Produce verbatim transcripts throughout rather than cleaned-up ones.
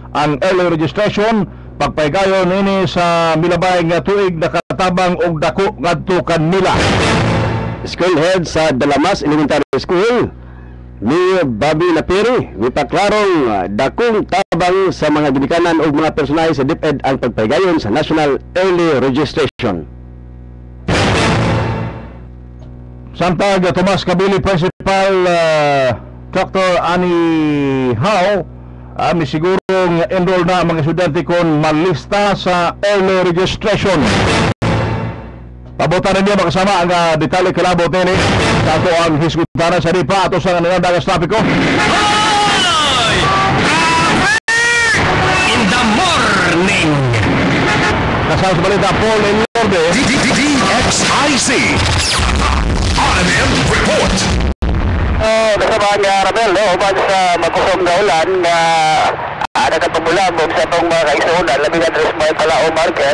ang early registration pagpaygayon ini sa milabay nga tuig nakatabang og dako ngadto kanila. School head sa Dalamas Elementary School, Mayor Bobby Lapiri, mipaklarong dakong tabang sa mga ginikanan o mga personal sa DepEd ang pagpaygayon sa National Early Registration. Samtang Tomas Kabili Principal uh, Doctor Annie Howe, uh, misigurong enroll na mga estudyante kon malista sa early registration. Pabutan na niya makasama ang uh, detalye kalabot nini sa ato ang hisgutaran sa ripa ato sa nangandagas trapiko. Hoy! In the morning! Kasama sa balita, Paul Elorde. D X I C R M M Report. Uh, kasama nga Ramel, no? Uban sa magkusong na ulan na uh, nagkatubulabog sa itong mga kaisunan, labing address mo yung Palao Market.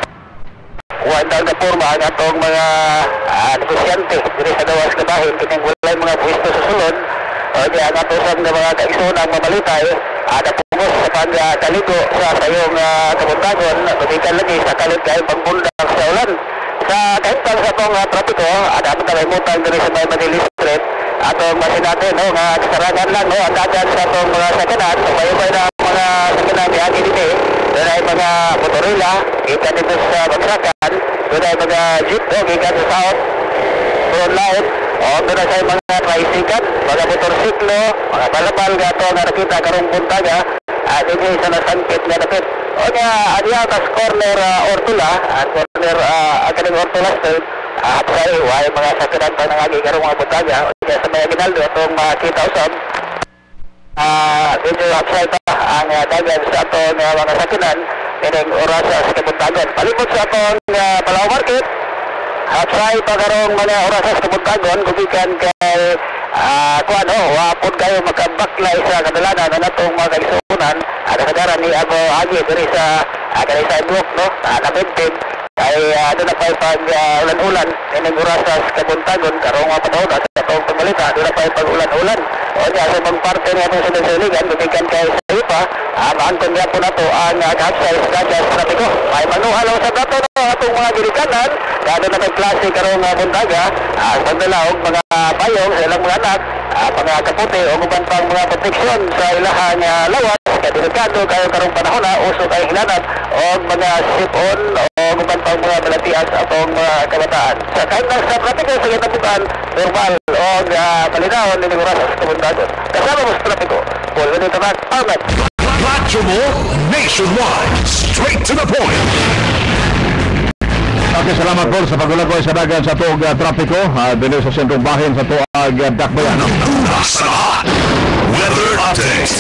Wandang na porma ang atong mga uh, negosyante diri sa gawas na bahin, kining walay mga pwesto sa sulod. O kaya ang atosang na mga kaisunan mamalitay, uh, napungos sa pagkaligo sa sayong uh, kabuntagon, magikan lagi sa kalit kayo pagbundak sa ulan. Sa kahintang sa itong uh, trapiko, at uh, atong kalimutan diri sa may Manila Street, atong masin natin, no, nga kasarangan lang, no, ang dagan sa itong mga sakanan, bayubay na mga sakanan ni Agi Dini. Doon ay mga motorila, ikan dito sa Bagsakan, doon ay mga jeep, no, ikan sa South, doon light, o doon ay sa mga tricycle, mga motorsiklo, mga balabal gato nga nakita karong buntaga, at hindi sa nasangkit nga nakit. O nga, adiyaw tas corner uh, Ortula, at corner uh, Academy Ortula Street, at sa iwa ay mga sakanan pa nangagi karong mga buntaga, o kaya sa mga ginaldo, itong makita usap, Ah, uh, dito upside pa ang uh, dagan sa atong uh, mga sakinan ining oras sa kabuntagon. Palibot sa atong uh, Palao Market, upside pa karong mga oras sa kabuntagon, kubikan kay uh, kuan ho, wapod kayo makabaklay sa kadalanan na natong mga kaisunan at uh, kagaran ni Ago Agi diri sa uh, kanay sidewalk, no, uh, nabintid ay uh, doon na pa'y pag uh, ulan-ulan ining oras sa kabuntagon karong mga panahon at atong pagmalita doon na pa'y pag ulan-ulan. O niya, sa ibang parte niya itong sinasiligan, bumigyan kayo sa ipa, uh, maantong niya po na ito ang uh, capsize gadgets trapiko. May manuhalaw sa dato na itong mga girikanan, gano'n na may klase karong uh, bundaga, uh, pagdalaog mga payong sa ilang mga anak, uh, mga kaputi o guban pang mga proteksyon sa ilahang uh, lawas, kadelikado kayo karong panahon na, uso kayo hinanap, o mga sip-on o guban pang mga balatias atong mga kabataan. Sa kahit lang sa trapiko, sa kinabukan, normal o uh, palinahon, niniguras sa kabundagon. Kasama mo sa trapiko, Paul Winitamak, Ahmed. Platformo nationwide, straight to the point. Okay, salamat po sa pagulagoy sa dagan sa tuog uh, trapiko, uh, dili sa sentrong bahin sa tuog uh, Dakbayan. Nasa weather update.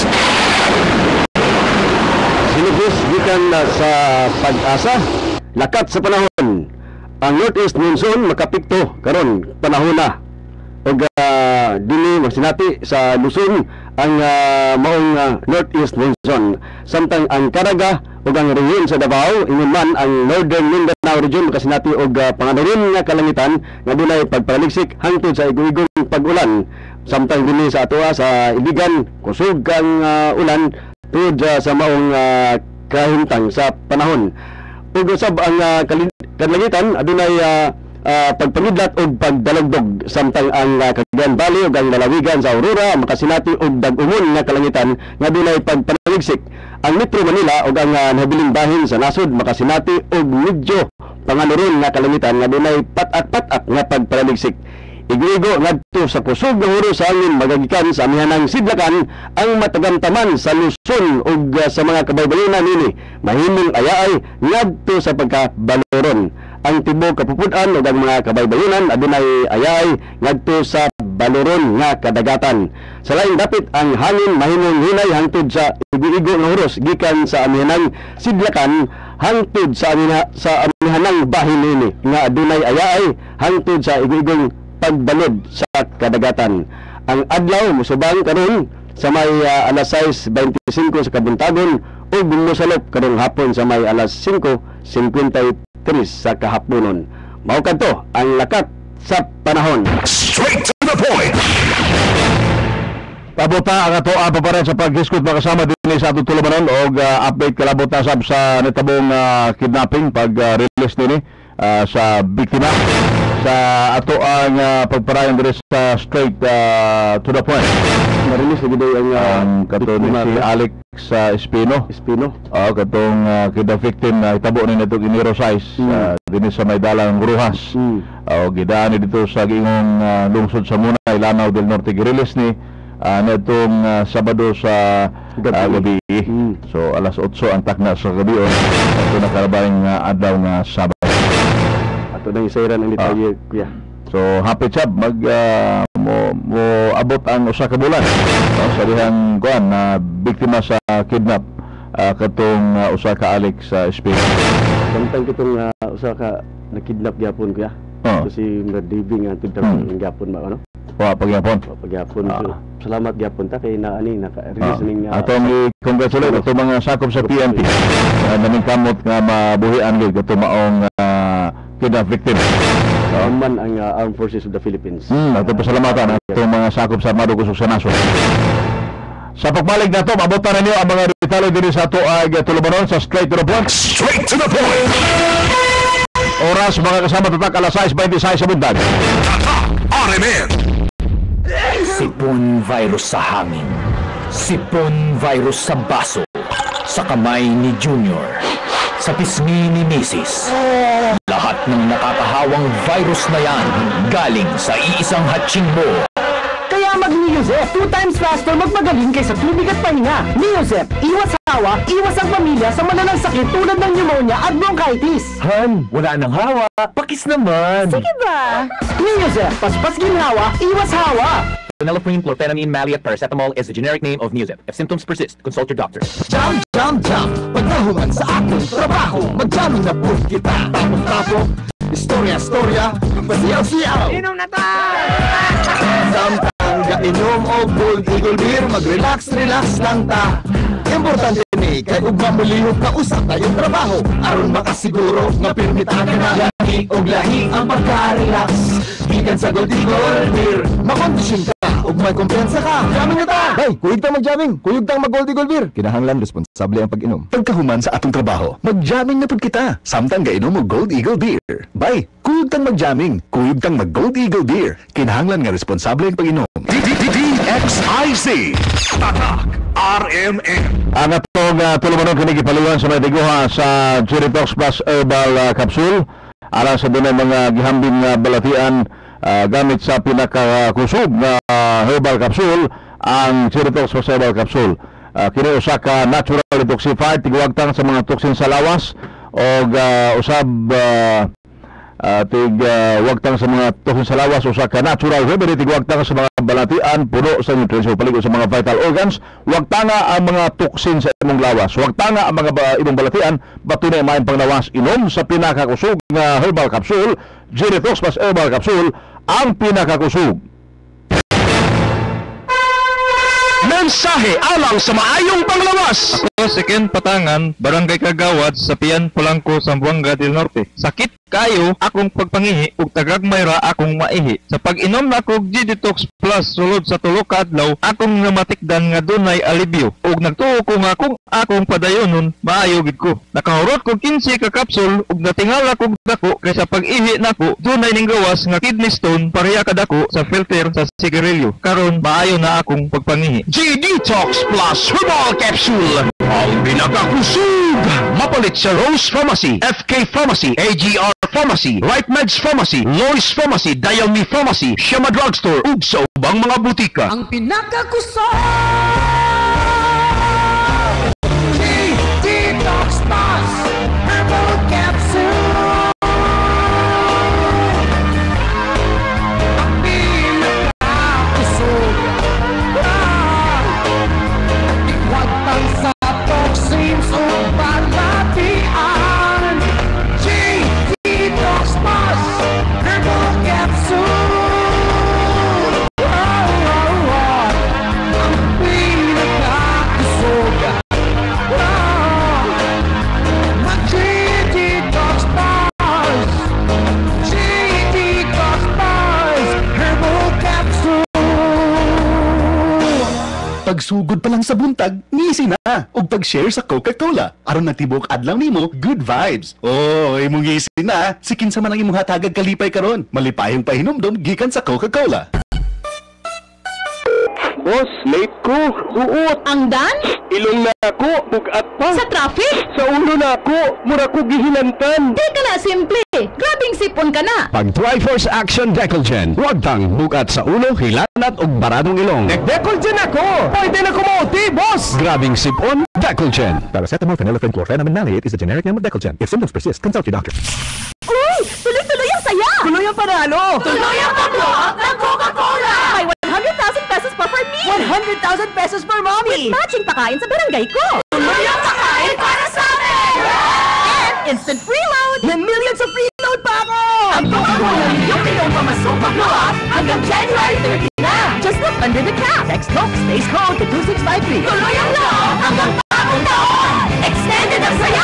Sinugos gikan na sa pag-asa, lakat sa panahon. Ang northeast monsoon makapikto karon panahon na. Og uh, dili masinati sa Luzon ang uh, maong uh, northeast monsoon. Samtang ang Caraga ug ang rehiyon sa Davao ingon man ang northern Mindanao region makasinati og uh, panganurin nga kalangitan nga dunay pagpaligsik hangtod sa igong pag-ulan. Samtang dinhi sa atoa sa Iligan kusog kang uh, ulan tungod uh, sa maong uh, kahimtang sa panahon. Ug usab ang uh, kalangitan adunay uh, Uh, pagpangidlat o pagdalagdog samtang ang uh, Cagayan Valley o ang lalawigan sa Aurora makasinati og dag-umon nga kalangitan nga dunay pagpanaligsik. Ang Metro Manila o ang uh, nabiling bahin sa nasod makasinati og medyo panganuron nga kalangitan nga dunay patak-patak nga pagpanaligsik. Igigo ngadto sa kusog nga huro sa hangin magagikan sa amihanang sidlakan ang matagamtaman sa Luzon ug uh, sa mga kabaybayonan nini mahimong ayaay ngadto sa pagkabaloron. Ang tibok kapupudan ug ang mga kabaybayonan adunay ayay ngadto sa baloron nga kadagatan. Sa laing dapit ang hangin mahimong hinay hangtod sa igo-igo nga huros gikan sa amihanang sidlakan hangtod sa amiha, sa amihanang bahin nini nga adunay ayay hangtod sa igo-igong pagbalod sa kadagatan. Ang adlaw musubang karon sa may uh, alas sais bentisinkos sa kabuntagon ug musalop karong hapon sa may alas singko singkwenta-tres sa kahaponon. Mao kadto ang lakat sa panahon. Straight to the point. Pabuta ang ato ang paparan sa pag-hiskot makasama din sa atong tulumanon og uh, update kalabot na sab sa nitabong uh, kidnapping pag-release uh, nini uh, sa biktima sa ato ang uh, pagparayan diri sa straight uh, to the point. Na-release lagi daw ang uh, Um, katong biktima, si no? Alex uh, Espino. Espino. Oh, katong uh, kidnap victim na itabo ni natong neurosize Mm. uh, dinhi sa may dalang Ruhas. Mm. Oh, gidaan ni dito sa giingong uh, lungsod sa Munay, Lanao del Norte girelis ni uh, netong uh, Sabado sa Gabi. uh, gabi. Mm. So alas otso ang takna sa gabi on. Ito nakarabahing uh, adlaw nga Sabado. Ato na isayran ang detalye, kuya. So happy chab mag uh, mo, mo abot ang usa ka bulan no, sa dihang kuan na biktima sa kidnap uh, katong uh, usa ka Alex sa uh, Espino. Samtang kitong uh, usa ka nakidnap gyapon, kuya. Oh. So si Merdiving ang tudang Hmm. gyapon ba ano? Wa pagyapon. O, pagyapon. Ah. So, salamat gyapon ta kay na ani naka-release Ah, ning uh, atong i-congratulate ato mga sakop sa P N P uh, naming kamot nga mabuhian gid ato maong uh, kidnap victim. uh, man ang uh, Armed Forces of the Philippines. Hmm, ato pasalamatan ato mga sakop sa Armado kusog sa nasod. Sa pagbalik nato, mabutan ninyo ang mga detalye diri sa ato ay tulumanon sa straight to the point. Straight to the point. Oras mga kasama tatak alas sais twenty-six sa bundag. R M N. Sipon virus sa hangin. Sipon virus sa baso. Sa kamay ni Junior. Sa pisngi ni Missus Lahat ng nakakahawang virus na yan galing sa iisang hatching mo. Kaya mag-Neosep, two times faster magpagaling kaysa tubig at pahinga. Neosep, iwas hawa, iwas ang pamilya sa malalang sakit tulad ng pneumonia at bronchitis. Han, wala nang hawa. Pakis naman. Sige ba? Neosep, paspas ginhawa, iwas hawa. Phenylephrine, chlorphenamine, maleate, paracetamol is the generic name of Neosep. If symptoms persist, consult your doctor. Jam, jam, jam. Pagnahuman sa akong trabaho. Magjamming na po kita. Tapos-tapo. Istorya, istorya. Pasiyaw-siyaw. Inom na tayo! Samtang gainom o Gold Eagle Beer. Mag-relax, relax lang ta. Importante ni kay ug mamulihok na usap tayong trabaho. Aron makasiguro nga pirmita ka na. Lahi og lahi ang pagka-relax. Gikan sa Gold Eagle Beer. Makondisyon ka ug may kumpiyansa ka. Jamming na ta! Hey, kuyog tang mag-jamming, kuyog tang mag-Gold Eagle Beer. Kinahanglan responsable ang pag-inom. Pagkahuman sa atong trabaho, mag-jamming na pud kita. Samtang gainom mo Gold Eagle Beer. Bay, kuyog tang mag-jamming, kuyog tang mag-Gold Eagle Beer. Kinahanglan nga responsable ang pag-inom. D X I Z. Tatak R M N. Ang atong uh, tulumanon kini gipaluan sa may tiguha sa Geritox Plus Herbal uh, Capsule alang sa dunay mga gihambing uh, balatian uh, gamit sa pinakakusog na uh, herbal capsule ang Geritox Plus Herbal Capsule. Uh, kini usa ka natural detoxifier tigwagtang sa mga toxin sa lawas og uh, usab uh, Uh, tig uh, wagtang sa mga toxin sa lawas usa ka natural remedy tig wagtang sa mga balatian puno sa nutrients paligo sa mga vital organs wagtanga ang mga toxin sa imong lawas wagtanga ang mga ba, imong balatian batunay maayong panglawas inom sa pinakakusog nga herbal capsule Geritox Plus Herbal Capsule ang pinakakusog. Mensahe alang sa maayong panglawas. Ako si Ken Patangan, Barangay Kagawad, sa Pian Polanco, Zamboanga del Norte. Sakit kayo akong pagpangihi ug tagagmayra akong maihi. Sa pag-inom na kog G-Detox Plus sulod sa tulo ka adlaw, akong namatikdan nga dunay alibyo ug nagtuo ko nga kung akong padayonon maayo gid ko. Nakahurot kog kinse ka kapsul ug natingala kog dako kay sa pag-ihi nako dunay ning gawas nga kidney stone pareha kadako sa filter sa sigarilyo. Karon maayo na akong pagpangihi. G-Detox Plus Herbal Capsule. Ang pinakakusog. Mapalit sa Rose Pharmacy, F K Pharmacy, A G R Pharmacy, Right Meds Pharmacy, Lois Pharmacy, Dialme Pharmacy, Shama Drugstore, ug sa ubang mga butika. Ang pinakakusog! Detox Plus Herbal Capsule. Ang pinakakusog. Iwagtang sa toxins o balatian. G-Detox Plus Herbal Capsule. Oh, oh, oh. Ang pinakakusog. pagsugod pa lang sa buntag, ngisi na. Og pag-share sa Coca-Cola. Aron natibok adlang nimo, good vibes. Oh, imong ngisi na. Sikin sa man ang imong hatagag kalipay karon. Malipayong pahinumdom gikan sa Coca-Cola. Boss, late ko. Uot. Ang dan? Ilong na ako, bugat pa. Sa traffic? Sa ulo na ako, mura ko gihilantan. Di ka na simple. Grabing sipon ka na. Pag Triforce Action Decolgen, huwag tang bugat sa ulo, hilanat o baradong ilong. Nag-Decolgen ako! Pwede na kumuti, boss! Grabing sipon, Decolgen. Paracetamol, phenylephrine, chlorphenamine maleate is the generic name of Decolgen. If symptoms persist, consult your doctor. Uy! Tuloy-tuloy ang saya! Tuloy ang panalo! Tuloy ang pag-block ng Coca-Cola! May one hundred thousand pesos pa for me! one hundred thousand pesos per mommy! With matching pakain sa barangay ko! Tuloy ang pakain para sa amin! And instant preload! May millions of preload pa ako! Ang Coca-Cola yung inyong pamasok pag-block hanggang January thirtieth na! Just look under the cap! Text Coke Space Code to two six five three! Tuloy ang loob hanggang bagong taon! Extended ang saya!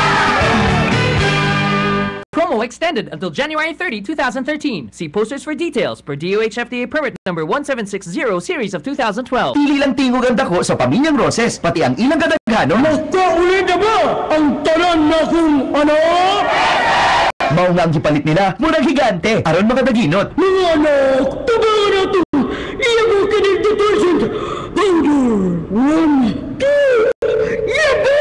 Promo extended until January thirtieth, two thousand thirteen. See posters for details per D O H F D A permit number one seven six zero series of two thousand twelve. Pili lang tingog ang dako sa pamilyang Roses, pati ang ilang kadaghanon. Magkauli na ba ang tanan na kung ano? Mao nga ang gipalit nila, murag higante, aron makadaginot. Mga anak, tabangan na ito. Iya mo kinig detergent. Powder, one, two, yabo!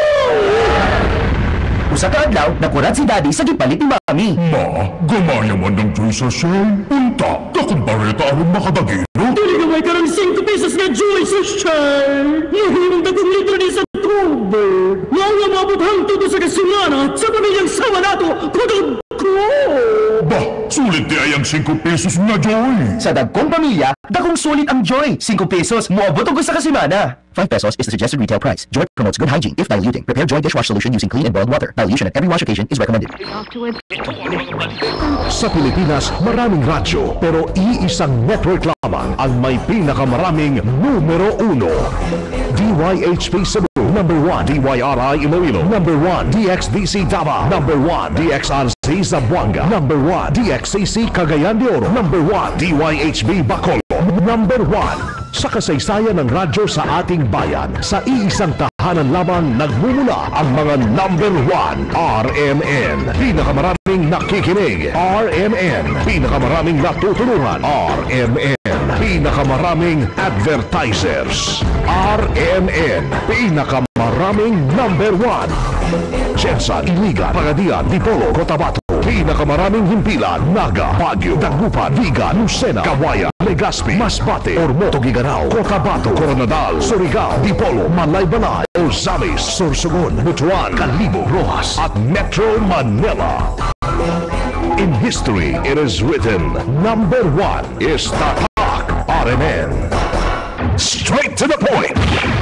Usa ka adlaw, nakurat si Daddy sa gipalit ni Mami. Ma, gamaya man ng Joy sa Shell. Unta, kakumpareta aron makadagino. Dili ka may karang five pesos na Joy sa Shell. Nahimong dagong litro ni sa tubig. Mga mabot hangtod sa kasunana sa pamilyang sawa nato. Kudog ko! Bah, sulit di ayang five pesos na Joy. Sa dagkong pamilya, dagkong sulit ang Joy. five pesos, muabot og sa kasimana. five pesos is the suggested retail price. Joy promotes good hygiene if diluting. Prepare Joy dishwash solution using clean and boiled water. Dilution at every wash occasion is recommended. Sa Pilipinas, maraming radyo, pero iisang network lamang ang may pinakamaraming numero uno. D Y H P Cebu, number one. D Y R I Iloilo, number one. D X V C Davao, number one. D X R C Zamboanga, number one. D X C C Cagayan de Oro, number one. D Y H B Bacolod, number one. Sa kasaysayan ng radyo sa ating bayan, sa iisang tahanan lamang nagmumula ang mga number one. R M N, pinakamaraming nakikinig. R M N, pinakamaraming natutulungan. R M N, pinakamaraming advertisers. R M N, pinakamaraming number one. Jensan, Iligan, Pagadian, Dipolo, Cotabato, pinakamaraming himpilan. Naga, Baguio, Dagupan, Viga, Lucena, Kawayan, Legazpi, Masbate, Ormoto, Giganao, Cotabato, Coronadal, Surigao, Dipolo, Malaybalay, Ozamis, Sorsogon, Butuan, Calibo, Rojas, at Metro Manila. In history, it is written, number one is Tatak R M N. Straight to the point.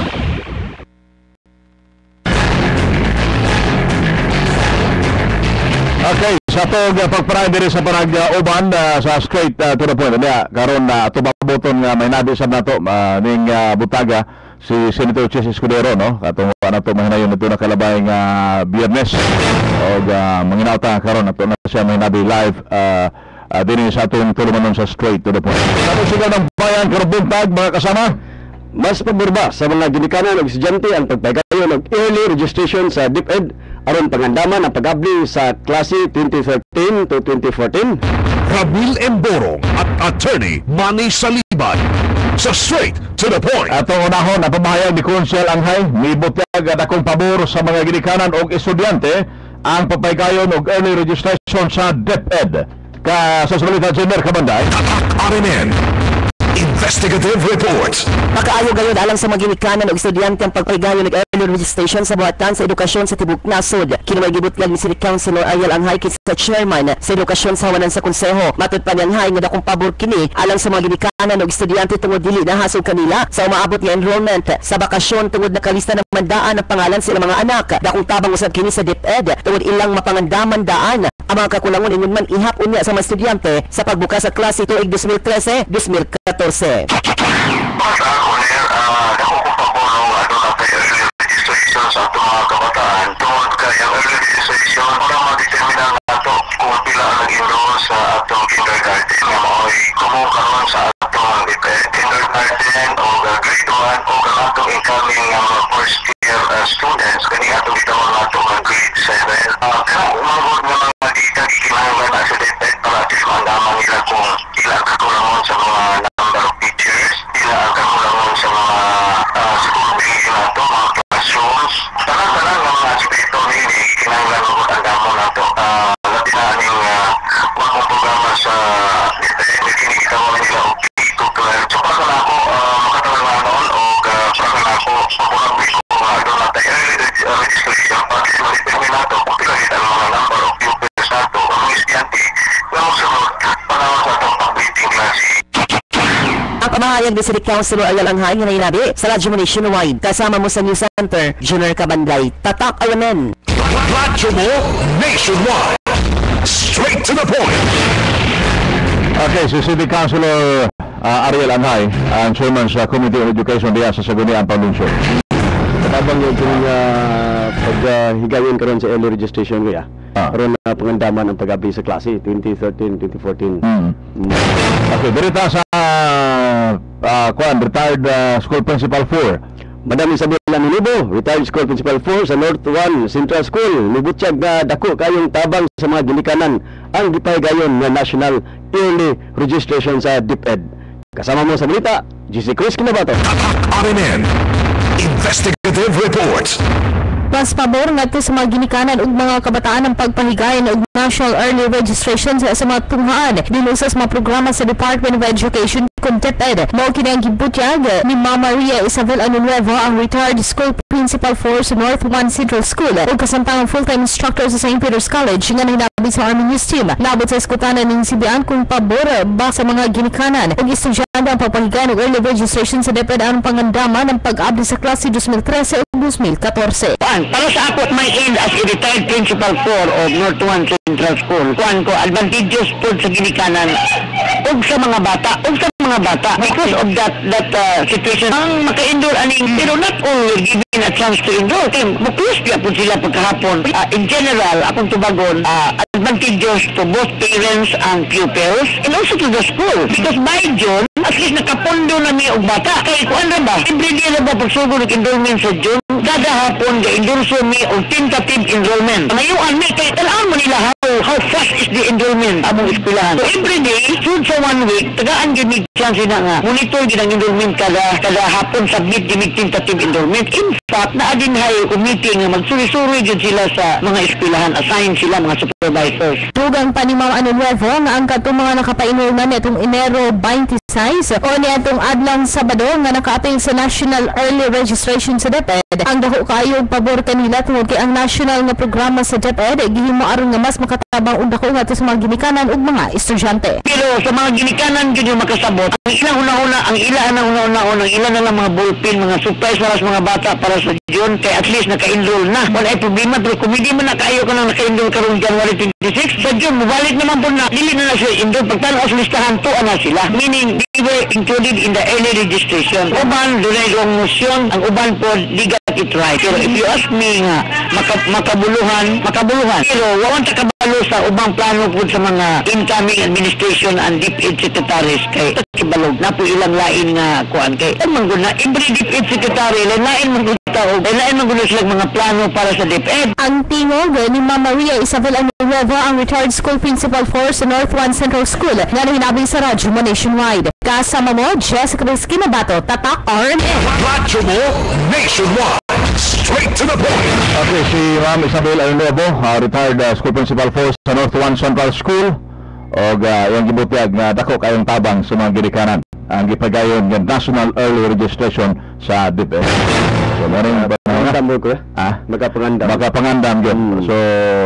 Okay, sa itong uh, pagparaan din sa parang uh, uban uh, sa straight uh, to the point. Kaya, karon na uh, tumabuton nga uh, may nabisab na ito, uh, ning uh, butaga, si Senator Chess Escudero, no? Katong ano to mahinayon ito na kalabay nga uh, Biyernes. O uh, manginauta karon ato na siya may nabi live uh, uh, din sa atong tulumanon sa straight to the point. Sa sila ng bayan, karong buntag, mga kasama, mas pagburba sa mga ginikanan o estudyante ang pagpagayon ng early registration sa DepEd aron pangandaman ang pag-abli sa klase twenty thirteen to twenty fourteen. Ramil Emborong at Attorney Manny Salibay sa Straight to the Point. Atong unahon na pamahayag ni Konsel Anghay, mibutag akong pabor sa mga ginikanan o estudyante ang papaygayon og early registration sa DepEd. Ka sa Salita Jenner Kabanday, R M N Investigative Report. Pakaayo gayon alang sa mga ginikanan o estudyante ang pagpaygayon ng early registration sa buhatan sa edukasyon sa Tibuk Nasod. Kinuway gibutlag ni City Councilor Ayal Anghay sa chairman sa edukasyon sa hawanan sa konseho. Matud pa ni Anghay nga dakong pabor kini alang sa mga ginikanan o estudyante tungod dili na hasog kanila sa umaabot nga enrollment sa bakasyon tungod nakalista ng mandaan ang pangalan sa ilang mga anak. Dakong tabang usab kini sa DepEd tungod ilang mapangandaman daan ang mga kakulangon ingon man ihap unya sa mga estudyante sa pagbukas sa klase tuig twenty thirteen to twenty fourteen. Basta ako niya, ako kung pabulong ano na tayo early registration sa ating mga kabataan. Tungod kaya early registration, para ma-determine ang ato kung pila ang enroll sa atong kindergarten. Nga mao'y kumukaroon sa atong kindergarten o grade one o ang atong Payag ni City Councilor Ariel Anghay nga nainabi sa Radyo mo Nationwide. Kasama mo sa News Center, Junior Cabanday. Tatak Ayamen. Radyo mo Nationwide. Straight to the point. Okay, si City Councilor uh, Ariel Anghay, ang chairman sa Committee on Education diya sa Saguniang Panglunsyon. Katabang yung uh, pag-higayon uh, karon sa early registration kuya. Ah. Karon na uh, pangandaman ang pag-abi sa klase twenty thirteen twenty fourteen. Hmm. Hmm. Okay, dirita sa uh, kuan retired uh, school principal four. Madam Isabel Aminibo, retired school principal four sa North one Central School. Nibutyag na dako kayong tabang sa mga ginikanan ang gipahigayon nga national early registration sa DepEd. Kasama mo sa balita, G C Cruz Kinabato. R N N Investigative Report. Mas pabor ngadto sa mga ginikanan ug mga kabataan ang pagpahigayon og national early registration sa mga tunghaan dinhi sa mga programa sa Department of Education kung DepEd. Mao kini ang gibutyag ni Mama Maria Isabel Anunuevo, ang retired school principal for sa North one Central School ug kasamtangang full-time instructor sa Saint Peter's College nga hinabi sa Army News Team. Labot sa iskutanan ning sibian kung pabor ba sa mga ginikanan ug estudyante ang pagpahigayon og early registration sa DepEd ang pangandaman ng pag-abli sa klase twenty thirteen ug twenty fourteen. Para sa ako at my end as a retired principal four of North one Central School, kuan ko advantageous po sa ginikanan ug sa mga bata ug sa mga bata because of that that uh, situation ang maka-endure aning pero not all were given a chance to endure. Muklos biya po sila pagkahapon. Uh, in general, akong tubagon, uh, advantageous to both parents and pupils and also to the school because by June at least nakapondo na mi og bata kay kuan ra ba every day na ba pagsugod ng enrollment sa June kada hapon ga-endorso mi og tentative enrollment. Mayuan mi kay talaan mo nila how, how fast is the enrollment among eskwelahan. So every day, should sa one week, tagaan gyud mi chance na nga monitor gyud ang enrollment kada kada hapon submit gyud tentative enrollment. In fact, naa din hay committee nga magsuri-suri gyud sila sa mga eskwelahan, assign sila mga supervisors. Tugang pa ni Ma'am Anunuevo nga ang katong mga nakapainulman itong Enero twenty-six o ni atong adlang Sabado nga naka-apil sa National Early Registration sa DepEd. Ang daho kayo pabor kanila tungod kay ang national nga programa sa DepEd gihimo aron nga mas makatabang og dako ngadto sa mga ginikanan ug mga estudyante. Pero sa mga ginikanan gyud yung makasabot, ang ilang una-una, ang ilan na una-una, ang ilan na lang mga ballpen, mga supplies para sa mga bata para sa June kay at least naka-enroll na. Wala ay problema pero kung hindi man nakayo ka nang naka-enroll karong January twenty-six, sa June mubalik naman po na dili na na sila enroll pagtanaw sa listahan tuwa na sila. Meaning they were included in the early registration. Uban dunay wrong motion, ang uban po di got it right. Pero if you ask me nga maka, makabuluhan, makabuluhan. Pero wawan ta kabalo sa ubang plano po sa mga incoming administration and DepEd secretaries kay kibalog na po ilang lain nga kuan kay man gud na every DepEd secretary lain man gud tao lain man gud sila mga plano para sa DepEd. Ang tingog ni Ma'am Maria Isabel Anunuevo, ang retired school principal for sa North one Central School nga hinabi sa Radyo mo Nationwide. Kasama mo Jessica Kinabato, Tatak R N N. Radyo mo Nationwide. Straight to the point. Okay, si Ma'am Isabel Anunuevo, uh, retired uh, school principal for sa North one Central School og uh, yung gibutyag nga dako kayong tabang sa mga ginikanan ang gipagayon ng National Early Registration sa DepEd. So, maring pangandam mo ko ah, magapangandam. Magapangandam yun. Hmm. So,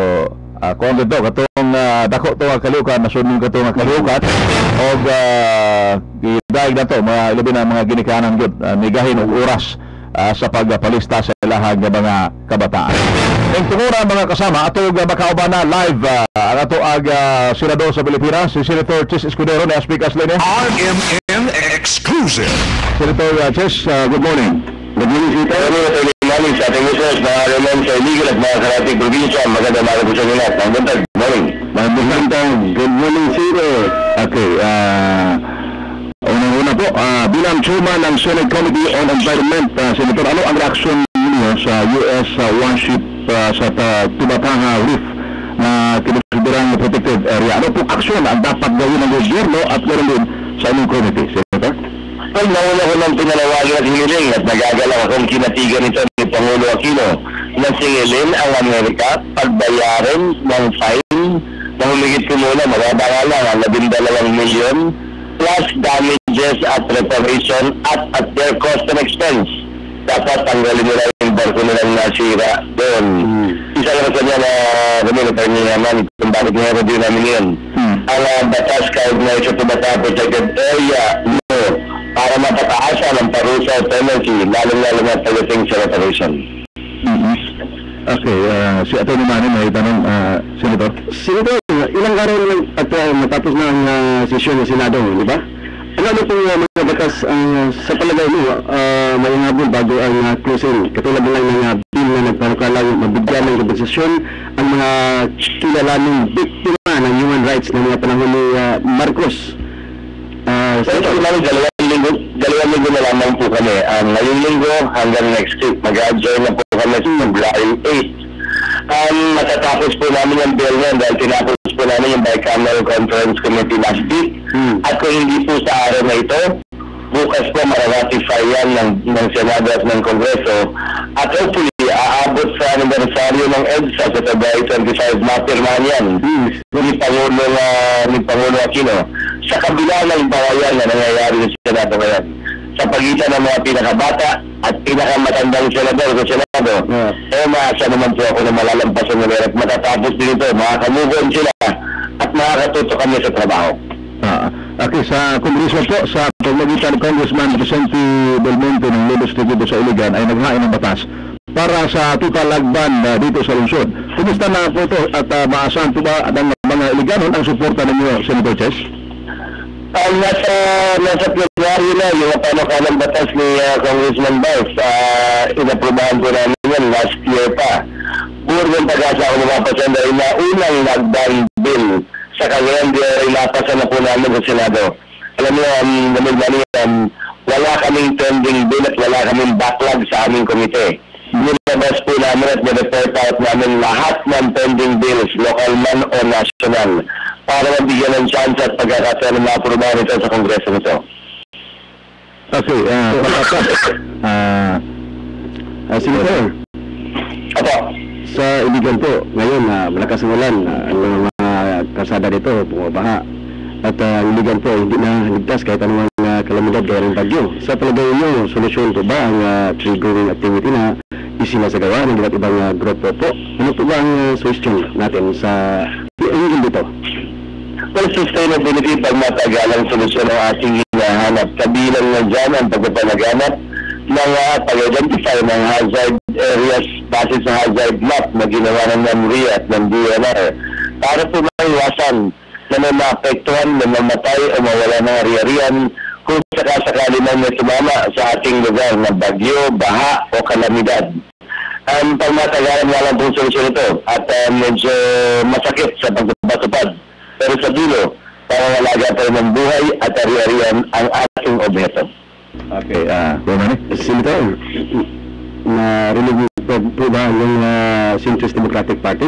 uh, kung dito, katong uh, dako to nga kaliukat, nasunod ko to nga kaliukat, og uh, gidahig na to, mga ilabi na mga ginikanan yun, uh, migahin og oras uh, sa pagpalista sa ilahag ng mga kabataan. Ang tungura mga kasama, ato uh, makauban na live uh, ang ato ag uh, senador sa Pilipinas, si Senator Chis Escudero na speakers line. R M N Exclusive. Senator uh, Chis, uh, good morning. Good morning, Sita. Good morning sa ating usas, mga reman sa iligan at mga karating probinsya. Magandang mga po sa inyo lahat. Mga buntag, good morning. Mga buntag, good morning, Sir. Okay, uh, unang-una po, uh, bilang chairman ng Senate Committee on Environment, uh, Senator, ano ang reaksyon niyo sa U S uh, warship uh, sa uh, Tubatanga Reef na kinukonsiderang protected area? Ano pong aksyon ang dapat gawin ng gobyerno at ganoon din sa inyong committee, Senator? Well, nauna ko ng pinalawagin at hiniling at nagagalaw akong kinatigan nito ni Pangulo Aquino na singilin ang Amerika pagbayarin ng fine na humigit ko muna, mababa lang ang labindalawang milyon plus damages at reparation at at their cost and expense. Dapat tanggalin nila yung barko nilang nasira doon. Hmm. Isa lang sa niya na communitor niya naman kung bakit nga review namin yun. Hmm. Ang uh, batas kahit na isa to bata protected area no, para mapataasan ang parusa o penalty, lalo-lalo na pagdating sa reparation. Mm-hmm. Okay, uh, si Atty. Manny may tanong, uh, Senator. Senator, ilang araw lang at uh, matapos na ang uh, sesyon ng Senado, di ba? Ano ano pong uh, mga batas uh, sa palagay mo uh, may habol bago ang uh, closing? Katulad lang ng uh, bill na nagpanukalang mabigyan ng kompensasyon ang mga kilalaning biktima ng human rights ng mga panahon ni uh, Marcos. Uh, so, ito namin dalawang linggo, dalawang linggo na lamang po kami. Um, ngayong linggo hanggang next week, mag-adjourn na po kami sa February eighth. Um, matatapos po namin yung bill niyan dahil tinapos po namin yung Bicameral Conference Committee last week. Hmm. At kung hindi po sa araw na ito, bukas po maratify yan ng, ng Senado at ng Kongreso. At hopefully, aabot sa anibersaryo ng EDSA sa February twenty-five, mapirmahan yan hmm. ni Pangulo, uh, ni Pangulo Aquino. Sa kabila ng bawayan na nangyayari sa Senado ngayon, sa pagitan ng mga pinakabata at pinakamatandang senador sa Senado, yeah. eh maasa naman po ako na malalampasan nila at matatapos din ito, makakamugon sila at makakatuto kami sa trabaho. Ah, okay, sa Kongreso po, sa pagmagitan ng Congressman Vicente Belmonte ng Lobos Distrito sa Iligan ay naghain ng batas para sa total lagban uh, dito sa lungsod. Kumusta na po ito at uh, maasahan po ba ang mga Iliganon ang suporta ninyo, Senator Chess? Um, nasa, nasa plenaryo na yung panukalang batas ni uh, Congressman Vice, uh, inaprubahan po namin yan last year pa. Puro yung pag-asa ako mapapasan dahil na unang lockdown bill sa kanyang di ilapasan na po namin sa Senado. Alam niyo, um, naman um, wala kaming pending bill at wala kaming backlog sa aming komite. Nilabas po namin at nireport out namin lahat ng pending bills, local man o national, para mabigyan ng chance at pagkakataon na ma-aprobahan ito sa Kongreso nito. Okay, uh, uh, uh, Senator. Apo. Sa Iligan po, ngayon, uh, malakas ang ulan, uh, ang mga kasada dito, bumabaha. At uh, ang Iligan po, hindi na ligtas kahit anong uh, kalamidad gaya ng bagyo. Sa palagay niyo, solusyon po ba ang uh, triggering activity na isinasagawa ng iba't ibang uh, grupo po? Ano po ba ang uh, suggestion natin sa Iligan dito? Well, sustainability pag matagalang solusyon ang ating hinahanap. Kabilang na dyan ang pagpapalaganap ng uh, pag-identify ng hazard areas base sa hazard map na ginawa ng NAMRIA at ng D N R para po maiwasan na may maapektuhan, na mamatay o mawala ng ari-arian kung sakasakali na may tumama sa ating lugar na bagyo, baha o kalamidad. Um, pag matagalan nga lang pong solusyon ito at uh, medyo masakit sa pagpapatupad. Pero sa dulo, pangangalaga pa rin ng buhay at ari-arian ang ating objeto. Okay, ah, uh, Senator, narinig po po ba yung uh, Centrist Democratic Party?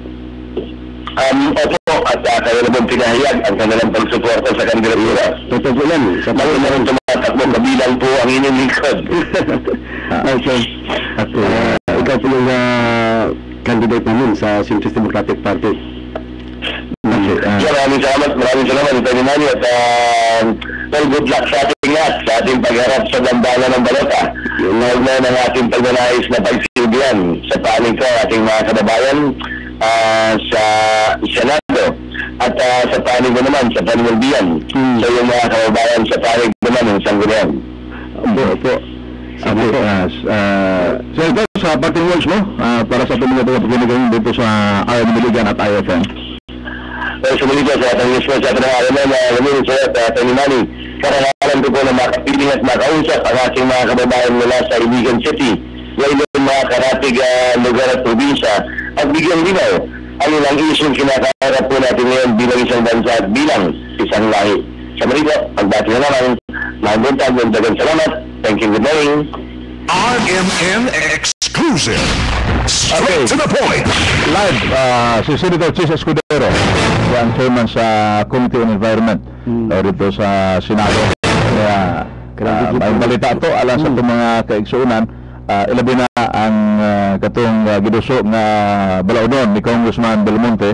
Um, opo, at uh, kayo naman pinahayag ang kanilang pagsuporta sa kandidatura. Totoo po yan. Sa mga na rin tumatakbo, kabilang po ang inyong lingkod. Okay. At uh, ikaw po yung uh, candidate namin sa Centrist Democratic Party. Okay, uh, yeah, maraming salamat, maraming salamat, Atty. Manny, at uh, well, good luck sa ating lahat, sa ating pagharap sa damdanan ng balota. Yung na ng ating pagnanais na pagsilbihan sa panig ko ating mga kababayan uh, sa Senado at uh, sa panig mo naman, sa panunalbihan hmm. sa yung mga kababayan sa panig naman ng Sangguniang. Opo, opo. Opo, uh, uh, Senator, sa parting words mo, uh, para sa tumingin ito pagkinagayin dito sa I M Miligan at I F N. Well, sumuli ko sa ating mismo sa ating araw na gamin sa Atty. Manny. Karangalan ko po na makapiling at makausap ang ating mga kababayan mula sa Iligan City, ngayon mga karatig uh, lugar at probinsya at bigyan linaw ang ilang isyong kinakaharap po natin ngayon bilang isang bansa at bilang isang lahi. Sa marito, pagbati na naman, maguntag ng dagang salamat. Thank you, good morning. R M N Exclusive. Straight okay. to the point. Live, uh, si Senator Chis Escudero, ang chairman sa Committee on Environment hmm. o dito sa Senado. Kaya uh, may balita ito alang sa itong mga kaigsuunan. Uh, ilabi na ang uh, katong uh, giduso nga balaudon ni Congressman Belmonte.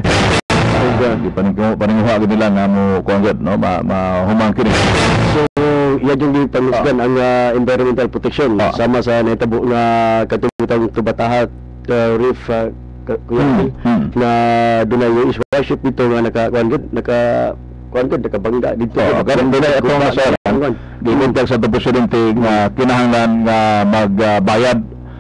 Uh, paninguha nila nga mo kongret, no? mahumang kini. So, yan yung panusgan ang uh, environmental protection uh, sama sa netabo nga katubutang tubatahat uh, reef uh, hmm, hmm. na dunay yung worship dito nga naka naka kuan ko nakabangga dito. Oh, karon dinay ato nga sa gibuntag sa presidente nga kinahanglan nga magbayad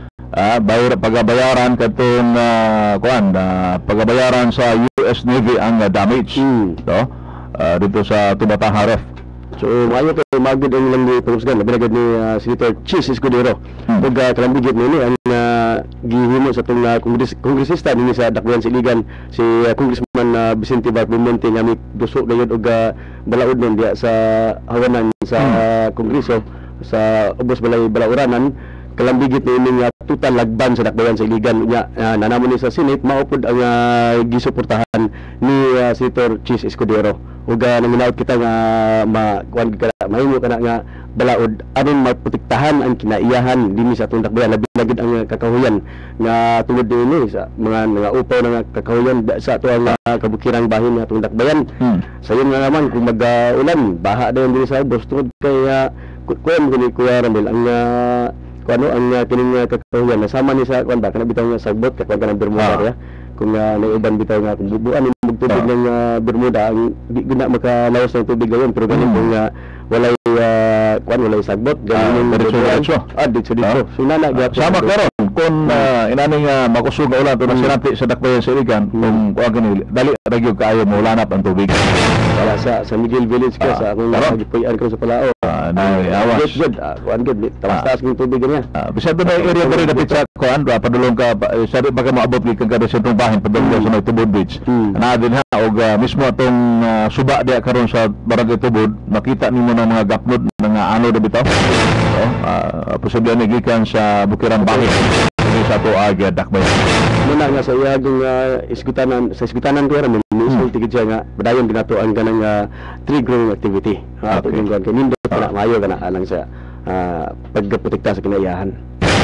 ah bayar pagabayaran katong uh, kuan uh, pagabayaran sa U S Navy ang uh, damage hmm. no uh, dito sa Tubata Haref. So maayo to magid ang lang ni pangusgan binagad ni uh, Senator Chis Escudero ug hmm. uh, kalambigit ni ang uh, gihimo sa tong uh, kongres kongresista dinhi sa Dakbayan sa Iligan si uh, Congressman uh, Vicente Bartolomé nga mi duso gayud og uh, balaod nun diya sa hawanan sa hmm. uh, kongreso sa ubos balay balauranan kalambigit ni ining uh, total lagban sa Dakbayan sa Iligan nya uh, nanamo ni sa Senate maupod ang uh, gisuportahan ni uh, Senator Chis Escudero ug uh, nangunaot kita nga ma kuan ka mahimo kana nga balaod aron maprotektahan ang kinaiyahan dinhi sa atong Dakbayan labi na gid ang uh, kakahuyan nga tungod dinhi sa mga mga upaw nga kakahuyan sa atuang uh, kabukirang bahin nga atong Dakbayan. Hmm. Sayon nga naman kung mag-ulan uh, baha dayon dinhi sa ubos tungod kay uh, kuan kini Kuya Ramel ang uh, kung ano ang uh, kining uh, kakahuyan nasama ni sa kuan ba kana bitaw nga sagbot kapag kanang Bermuda ah. ya kung uh, naiuban bitaw nga kung bubuan ni magtubig ah. ng uh, Bermuda ang di guna makalawas ng tubig gayon pero ganin mm. kung uh, walay uh, kuan walay sagbot ganin ah, diretso ah diretso dito so nana gyapon sama karon kung uh, inaning uh, makusog nga ulan to na sinati sa Dakbayan sa Iligan kung kuan gani dali ra gyud kaayo mo ulanap ang tubig wala sa sa Miguel Village ka sa akong nagipuy-an ko sa Palao na awas good kuan good tawas-taas ng tubig niya bisag na area diri dapit sa kuan padulong ka sa di ba ka moabot gikan kada sentrong bahin padulong sa may Tubod Beach na din ha og uh, mismo atong uh, suba diya karon sa Barangay Tubod makita nimo na mga gapnod nga ano da bitaw so uh, posible ni gikan sa Bukirang Bahin sa to aga Dakbayan muna nga sa iyagong uh, isgutanan sa isgutanan ko ra mismo tigid siya nga padayon ginato ang ganang uh, tree growing activity ato ning kuan kanindo na maayo kana alang sa uh, pagprotekta sa kinaiyahan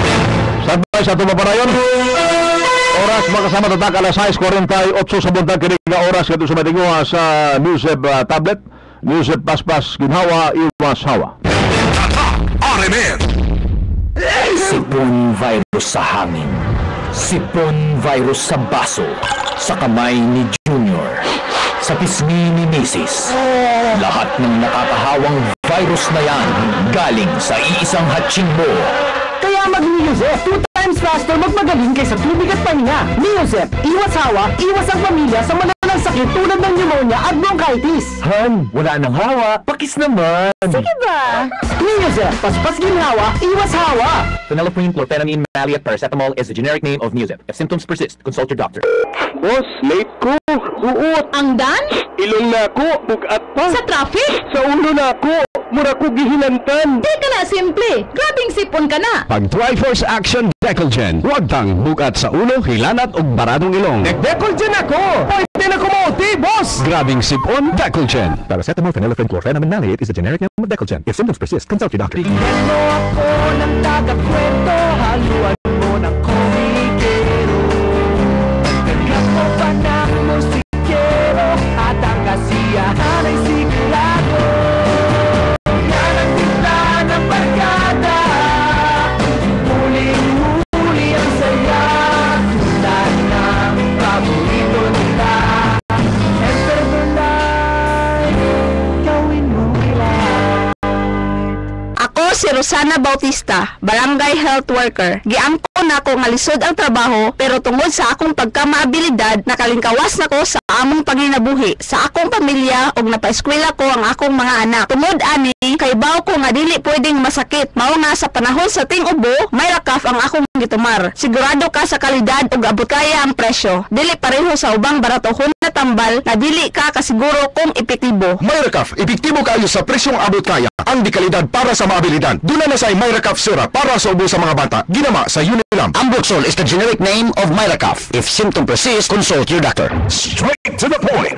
sabay sa tuwa parayon oras makasama tatak alas sais forty-eight sa buntag kini nga oras kadto sa madinguha sa Newsweb uh, tablet Newsweb paspas ginhawa iwas hawa R M N Sipon virus sa hangin, sipon virus sa baso, sa kamay ni Junior, sa pisngi ni Missus Lahat ng nakakahawang virus na yan galing sa iisang hatching mo. Kaya mag-Neosep, two times faster magmagaling kaysa tubig at pahinga. Neosep, iwas hawa, iwas ang pamilya sa malalang sakit tulad ng pneumonia at bronchitis. Han, wala nang hawa, pakis naman. Sige ba? Neosep, paspas ginhawa, iwas hawa. Phenylephrine, chlorphenamine, maleate, paracetamol is the generic name of Neosep. If symptoms persist, consult your doctor. Boss, late ko. Suot. Ang dan? Ilong na ako, bugat pa. Sa traffic? Sa ulo na ako. Mura ko gihilantan. Di ka na simple. Grabing sipon ka na. Pag Triforce Action Decolgen, huwag tang bukat sa ulo, hilanat o baradong ilong. Nag-Decolgen ako! Pwede na kumuti, boss! Grabing sipon, Decolgen. Paracetamol, phenylephrine, chlorphenamine, maleate is the generic name of Decolgen. If symptoms persist, consult your doctor. Bigyan mo ako ng taga-kwento, haluan mo ng komikero. Pagkakas mo pa ng musikero, at ang kasiyahan ay sigurado. Yan ang tinta ng barkada, muling-muli ang saya, tulad ng paborito nila. Enter the light, gawin mo light. Ako si Rosana Bautista, Barangay Health Worker. Giangko na ako nga lisod ang trabaho pero tungod sa akong pagkamaabilidad nakalingkawas nako sa among panginabuhi sa akong pamilya ug napaeskwela ko ang akong mga anak. Tungod ani kay baw ko nga dili pwedeng masakit. Mao nga sa panahon sa ting-ubo, Miracaf ang akong gitumar. Sigurado ka sa kalidad ug abot kaya ang presyo. Dili pareho sa ubang baratohon na tambal na dili ka kasiguro kung epektibo. Miracaf, epektibo kayo sa presyong abot kaya. Ang di kalidad para sa maabilidad. Duna na sa Miracaf syrup para sa ubo sa mga bata. Ginama sa Unilam. Ambrexol is the generic name of Miracaf. If symptoms persist, consult your doctor. Straight to the point.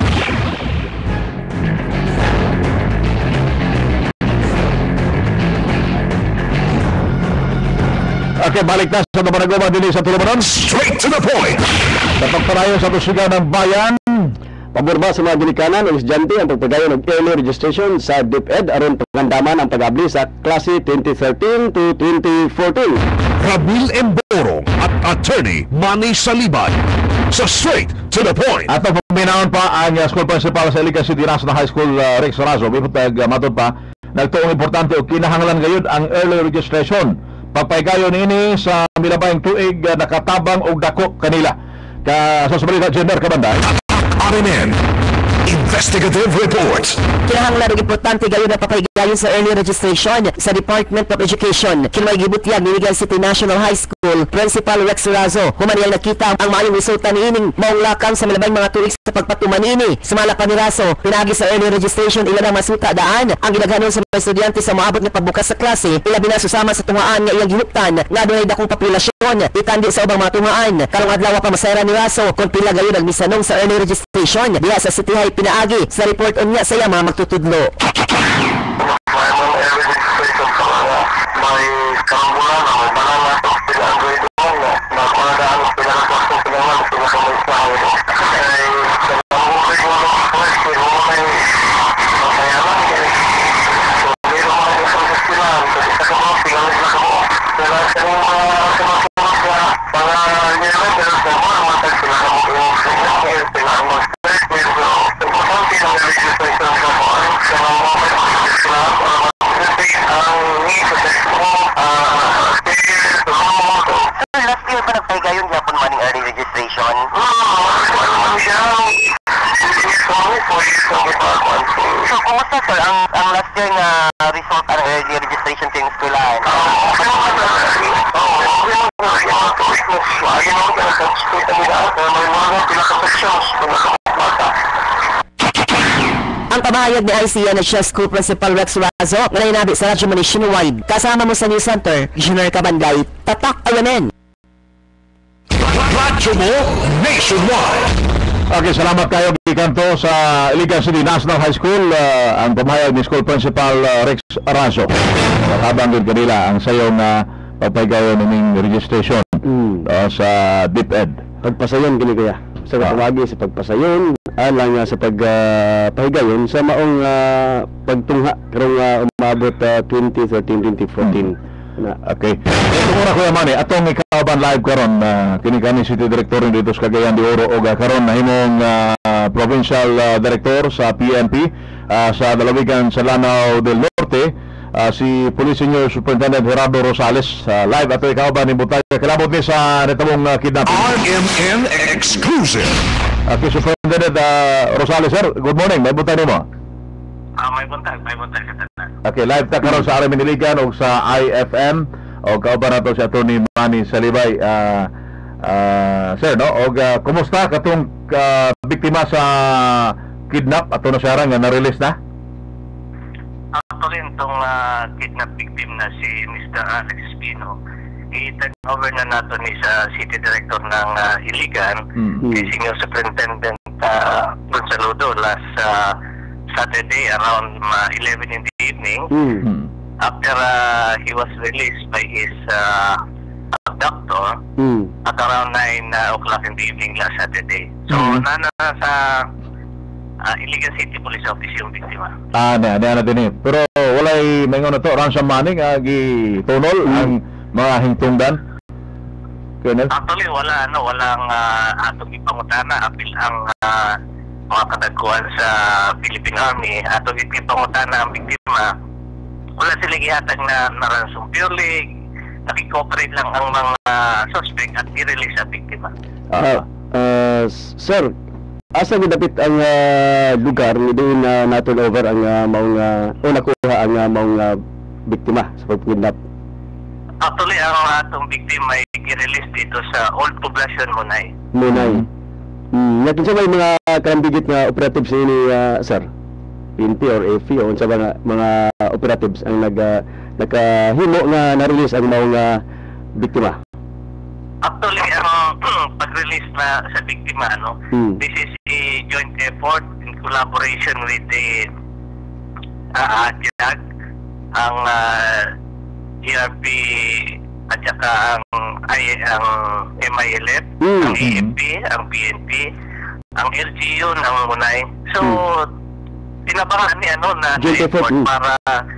Okay, balik na sa Tabanagoma din sa Tulumanon. Straight to the point. Napagparayo sa tusigaw ng bayan. Pabor ba sa mga ginikanan o estudyante ang pagpagayon ng early registration sa DepEd aron pagandaman ang pag-abli sa klase twenty thirteen to twenty fourteen. Ramil Emborong at Attorney Manny Salibay sa Straight to the Point. At Minaon pa ang uh, school principal sa Iligan City National High School, uh, Rex Razo. Bipotag uh, matod pa, nagtuong importante o kinahanglan gayud ang early registration. Pagpaygayon ini sa milabayng tuig uh, nakatabang og dako kanila. Ka sa subalita gender kabanday. R M N Investigative Report. Kinahanglan og importante gayon na papaygayon sa early registration sa Department of Education. Kinaway gibutyag ni Iligan City National High School Principal Rex Razo. Humaniyang nakita ang maayong resulta niining maong lakang sa milabayng mga tuig sa pagpatuman ini. Sumala pa ni Razo, pinagi sa early registration ila na masuta daan ang gidaghanon sa mga estudyante sa moabot nga pagbukas sa klase. Ilabi na susama sa tungaan nga iyang gihuptan nga dunay dakong populasyon itandi sa ubang mga tungaan. Karong adlaw pa masayra ni Razo kung pila gayon ang misanong sa early registration diha sa City High pinaagi sa report unya sa iya mga magtutudlo. So, kumusta sir ang, ang last year na result ang early registration sa yung skulahan? Ang pamahayag ni I C N at School Principal Rex Razo na nainabi sa Radyo Nationwide. Kasama mo sa News Center, Junior Kabanday, Tatak R M N. Radyo mo Nationwide. Okay, salamat kayo gikanto sa Iligan City National High School. Uh, ang pamahayag ni School Principal uh, Rex Razo. Matabang din kanila ang sayong uh, pagpaygayon ng registration mm. uh, sa DepEd. Pagpasayon gini kaya. Sa katawagi sa pagpasayon, alang uh, sa pagpahigayon uh, sa maong uh, pagtungha karong uh, umabot uh, twenty thirteen twenty fourteen. Mm. Na. Okay. Ito muna Kuya Manny, atong ikaban live karon na uh, kinikani City Director dito sa Cagayan de Oro o karon na himong uh, Provincial uh, Director sa P N P uh, sa Dalawigan sa Lanao del Norte, uh, si Police Senior Superintendent Gerardo Rosales. Uh, live ato ikaban ni Butay kalabot ni sa netamong uh, kidnapping. R M N Exclusive. Okay, Superintendent uh, Rosales sir, good morning. May butay nimo. Ah, may buntag, may buntag sa tanan. Okay, live ta karon sa R M N Iligan o sa I F M o kauban nato si Attorney Manny Salibay. Uh, uh, sir, no? O uh, kumusta katong uh, biktima sa kidnap ato na siya nga na-release na? Actually, itong uh, kidnap victim na si Mister Alex Espino, i-turn over na nato ni sa City Director ng uh, Iligan, mm-hmm. kay Senior Superintendent uh, Gonzalo last uh, Saturday around uh, eleven in the evening. Mm-hmm. After uh, he was released by his uh, doctor mm. at around nine uh, o'clock in the evening last Saturday. So, mm-hmm. nana sa uh, Iligan City Police Office yung biktima. Ah, na, na, na din eh. Pero walay may nga na to, ransom money nga gitunol mm. ang mga hingtungdan. Colonel? Actually, wala, ano, walang uh, atong ipangutana, apil ang uh, mga kadagkuhan sa Philippine Army. Atong ipangutana ang biktima. Wala sila gihatag na, na ransom. Purely, nakikooperate lang ang mga suspect at i-release ang biktima. Uh, uh, sir, asa gidapit ang uh, lugar ni doon na uh, naturn over ang uh, maong uh, o nakuha ang uh, maong uh, biktima sa pagkidnap? Actually, ang atong biktima ay i-release dito sa Old Poblacion Munay. Munay. Hmm, natin sa may mga karambigit na operatives ini, uh, sir? P N P or A F I o sa mga, mga operatives ang nag, uh, nakahimo nga na-release ang maong uh, biktima? Actually, ang um, pag-release na sa biktima, ano, hmm. this is a joint effort in collaboration with the uh, A J A G, ang uh, E R P at saka ang, ay, ang M I L F, hmm. ang A F P, ang P N P, ang L G U ng Munay. So, hmm. tinabangan ni ano na effort hmm. para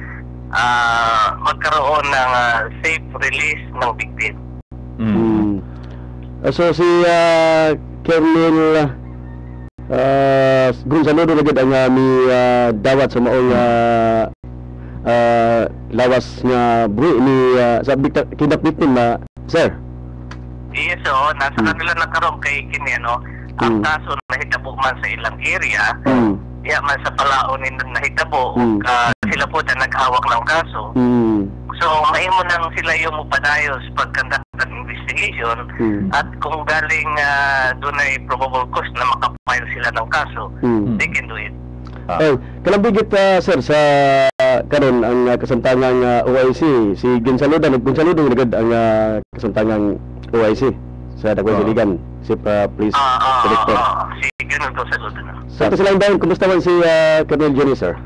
uh, magkaroon ng uh, safe release ng victim. Mm. So si uh, Colonel Uh, Gonzalo do lagad ang uh, mi uh, dawat sa maong uh, uh, lawas nga buhi ni uh, sa bikta kidnap victim na sir. Yes, so nasa Hmm. kanila nagkaroon kay kini ano, ang Hmm. kaso nahitabo man sa ilang area, Hmm. iya man sa palaon ni nahitabo, Hmm. uh, sila po na naghawak ng kaso. Hmm. So maimo nang sila yung mupadayos pagkandak ng investigation Hmm. at kung galing uh, doon ay probable cause na makapile sila ng kaso, Hmm. they can do it. Eh, kalambigit uh, sir sa uh, karon ang uh, kasamtangang uh, O I C si Gonzalo dan Gonzalo do lagad ang uh, kasamtangang O I C sa Dakway Siligan si uh, police director. Ah, si ganun to sa luto na. Sa ito silang dayon, kumusta man si uh, Colonel Johnny sir?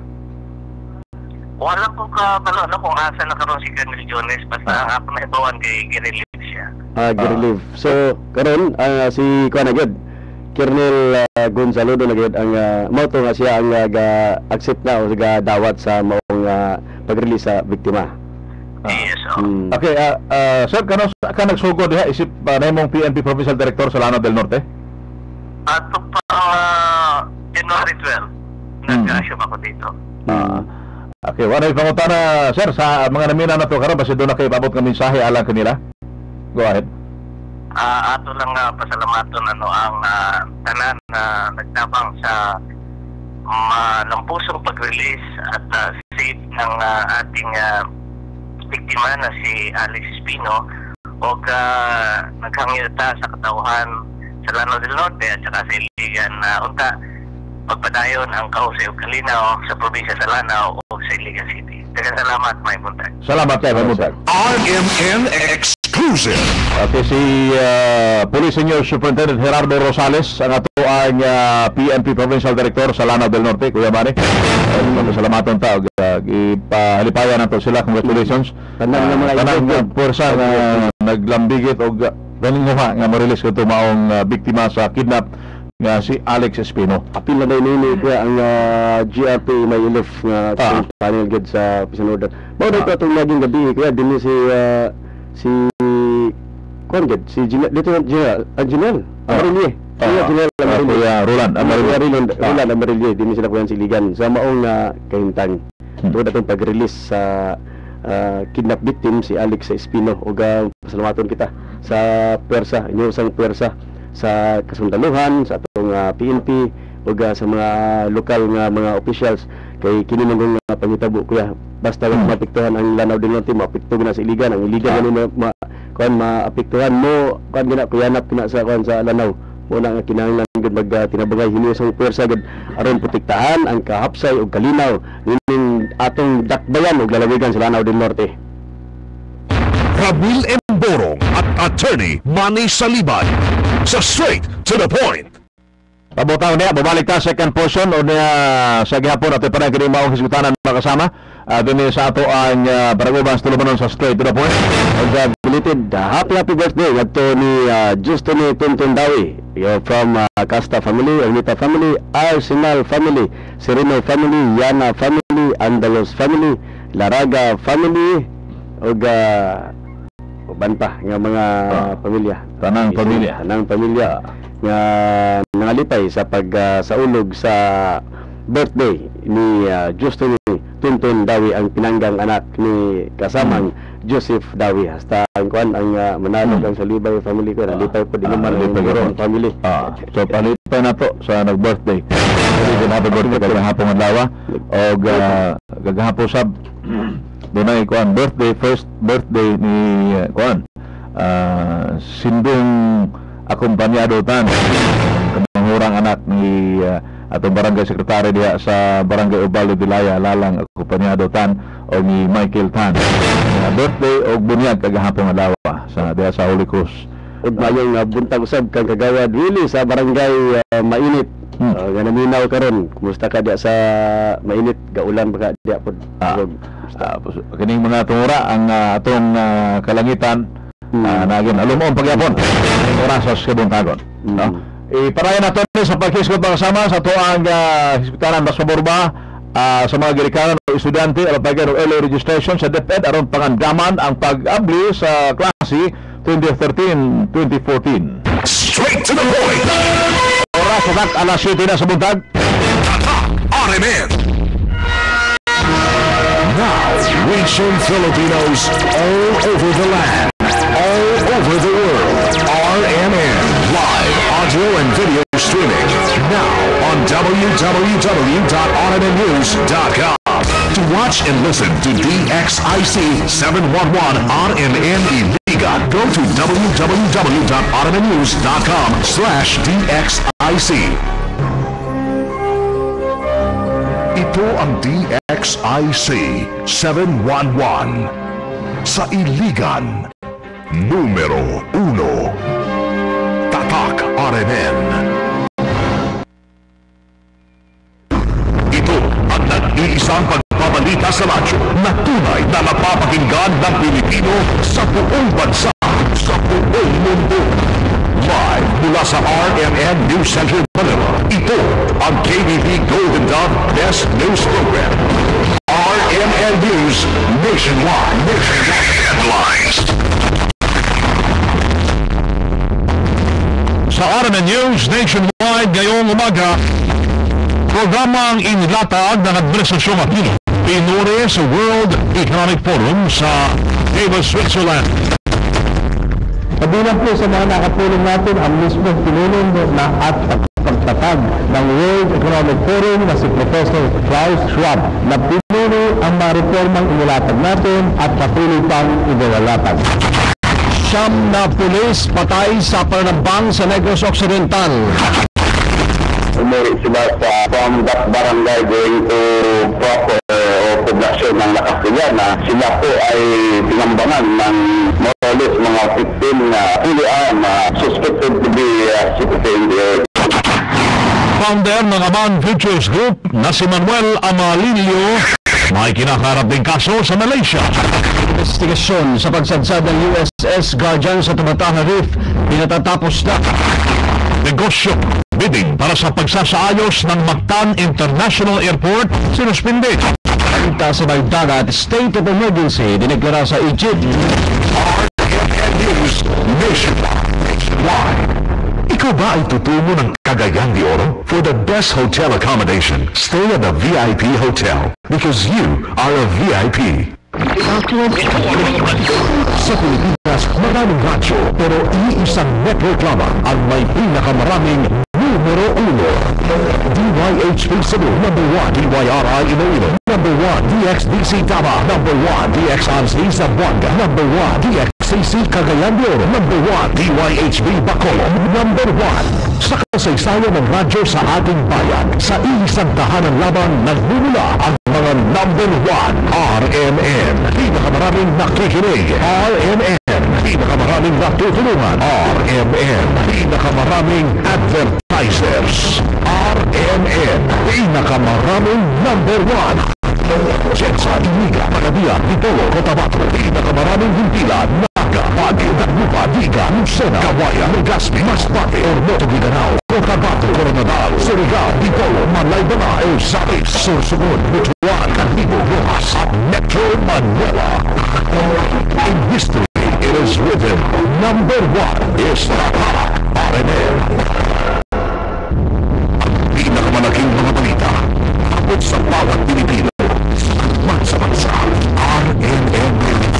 Wala ko ka balo ano kung asa na karon si Colonel Jones basta ang ako na ibawan kay Girelive siya. Ah, Girelive. So karon uh, si kuan agad Colonel uh, Gonzalo do lagad ang uh, mao to nga siya ang uh, ga-accept na o ga dawat sa maong uh, pag-release sa biktima. Yes, Hmm. Okay, uh, uh, sir, kano ka nagsugod diha isip uh, na imong P N P Provincial Director sa Lanao del Norte? Ato pa uh, January twelfth nag-assume ako dito. Ah. Okay, wala yung pangutana, sir, sa mga namina na to karon basi doon na kayo babot ng mensahe alang kanila. Go ahead. Ah, ato lang uh, pasalamaton ano ang uh, tanan na nagtabang sa malampusong pag-release at uh, safe ng uh, ating uh, biktima na si Alex Espino o uh, naghangilta sa katauhan sa Lanao del Norte at saka sa Iligan na uh, unta pagpadayon ang kahusay ug kalinaw sa probinsya sa Lanao o sa Iligan City. Daghang salamat, may buntag. Salamat kayo, may buntag. R M N Exclusive. Okay, si uh, Police Senior Superintendent Gerardo Rosales, ang ato ang uh, P N P Provincial Director sa Lanao del Norte, Kuya Manny. Uh, Salamaton ta, uh, ipahalipayan nato sila, congratulations. Tanan nga mga Tanan nga involved. pwersa nga naglambigit o galing nga nga ma-release ko ito maong uh, biktima sa kidnap nga si Alex Espino. Apil na daw nini kuya ang uh, G R P may ilif nga Ah. uh, panel gid sa Pisanudan. Mao daw pa itong naging gabi kuya dinhi si uh, si kuan gid si Gina, dito na Gina, Anginel Amarilye. Kuya Gina Amarilye. Kuya Roland Amarilye. Roland Roland Amarilye dinhi sila kuya siligan sa maong uh, kahimtang. Tuod atong pag-release sa uh, kidnap victim si Alex Espino ug uh, pasalamaton kita sa pwersa, inyo sang pwersa sa kasundaluhan sa atong uh, P N P ug uh, sa mga lokal nga mga officials kay kini man nga pangitabo kuya basta hmm. maapektuhan ang Lanao del Norte maapektuhan na sa Iligan ang Iligan ah. ma, ma kuan maapektuhan mo kuan gina kuyanap kina sa kuan sa Lanao mo na nga kinahanglan gud mag uh, tinabangay hinyo sa pwersa gud aron protektahan ang kahapsay ug kalinaw ning atong dakbayan ug lalawigan sa Lanao del Norte. Ramil M. Borong at Attorney Manny Salibay sa Straight to the Point. Pabutaw niya, babalik ta second portion o niya sa gihapon at ipanay kini maong hisgutanan makasama. Uh, Dini sa ato ang uh, Barangay Tulumanon sa Straight to the Point. And uh, belated uh, happy happy birthday to ni uh, Justine Tuntun Dawi. You're from uh, Casta family, Ernita family, Arsenal family, Sereno family, Yana family, Andalos family, Laraga family, ug uh, uban pa nga mga uh, pamilya. Tanang pamilya. Tanang pamilya nga nangalipay sa pag uh, sa ulog sa birthday ni uh, Justine Tuntun Dawi ang pinanggang anak ni kasamang hmm. Joseph Dawi. Hasta ang kuan ang uh, manalog ang Salibay family ko. Nalipay po din naman ang family. Ah, so palipay na to sa nag-birthday. Jadi happy birthday kagahapon adlaw og uh, kagahapon sab dunay kuan birthday first birthday ni uh, kuan uh, sindong akompanyado tan kamangurang anak ni uh, atong barangay secretary diha sa barangay Ubaldo Dilaya lalang akompanyado tan o ni Michael Tan. Uh, birthday og bunyag kagahapon adlaw sa diha sa Holy Cross. Ug mayong uh, buntag usab kang kagawad really sa barangay uh, Mainit. Hmm. Uh, nga naminaw karon, kumusta ka diya sa mainit gaulan baka diya pod. Ah, uh, kining mga tungura ang uh, atong uh, kalangitan hmm. uh, nagin alumon pagyapon. Oras sa kabuntagon. Hmm. No? Iparayan nato sa paghisgot kasama sa tuang uh, Hisgotanan Bas Maburba uh, sa mga girikanan o estudyante aron pagyan og early registration sa DepEd aron pangandaman ang pag-abli sa klase twenty thirteen twenty fourteen. Straight to the point. Oras sukat alas siyete na sa buntag. R M N. Now, reaching Filipinos all over the land, all over the world. R M N, live audio and video streaming. Now on w w w dot r m n news dot com. To watch and listen to D X I C seven one one R M N Iligan, go to w w w dot r m n news dot com slash D X I C. Ito ang D X I C seven one one sa Iligan, numero uno. Tatak R M N. Ito ang nag-iisang pagpabalita sa radyo na tunay na napapakinggan ng Pilipino sa buong bansa, sa buong mundo. Live mula sa R M N News Center Manila, ito ang K B P Golden Dove Best News Program. R M N News Nationwide. Nationwide Headlines. Sa R M N News Nationwide ngayong umaga, programang inilatag ng Administrasyong Aquino, pinuri sa World Economic Forum sa Davos, Switzerland. Kabilang po sa mga nakatulong natin ang mismo pinulong na at pagtatag ng World Economic Forum na si Professor Klaus Schwab na pinuno ang mga reformang inilatag natin at patuloy pang inilatag. Siyam na pulis patay sa panambang sa Negros Occidental. Umuri sila sa from that barangay going to proper o poblasyon ng Lakasigan na sila po ay pinambangan ng more or less mga fifteen na fully armed uh, suspected to be uh, citizen. Founder ng Aman Futures Group na si Manuel Amalilio may kinakaharap din kaso sa Malaysia. Investigasyon sa pagsadsad ng U S S Guardian sa Tumataha Reef pinatatapos na. Negosyo, bidding para sa pagsasaayos ng Mactan International Airport sinuspinde. Pagta sa Bagdagat, state of emergency dineklara sa Egypt. R M N News Nationwide. Ikaw ba ay tutumo ng Cagayan de Oro? For the best hotel accommodation, stay at a V I P hotel because you are a V I P. Sa Pilipinas, maraming radyo, pero iisang network lamang ang may pinakamaraming numero uno. D Y H P Cebu, number one. D Y R I Iloilo, number one. D X D C Tama, number one. D X R C Zamboanga, number one. D X C C Cagayan de Oro, number one. D Y H B Bacolod, number one. Sa kasaysayan ng radyo sa ating bayan, sa iisang tahanan lamang nagmumula ang mga number one. R M N, pinakamaraming nakikinig. R M N, pinakamaraming natutulungan. R M N, pinakamaraming advertisers. R M N, pinakamaraming number one. Jetsa, Iniga, Manabia, Pitolo, Cotabato, pinakamaraming himpilan. Naga, Baguio, Dagupa, Diga, Lucena, Kawayan, Legazpi, Masbate, Ormoto, Mindanao, Cotabato, Coronadal, Surigao, Pitolo, Malaybana, El Sabis, Sorsogon, Butuan, Calibo, Rojas, at Metro Manila. In history, it is written, number one is Tatak R M N. Ang pinakamalaking mga balita, abot sa bawat Pilipino, bansa-bansa, R M N.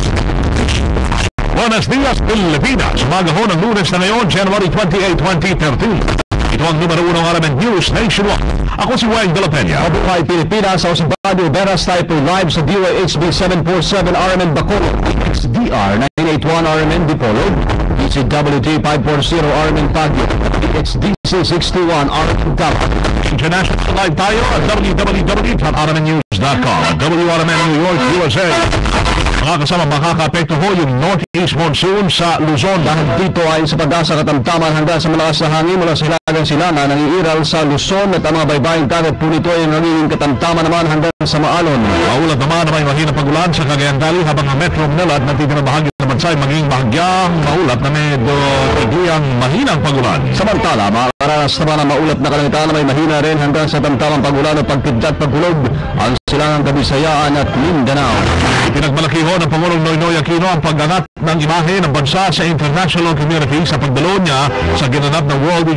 Buenos dias, Pilipinas. Magahon ng Lunes na ngayon, January twenty-eighth, twenty thirteen. Ito ang numero unong R M N News Nationwide. Ako si Wayne de la Peña. Mabuhay Pilipinas, ako si Badio Veras, tayo po live sa D Y H B seven forty-seven R M N Bacolod, X D R nine eighty-one R M N Dipolo, D C W T five forty R M N Baguio, X D C sixty-one R M N Davao. International live tayo at w w w dot r m n news dot com at W R M N New York, U S A. Mga kasama, makaka-apekto ho yung Northeast Monsoon sa Luzon. Dahil dito ay sa pag-asa katamtaman hanggang sa malakas na hangin mula sa hilagang Silana nangiiral sa Luzon at ang mga baybaying dagat po nito ay nagiging katamtaman naman hanggang sa Maalon. Maulat naman na may mahinang pagulan sa Cagayan Valley habang ang Metro Manila at natitirang bahagi ng bansa ay maging bahagyang maulat na medyo biglang mahinang pagulan. Samantala, makakaranas naman ang maulat na kalangitan na may mahina rin hanggang sa tamtamang pagulan o pagkidlat pagkulog ang silangang Kabisayaan at Mindanao. Pinagmalaki ho ng Pangulong Noynoy Aquino ang pag-angat ng imahe ng bansa sa international community sa pagdalo niya sa ginanap ng World Economic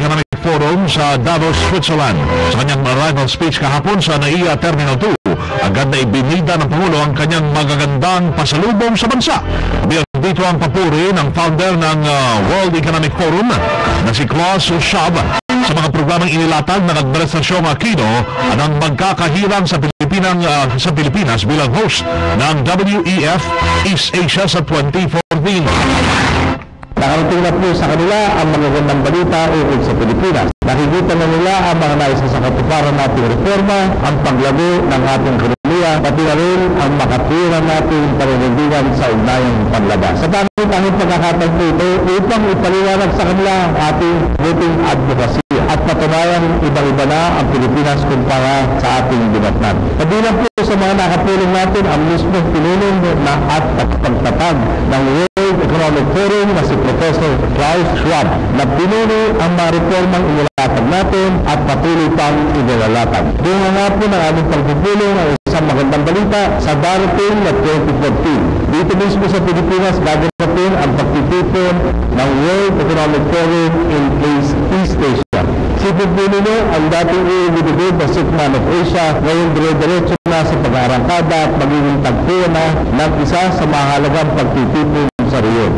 Forum sa Davos, Switzerland. Sa kanyang arrival speech kahapon sa N A I A Terminal two, agad na ibinida ng Pangulo ang kanyang magagandang pasalubong sa bansa. Bilang dito ang papuri ng founder ng uh, World Economic Forum na si Klaus Schwab sa mga programang inilatag ng Administrasyong Aquino at ang magkakahirang sa Pilipinas, uh, sa Pilipinas bilang host ng W E F East Asia sa twenty fourteen. Nakarating na po sa kanila ang magagandang balita ukol sa Pilipinas. Nakikita na nila ang mga nais sa katuparan nating reforma, ang paglago ng ating ekonomiya, pati na rin ang makatwiran nating paninindigan sa ugnayang panlabas. Sa tanong tanging pagkakataon po ito upang ipaliwanag sa kanila ang ating voting advocacy at patunayan ibang-iba na ang Pilipinas kumpara sa ating dibatnan. Kabilang po sa mga nakapulong natin ang mismong pinulong na at pagtatag ng World Economic Forum na si Professor Klaus Schwab na pinuno ang mga reformang inilatag natin at patuloy pang inilalatag. Bunga nga po ng aming pagpupulong ang isang magandang balita sa darating na twenty fourteen. Dito mismo sa Pilipinas gaganapin ang pagtitipon ng World Economic Forum in East Asia. Si Pilipinas ang dating i-ibigod na Sikman of Asia, ngayon dire-diretso na sa pag-aarangkada at magiging tagpuan na ng isa sa mahalagang pagtitipon sa riyon.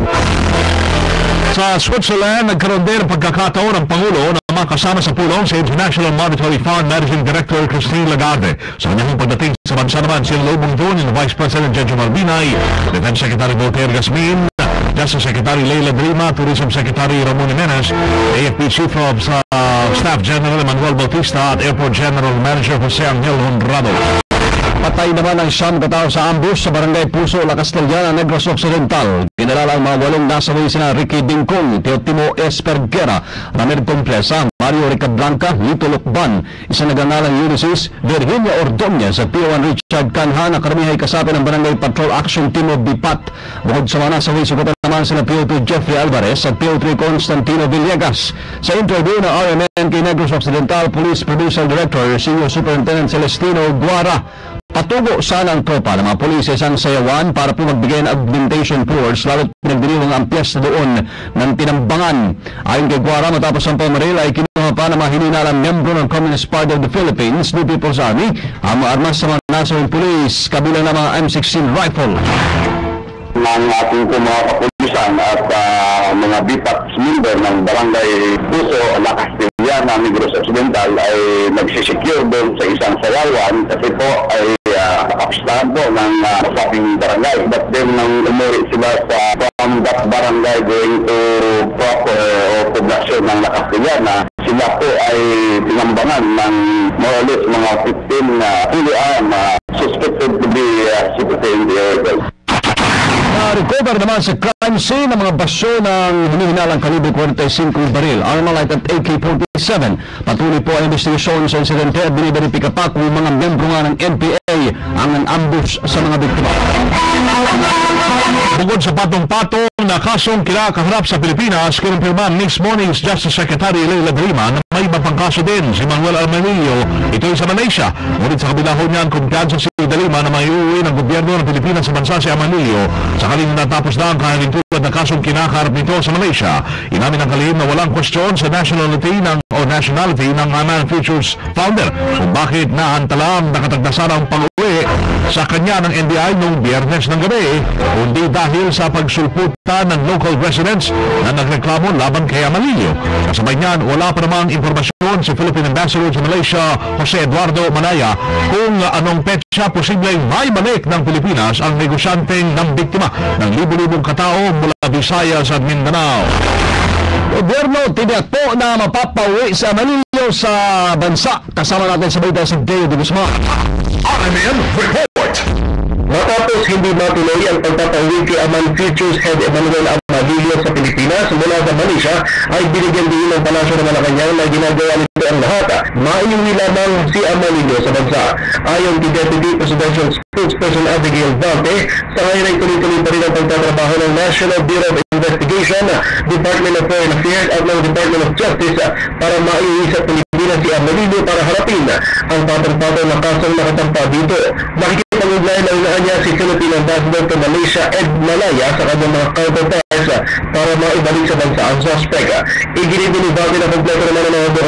Sa Switzerland, nagkaroon din ang pagkakataon ng Pangulo na makasama sa pulong sa International Monetary Fund Managing Director Christine Lagarde. Sa kanyang pagdating sa bansa naman, sila Lobong Doon yung Vice President Jenjo Malbinay, Defense Secretary Voltaire Gasmin, Justice Secretary Leila Drima, Tourism Secretary Ramon Jimenez, A F P Chief of uh, Staff General Manuel Bautista at Airport General Manager Jose Angel Honrado. Patay naman ang siyam katao sa ambush sa Barangay Puso, La Castellana, Negros Occidental. Ginalala ang mga walong nasaway sina Ricky Dingkong, Teotimo Esperguera, Ramir Compresa, Mario Ricablanca, Lito Lukban, isa nagangalang Ulysses, Virginia Ordonez at P O one Richard Canha na karamihay kasapi ng Barangay Patrol Action Team of Bipat. Bukod sa mga nasaway, sugutan naman sina P O two Jeffrey Alvarez at P O three Constantino Villegas. Sa interview na R M N kay Negros Occidental Police Provincial Director, Senior Superintendent Celestino Guara, patugo sana ang tropa ng mga pulis sa isang sayawan para po magbigay ng augmentation tours, lalo't pinagdiriwang ang piyesta doon ng tinambangan. Ayon kay Guara, matapos ang pamaril ay kinuha pa ng mga hininalang membro ng Communist Party of the Philippines, New People's Army, ang mga armas sa mga nasawang pulis, kabilang ng mga M sixteen rifle. Ng ating mga kapulisan at uh, mga B P A C member ng Barangay Puso, La Castellana, Negros Occidental ay nagsisecure doon sa isang sayawan kasi po ay nakapistahan po ng masaping uh, barangay. But then nang umuri sila sa from that barangay going to proper o poblasyon ng La Castellana, sila po ay tinambangan ng more or less mga fifteen uh, fully armed uh, suspected to be uh, citizen in the area. Na-recover naman sa crime scene ng mga basyo ng hinihinalang kalibre forty-five baril, Armalite at A K forty-seven. Patuloy po ang investigasyon sa insidente at biniberipika pa kung mga membro nga ng N P A ang ambush sa mga biktima. Bukod sa patong-patong na kasong kinakaharap sa Pilipinas, kinumpirma mismo ni Justice Secretary Leila Drima na may iba pang kaso din si Manuel Armanillo, ito sa Malaysia. Ngunit sa kabila ho niyan, kumpiyansa si Drima na may uuwi ng gobyerno ng Pilipinas sa bansa si Armanillo sakaling natapos na ang kahaling tulad na kasong kinakaharap nito sa Malaysia. Inamin ang kalihim na walang kwestiyon sa nationality ng o nationality ng Aman Futures founder kung bakit naantala ang nakatagdasan ang pag-uwi sa kanya ng N B I noong Biyernes ng gabi, kundi dahil sa pagsulputan ng local residents na nagreklamo laban kay Armanillo. Kasabay niyan, wala pa namang impormasyon si Philippine Ambassador sa Malaysia, Jose Eduardo Manaya, kung anong petsa posibleng may balik ng Pilipinas ang negosyanteng ng biktima ng libo-libong katao mula Visayas at Mindanao. Gobyerno tiyak po na mapapauwi sa Armanillo sa bansa. Kasama natin sa balita si Deo de Guzman. R M N Report. Matapos hindi matuloy ang pagpapauwi kay Aman Futures Head Emmanuel Armanillo sa Pilipinas mula sa Malaysia, ay binigyan din ng Palasyo ng Malacanang na ginagawa nito ang lahat. Maiuwi lamang si Armanillo sa bansa. Ayon kay Deputy Presidential Spokesperson Abigail Vante, sa ngayon ay tuloy-tuloy pa rin ang pagtatrabaho ng National Bureau of Investigation, Department of Foreign Affairs at ng Department of Justice para maiuwi sa Pilipinas si Armanillo para harapin ang patong-patong na kasong nakatampa dito. Nakikipag-ugnayan na unaan niya si Philippine Ambassador to Malaysia Ed Malaya sa kanyang mga counterparts para maibalik sa bansa ang suspect. Iginit ni Vante na kompleto naman ang mga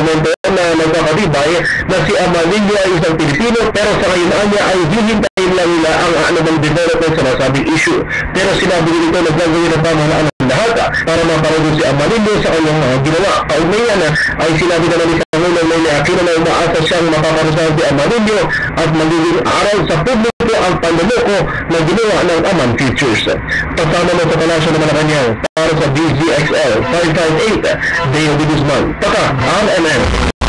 nagpatibay na si Amalillo ay isang Pilipino pero sa ngayon niya ay hihintayin lang nila ang anumang development sa nasabing issue. Pero sinabi nito na gagawin ng pamahalaan ng lahat para maparoon si Amalillo sa kanyang mga ginawa. Kaugnayan ay sinabi naman ni Pangulong Noynoy Aquino na umaasa siyang makaparusahan si Amalillo at magiging araw sa publiko ang panluloko na ginawa ng Aman Features. Kasama mo sa Palasyo ng Malacanang para sa D Z X L five five eight, Deo de Guzman, Taka, R M N.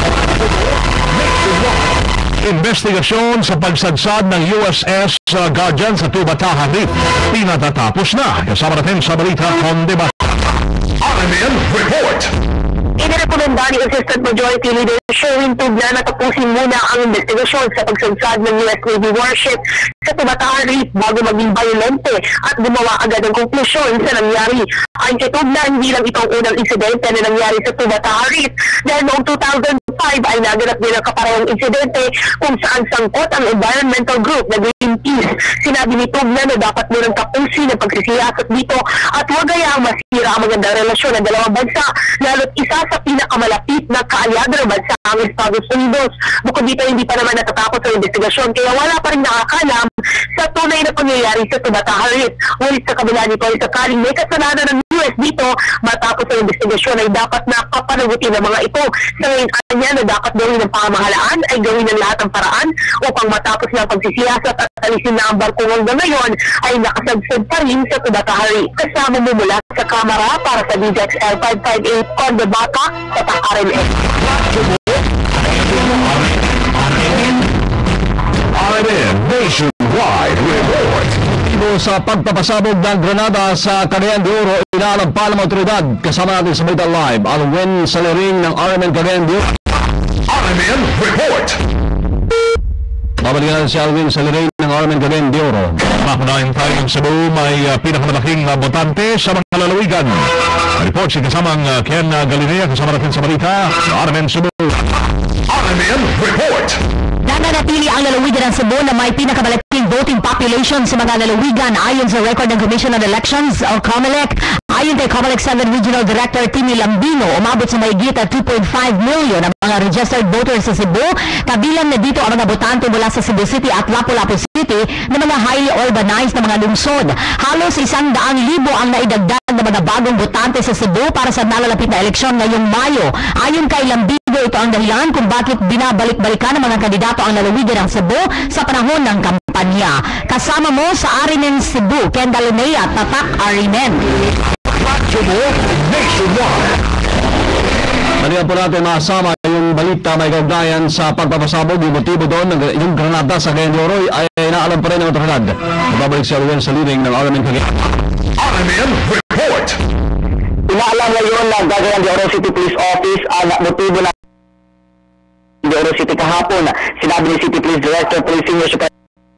Investigasyon sa pagsadsad ng U S S uh, Guardian sa Tubataha Reef pinatatapos na. Kasama natin sa balita Conde Bata. R M N Report. Inirekomenda ni Assistant Majority Leader Sherwin Tugna na tapusin muna ang investigasyon sa pagsadsad ng U S Navy warship sa Tubataha Reef bago maging violente at gumawa agad ng konklusyon sa nangyari. Ayon kay Tugna, hindi lang itong unang insidente na nangyari sa Tubataha Reef dahil noong two thousand five ay naganap din ang kaparehong insidente kung saan sangkot ang environmental group na Greenpeace. Sinabi ni Tugna na dapat munang tapusin ang pagsisiyasat dito at huwag hayaang masira ang magandang relasyon ng dalawang bansa, lalo't isa sa pinakamalapit na kaalyado ng bansa ang Estados Unidos. Bukod dito, hindi pa naman natatapos ang investigasyon kaya wala pa rin nakakalam sa tunay na pangyayari sa Tubataha Reef. Ngunit sa kabila nito ay sakaling may kasalanan ng U S dito matapos ang investigasyon ay dapat na kapanagutin ng mga ito. Sa ngayon kanya na dapat gawin ng pamahalaan ay gawin ng lahat ng paraan upang matapos ng pagsisiyasat at alisin na ang barkong hanggang ngayon ay nakasagsad pa rin sa Tubataha Reef. Kasama mo mula sa kamera para sa D Z X L five five eight Conde Bata sa R M N. R M N Nationwide Report. Sa pagpapasabog ng Granada sa Cagayan de Oro, inaalagpal ng otoridad. Kasama natin sa Balita Live, Alwin Salering ng R M N Cagayan de Oro. R M N Report. Babalikan natin si Alwin Salering ng R M N Cagayan de Oro. Makunahin tayong Cebu, may uh, pinakamalaking uh, botante sa mga lalawigan. Report si kasamang uh, Ken uh, Galinea, kasama natin sa balita sa R M N Cebu. R M N Report. Nananatili ang lalawigan ng Cebu na may pinakamalaking voting population sa mga lalawigan ayon sa record ng Commission on Elections o COMELEC. Ayon kay COMELEC seven Regional Director Timmy Lambino, umabot sa mahigit at two point five million ang mga registered voters sa Cebu. Kabilang na dito ang mga botante mula sa Cebu City at Lapu-Lapu City na mga highly urbanized na mga lungsod. Halos isang daang libo ang naidagdag ng mga bagong botante sa Cebu para sa nalalapit na eleksyon ngayong Mayo. Ayon kay Lambino, ito ang dahilan kung bakit binabalik-balikan ng mga kandidato ang lalawigan ng Cebu sa panahon ng kampanya. Kasama mo sa R M N Cebu, Ken Galinea, Tatak R M N. Balikan po natin masama yung balita may kaugnayan sa pagpapasabog. Yung motibo doon, yung Granada sa Cagayan de Oro ay inaalam pa rin ng otoridad. Babalik si Alwin Salering ng R M N Cagayan. R M N Report. Inaalam ngayon ng Cagayan de Oro City Police Office ang motibo ng de Oro City kahapon. Sinabi ni City Police Director Police Senior Superintendent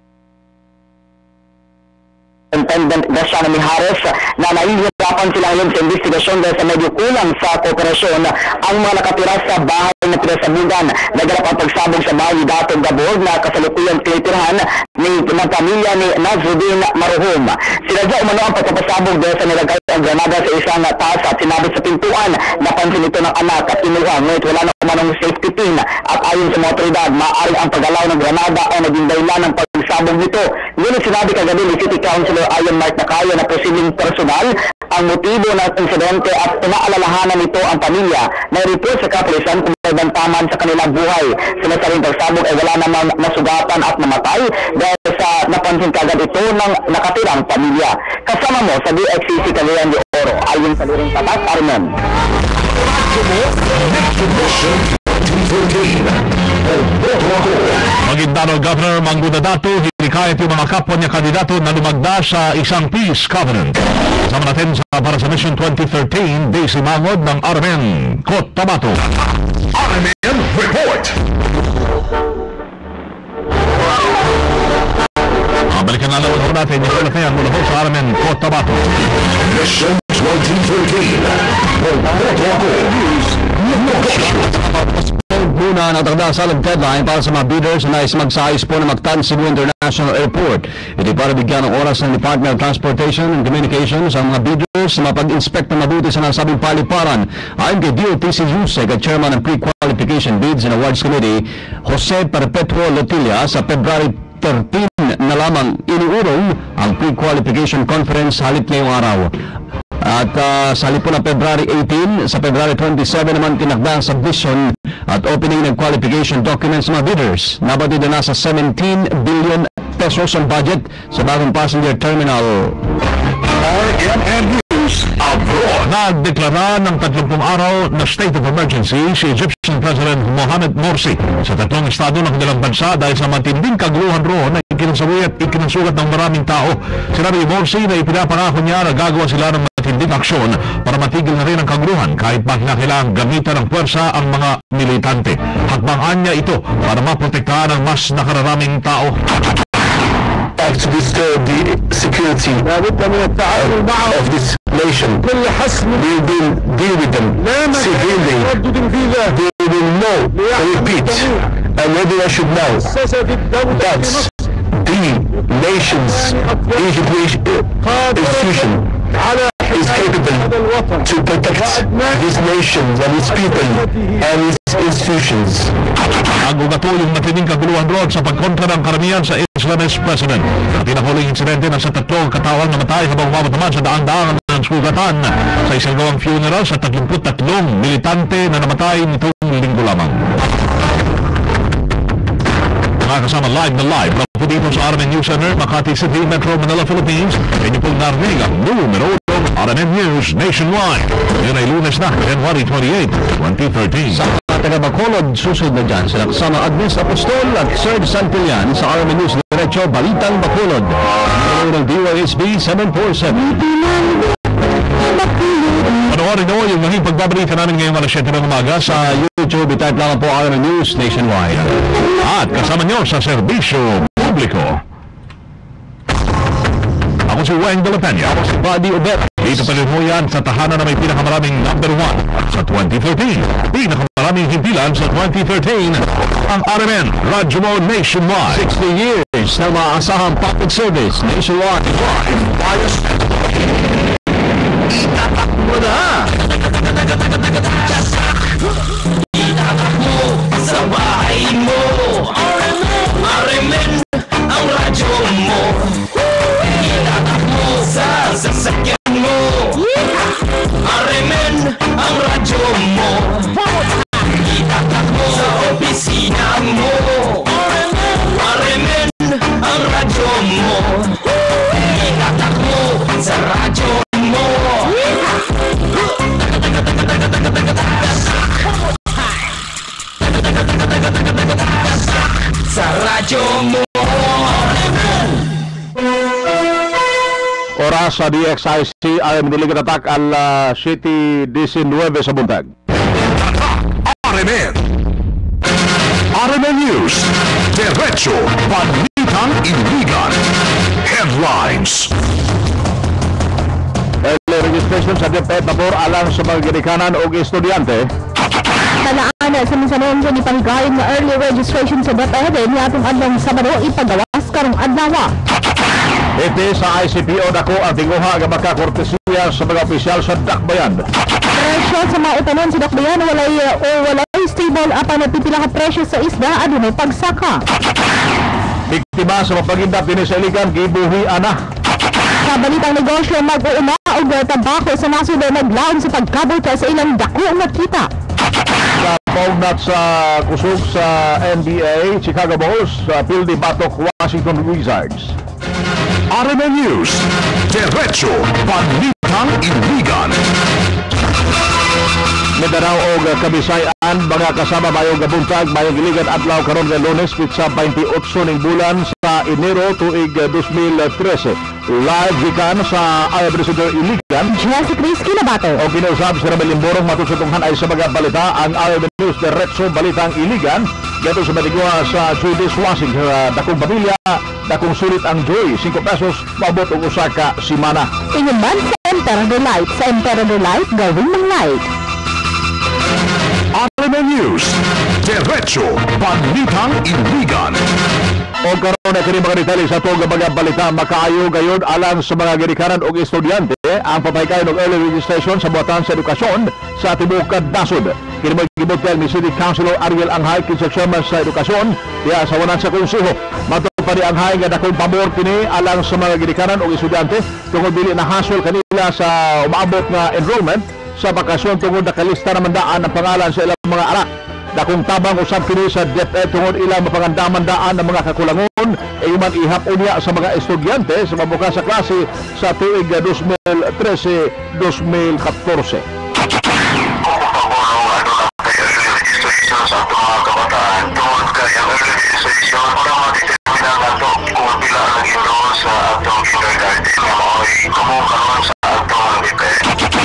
Intendant Graciano Mijares na nahihirapan sila ngayon sa investigasyon dahil sa medyo kulang sa kooperasyon ang mga nakatira sa bahay na pinasabugan. Naganap ang pagsabog sa bahay ni Dato Gabor na kasalukuyang tinitirahan ni ng pamilya ni Nazruddin Maruhom. Sinadya umano ang pagpapasabog dahil sa nilagay ang granada sa isang taas at sinabot sa pintuan. Napansin ito ng anak at inuha, ngunit wala na umanong safety pin at ayon sa mga otoridad, maaari ang paggalaw ng granada ay naging dahilan ng pagsabog nito. Ngunit sinabi kagabi ni City Councilor Ayon Mark Nakayo na posibleng personal ang motibo ng insidente at pinaalalahanan nito ang pamilya na report sa kapulisan kung may bantaman sa kanilang buhay. Sinasabing pagsabog ay wala namang nasugatan at namatay dahil sa napansin kagad ito ng nakatirang pamilya. Kasama mo sa D X C C Cagayan de Oro, Alvin Saliring, Tatak, Armen. Maguindanao Governor Manguda Dato hinikayat yung mga kapwa niya kandidato na lumagda sa isang peace covenant. Kasama natin sa para sa Mission twenty thirteen, Daisy Mangod ng R M N Cotabato. R M N Report. Balikan na lang natin yung kalakayan mula po sa R M N Cotabato. Mission twenty thirteen. Muna natakda sa deadline para sa mga bidders na nais magsayos po na Mactan Cebu International International Airport. Iti para bigyan ng oras ng Department of Transportation and Communications ang mga bidders na mapag-inspect na mabuti sa nasabing paliparan. Ayon kay D O T C U S E C at Chairman ng Pre-Qualification Bids and Awards Committee, Jose Perpetuo Lotilla, sa February thirteen na lamang iniurong ang Pre-Qualification Conference halip ngayong araw. At uh, sa halip po ng February eighteen, sa February twenty-seven naman tinakda ang submission at opening ng qualification documents ng mga bidders. Nabatid na nasa seventeen billion pesos ang budget sa bagong passenger terminal. R M N News Abroad. Nagdeklara ng tatlong araw na state of emergency si Egyptian President Mohamed Morsi sa tatlong estado ng kanilang bansa dahil sa matinding kaguluhan roon na ikinasawi at ikinasugat ng maraming tao. Sinabi ni Morsi na ipinapangako niya na gagawa sila ng matinding aksyon para matigil na rin ang kaguluhan kahit pa kinakailangang gamitan ng puwersa ang mga militante. Hakbangan niya ito para maprotektahan ang mas nakararaming tao. To disturb the security of this nation. We will deal with them severely. They will know, repeat, and maybe I should know that the nation's institution is capable to protect this nation and its people and its institutions. Nagugato yung matinding kaguluhan roon sa pagkontra ng karamihan sa Islamist president. Sa tinahuling insidente na sa tatlong katawang namatay habang umabot naman sa daang-daang ng sugatan sa isang gawang funeral sa tatlumput tatlong militante na namatay nitong linggo lamang. Mga kasama live na live mula po dito sa R M N News Center, Makati City, Metro Manila, Philippines. Inyo pong narinig ang numero ng R M N News Nationwide. Ngayon ay Lunes na, January twenty-eighth, twenty thirteen. Sa taga Bacolod, susunod na dyan sila kasama Agnes Apostol at Serge Santillan sa R M N News Diretso Balitang Bacolod. Numero ng D Y H B seven four seven. Panoorin nyo yung naging pagbabalita namin ngayong alas siyete ng umaga sa YouTube. Itype lang po R M N News Nationwide. At kasama nyo sa serbisyo publiko. Ako si Weng de la Peña. Ako si Buddy Obet. Dito pa rin mo yan sa tahanan na may pinakamaraming number one sa twenty thirteen. Pinakamaraming himpilan sa twenty thirteen. Ang R M N Radyo Mo Nationwide. sixty years na maasahang public service nationwide. Itatak mo na! Itatak mo sa bahay mo! R M N ang radyo mo! Itatak mo sa sasakyan mo! R M N ang radyo mo! Itatak mo sa opisina mo! R M N ang radyo mo! Itatak mo sa radyo mo! Sa radyo mo. Oras sa D X I C ay Diligat Attack alas siyete diecinueve sa buntag. R M N R M N News Diretso Balitang Iligan. Headlines. Early registration sa DepEd Tabor alang sa mga ginikanan o estudyante. Talaan sa misanon sa ipanggayon na early registration sa DepEd ni atong adlong Sabado ipagawas karong adlaw. Iti sa I C P O dako ang tinguha nga makakortesiya sa mga opisyal sa Dakbayan. Presyo sa mga utanon sa Dakbayan walay o walay stable apan napipila ka presyo sa isda adunay pagsaka. Biktima sa mapagindap dinhi sa Iligan gibuhi ana. Sa balitang negosyo mag-uuma og tabako sa nasod naglaon sa pagkabota sa ilang dako nga kita. Sa paugnat sa kusog sa N B A, Chicago Bulls, sa Pildi Batok, Washington Wizards. R M N News Diretso Balitang Iligan. Mindanao o Kabisayan, mga kasama mayong gabuntag, mayong giligan adlaw karon nga Lunes, pitsa twenty-eight ning bulan sa Enero tuig twenty thirteen. Live gikan sa I A B Residor Iligan. Jesse Chris Kinabato. O kinausap si Ramel Limborong matusutunghan ay sa mga balita ang I A B News Diretso Balitang Iligan. Gato sa baligwa sa Judith Washington, dakong pamilya, dakong sulit ang joy, five pesos, mabot ang usa ka simana. Inuman sa Emperador Light, sa Emperador Light, gawin ng light. R M N News Diretso Balitang Iligan. O karon na kini mga detalye sa tuga mga balita makaayo gayud alang sa mga ginikanan og estudyante ang papaykayon og early registration sa buhatan sa edukasyon sa tibuok nasod. Kini mo gibutyan ni City Councilor Ariel Anghay kinsa chairman sa edukasyon diya sa wanan sa konseho. Matud pa ni Anghay nga dakong pabor kini alang sa mga ginikanan og estudyante tungod dili na hasol kanila sa umaabot nga enrollment sa bakasyon tungod nakalista naman daan ang pangalan sa ilang mga anak. Dakong tabang usab kini sa DepEd tungod ilang mapangandaman-daan ng mga kakulangon ay man ihap unya sa mga estudyante sa mabuka sa klase sa tuig twenty thirteen twenty fourteen. Sa mga kabataan tungod kay ang early registration para madeterminan nato kung pila ang enroll sa atong kindergarten na mao'y kumukaroon sa atong DepEd.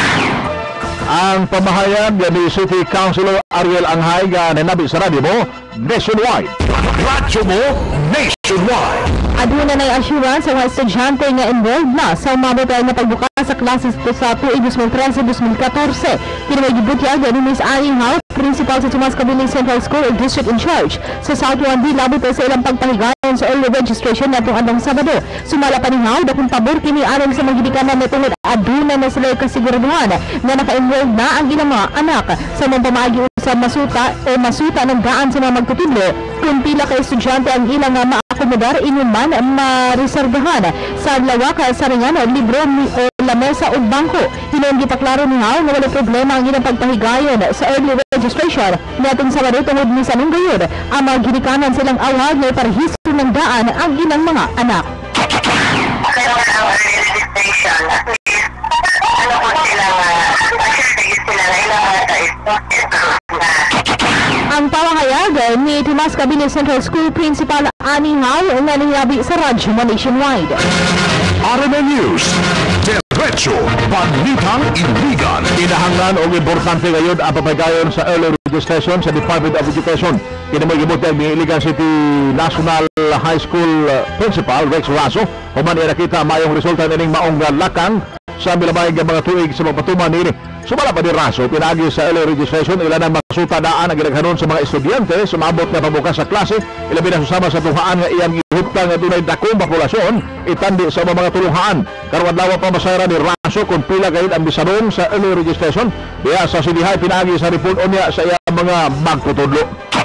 Ang pamahayag ni City Councilor Ariel Anghay nga nanabi sa radyo mo nationwide. Radyo mo nationwide. Aduna na assurance ang mga estudyante nga enrolled na sa umabot ay na pagbuka sa klase sa tuig twenty thirteen twenty fourteen. Kini may gibutyag ni Miss Aring House, Principal sa Tomas Cabiling Central School ug District in Charge sa South one D labot sa ilang pagpahigayon sa early registration natong adlong Sabado. Sumala pa ni House dakong pabor kini aron sa mga ginikanan na tungod aduna na sila kasiguraduhan nga naka-enrolled na ang ilang mga anak sa mga pamaagi sa masuta o masuta ng daan sa mga magtutudlo kung pila ka estudyante ang ilang nga maakomodar inuman mareserbahan sa lawak sa ringan o libro o lamesa o bangko. Hinon gipaklaro ni Hao nga wala problema ang ilang pagpahigayon sa early registration natong Sabado tungod ni sanong gayud ang mga ginikanan silang awag na parehistro ng daan ang ilang mga anak. Kaya ang early registration at least ano po sila nga assure sila na ilang mga ka-enroll na. Ang pawahayag ni Tomas Cabiling Central School Principal Ani Hao nga nangyari sa Radyo Nationwide. R M N News, Diretso, Balitang Iligan. Inahanglan og importante gayud ang papaygayon sa early registration sa Department of Education. Kini mo gibutang ni Iligan City National High School Principal Rex Raso human irakita mayong resulta nining maong lakang sa milabay nga mga tuig sa magpatuman nini. Sumala pa ni Raso pinagi sa early registration ilan ang masuta daan ang ginaghanon sa mga estudyante sumabot na pabukas sa klase ilabi na susama sa tunghaan nga iyang gihuptan nga dunay dakong populasyon itandi sa mga tulunghaan. Karon adlaw pa masayra ni Raso kung pila gayud ang bisanong sa early registration diya sa Sidihay pinagi sa report unya sa iyang mga magtutudlo.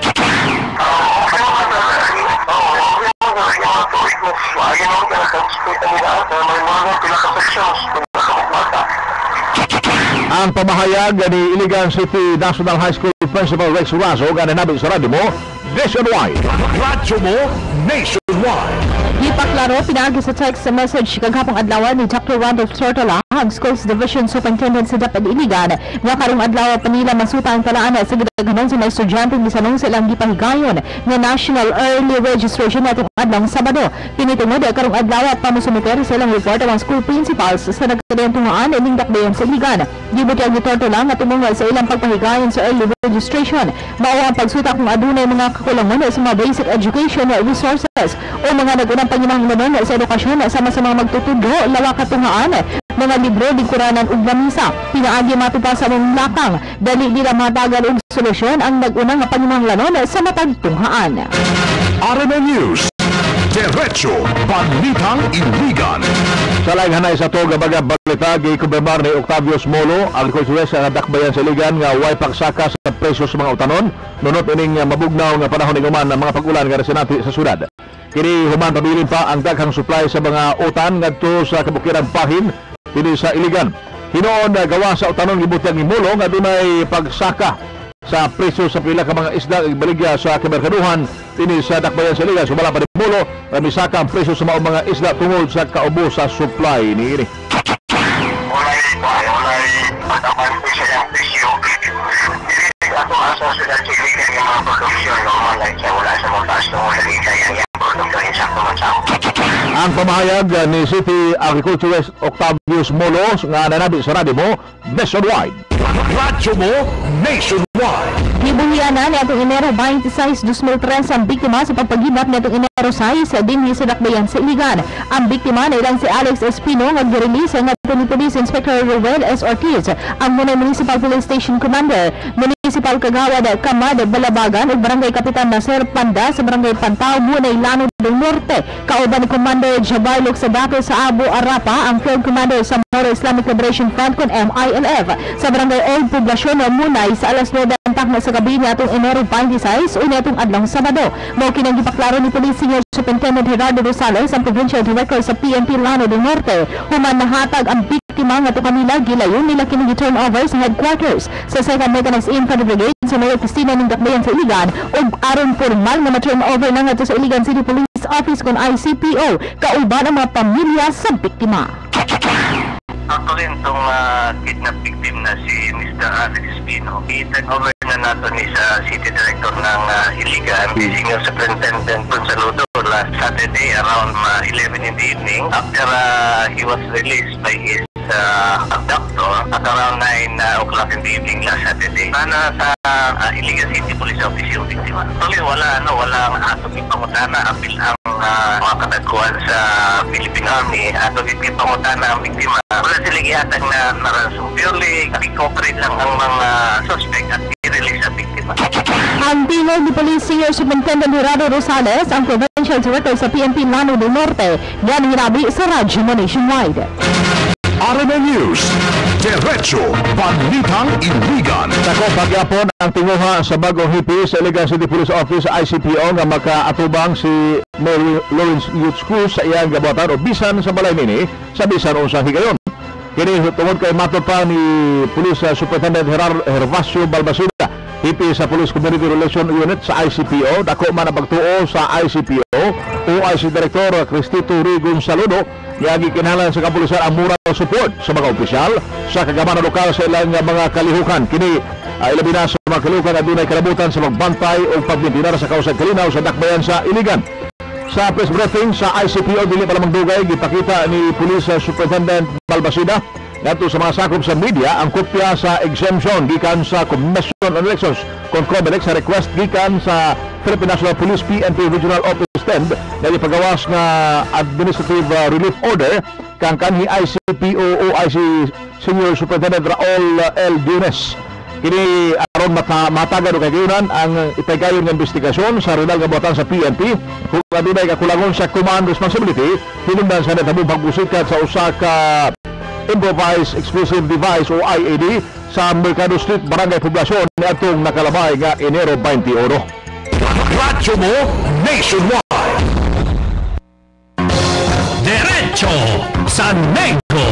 Ang pamahayag ni Iligan City National High School Principal Rex Raso nga nanabi sa radyo mo nationwide. Radyo mo nationwide. Gipaklaro pinagi sa text message kaghapong adlaw ni Doctor Randolph Tortola ang Schools Division Superintendent sa DepEd Iligan nga karong adlaw pa nila masuta ang talaan sa gidaghanon sa mga estudyante bisanong sa ilang gipahigayon nga National Early Registration natong adlaw Sabado. Pinitungod karong adlaw pa mosumiter sa ilang report ang school principals sa nagkadayang tungaan ining dakbayon sa Iligan. Gibutyag ni Tortola nga tumungod sa ilang pagpahigayon sa early registration mao ang pagsuta kung adunay mga kakulangan sa mga basic education resources o mga nagunang panginahanglanon sa edukasyon sama sa mga magtutudlo lawa katungaan mga libro digkuranan ug lamisa. Pinaagi matupa sa mga lakang dali nila matagal og solusyon ang nagunang panginahanglanon sa matag tunghaan. R M N News, Diretso, Balitang Iligan. Sa laing hanay sa toga baga balita gikumbemar ni Octavius Molo agriculturist nga dakbayan sa Iligan nga way pagsaka sa presyo sa mga utanon nunot ining mabugnaw nga panahon ning uman ng mga pag-ulan nga resinati sa syudad. Kini human pabilin pa ang daghang supply sa mga utan ngadto sa kabukiran Pahin dinhi sa Iligan. Hinoon na gawa sa utanon gibutyag ni Molo nga dunay pagsaka sa presyo sa pila ka mga isda ibaligya sa kamerkaduhan dinhi sa dakbayan sa Iligan. Sumala pa ni Molo na misaka ang presyo sa mga isda tungod sa kaubo sa supply ni ini. Walay walay pataman siya ang presyo. Dili ako asa sa Iligan nga mga produksyon normal like wala sa mga taas ng wala kaya yang produkto insakto man sa. Ang pamahayag ni City Agriculturist Octavius Molo nga nanabi sa radyo mo nationwide. Radyo mo nationwide. Gibuhian na ni atong Enero twenty-six, twenty thirteen ang biktima sa pagpaginap ni atong Enero six dinhi sa dakbayan sa Iligan. Ang biktima na ilang si Alex Espino nga girelease nga ni Police Inspector Ruel S. Ortiz, ang Munay Municipal Police Station Commander. Municipal Principal Kagawad Kamad Balabagan ug Barangay Kapitan Nasir Panda sa Barangay Pantao, Munay Lano del Norte. Kauban ni Commander Jabailok sa dato sa Abu Arapa ang Field Commander sa Moro Islamic Liberation Front kon M I L F sa Barangay Old Poblacion Munay sa alas nuwebe na sa gabi ni atong Enero twenty-six o ni atong adlong Sabado. Mao kinang gipaklaro ni Police Senior Superintendent Gerardo Rosales ang Provincial Director sa P N P Lano del Norte human nahatag ang biktima nga to kanila gilayon nila kining turn over sa headquarters sa second Mechanized Infantry Brigade sa Mayor Cristina ning Dakbayan sa Iligan ug aron formal nga ma-turn over na nga sa Iligan City Police Office kon I C P O kauban ang mga pamilya sa biktima. Ako rin itong uh, kidnap victim na si Mister Alex Espino. I-turn over na nato ni sa City Director ng uh, Iligan, si Senior Superintendent Consaludo last Saturday around uh, eleven in the evening. After uh, he was released by his uh, abductor at around nine uh, o'clock in the evening last Saturday. Sana sa uh, Iligan City Police Office yung biktima. Tuloy wala, ano, wala atong ipangutana apil ang uh, mga katagkuhan sa Philippine Army. Atong ipangutana ang biktima. Wala silang iatag na naransom. Purely, i-cooperate lang ang mga suspect at i-release ang biktima. Ang tingog ni Police Senior Superintendent Gerardo Rosales, ang Provincial Director sa P N P Lano del Norte, yan hinabi sa Radyo Mo Nationwide. R M N News, Diretso, Balitang Iligan. Nako, pagyapon ang tinguha sa bagong hipi sa Iligan City Police Office I C P O nga makaatubang si Mary Lawrence Youth Cruz sa iyang gabutan o bisan sa balay nini sa bisan unsang higayon. Kini tungod kay matod pa ni Police Superintendent Herar Hervasio Balbasida, hipi sa Police Community Relation Unit sa I C P O, dako man ang pagtuo sa I C P O o I C Director Cristito Rigon Saludo, yagi kinahanglan sa kapulisan ang moral support sa mga opisyal sa kagamanan lokal sa ilang mga kalihukan. Kini uh, ilabi na sa mga kalihukan na dunay kalabutan sa magbantay o pagbintinar sa kausag kalinaw sa dakbayan sa Iligan. Sa press briefing sa I C P O dili pa lamang dugay gipakita ni Police Superintendent Balbasida ngadto sa mga sakop sa media ang kopya sa exemption gikan sa Commission on Elections kon COMELEC sa request gikan sa Philippine National Police P N P Regional Office ten na ipagawas nga administrative uh, relief order kang kanhi I C P O o I C Senior Superintendent Raul uh, L. Dunes. Kini aron mata matagan og kagayunan ang ipagayon nga investigasyon sa renal nga buhatan sa P N P kung adunay kakulangon sa command responsibility hinungdan sa natabong pagbusikat sa usa ka improvised explosive device o I E D sa Mercado Street, Barangay Poblacion niadtong nakalabay nga Enero twenty-one. Radyo Mo Nationwide. Diretso sa Negro.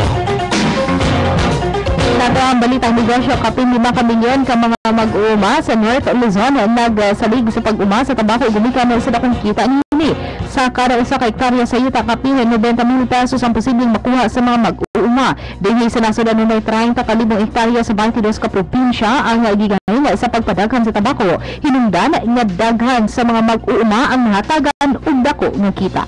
Nato ang balitang negosyo kapin lima ka milyon ka mga mag-uuma sa North Luzon nagsalig sa pag-uma sa tabako gumikan sa dakong kita nini. Sa kada usa ka hektarya sa yuta kapin ninety mil pesos ang posibleng makuha sa mga mag-uuma. Dinhi sa nasod may thirty ka libong hektarya sa twenty-two ka probinsya ang gigahin sa pagpadaghan sa tabako. Hinungdan nga daghan sa mga mag-uuma ang nahatagan og dako nga kita.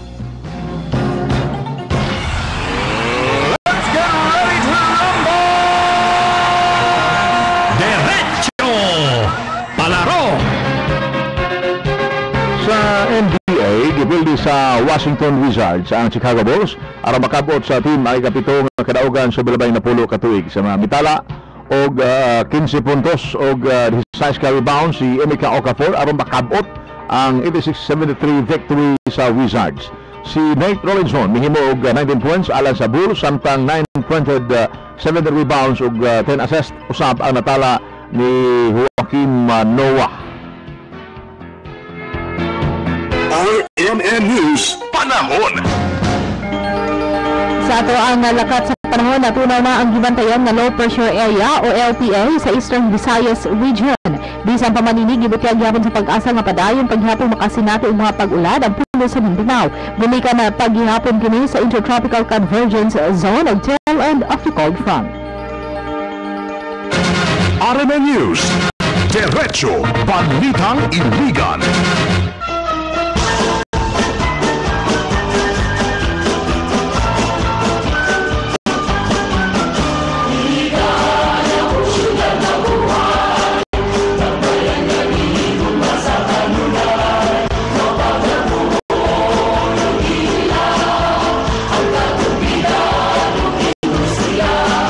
Gibuldi sa Washington Wizards ang Chicago Bulls aron makabot sa team ay kapitong kadaugan sa bilabay na pulo ka tuig sa mga bitala og uh, fifteen puntos og uh, six ka rebound si Emeka Okafor aron makabot ang eighty-six seventy-three victory sa Wizards. Si Nate Robinson mihimo og uh, nineteen points alang sa Bulls samtang nine pointed uh, seven rebounds og uh, ten assists usab ang natala ni Joaquim uh, Noah. R M N News, panahon. Sa ato ang lakat sa panahon, natunaw na ang gibantayan na low pressure area o L P A sa Eastern Visayas Region. Bisan pa maninig, gibutyag yapon sa pag-asa nga padayon paghihapon makasinati ang mga pag-ulad ang pulo sa Mindanao. Bumika na paghihapon kini sa Intertropical Convergence Zone o tail end of the cold front. R M N News, Diretso, Balitang Iligan. Mga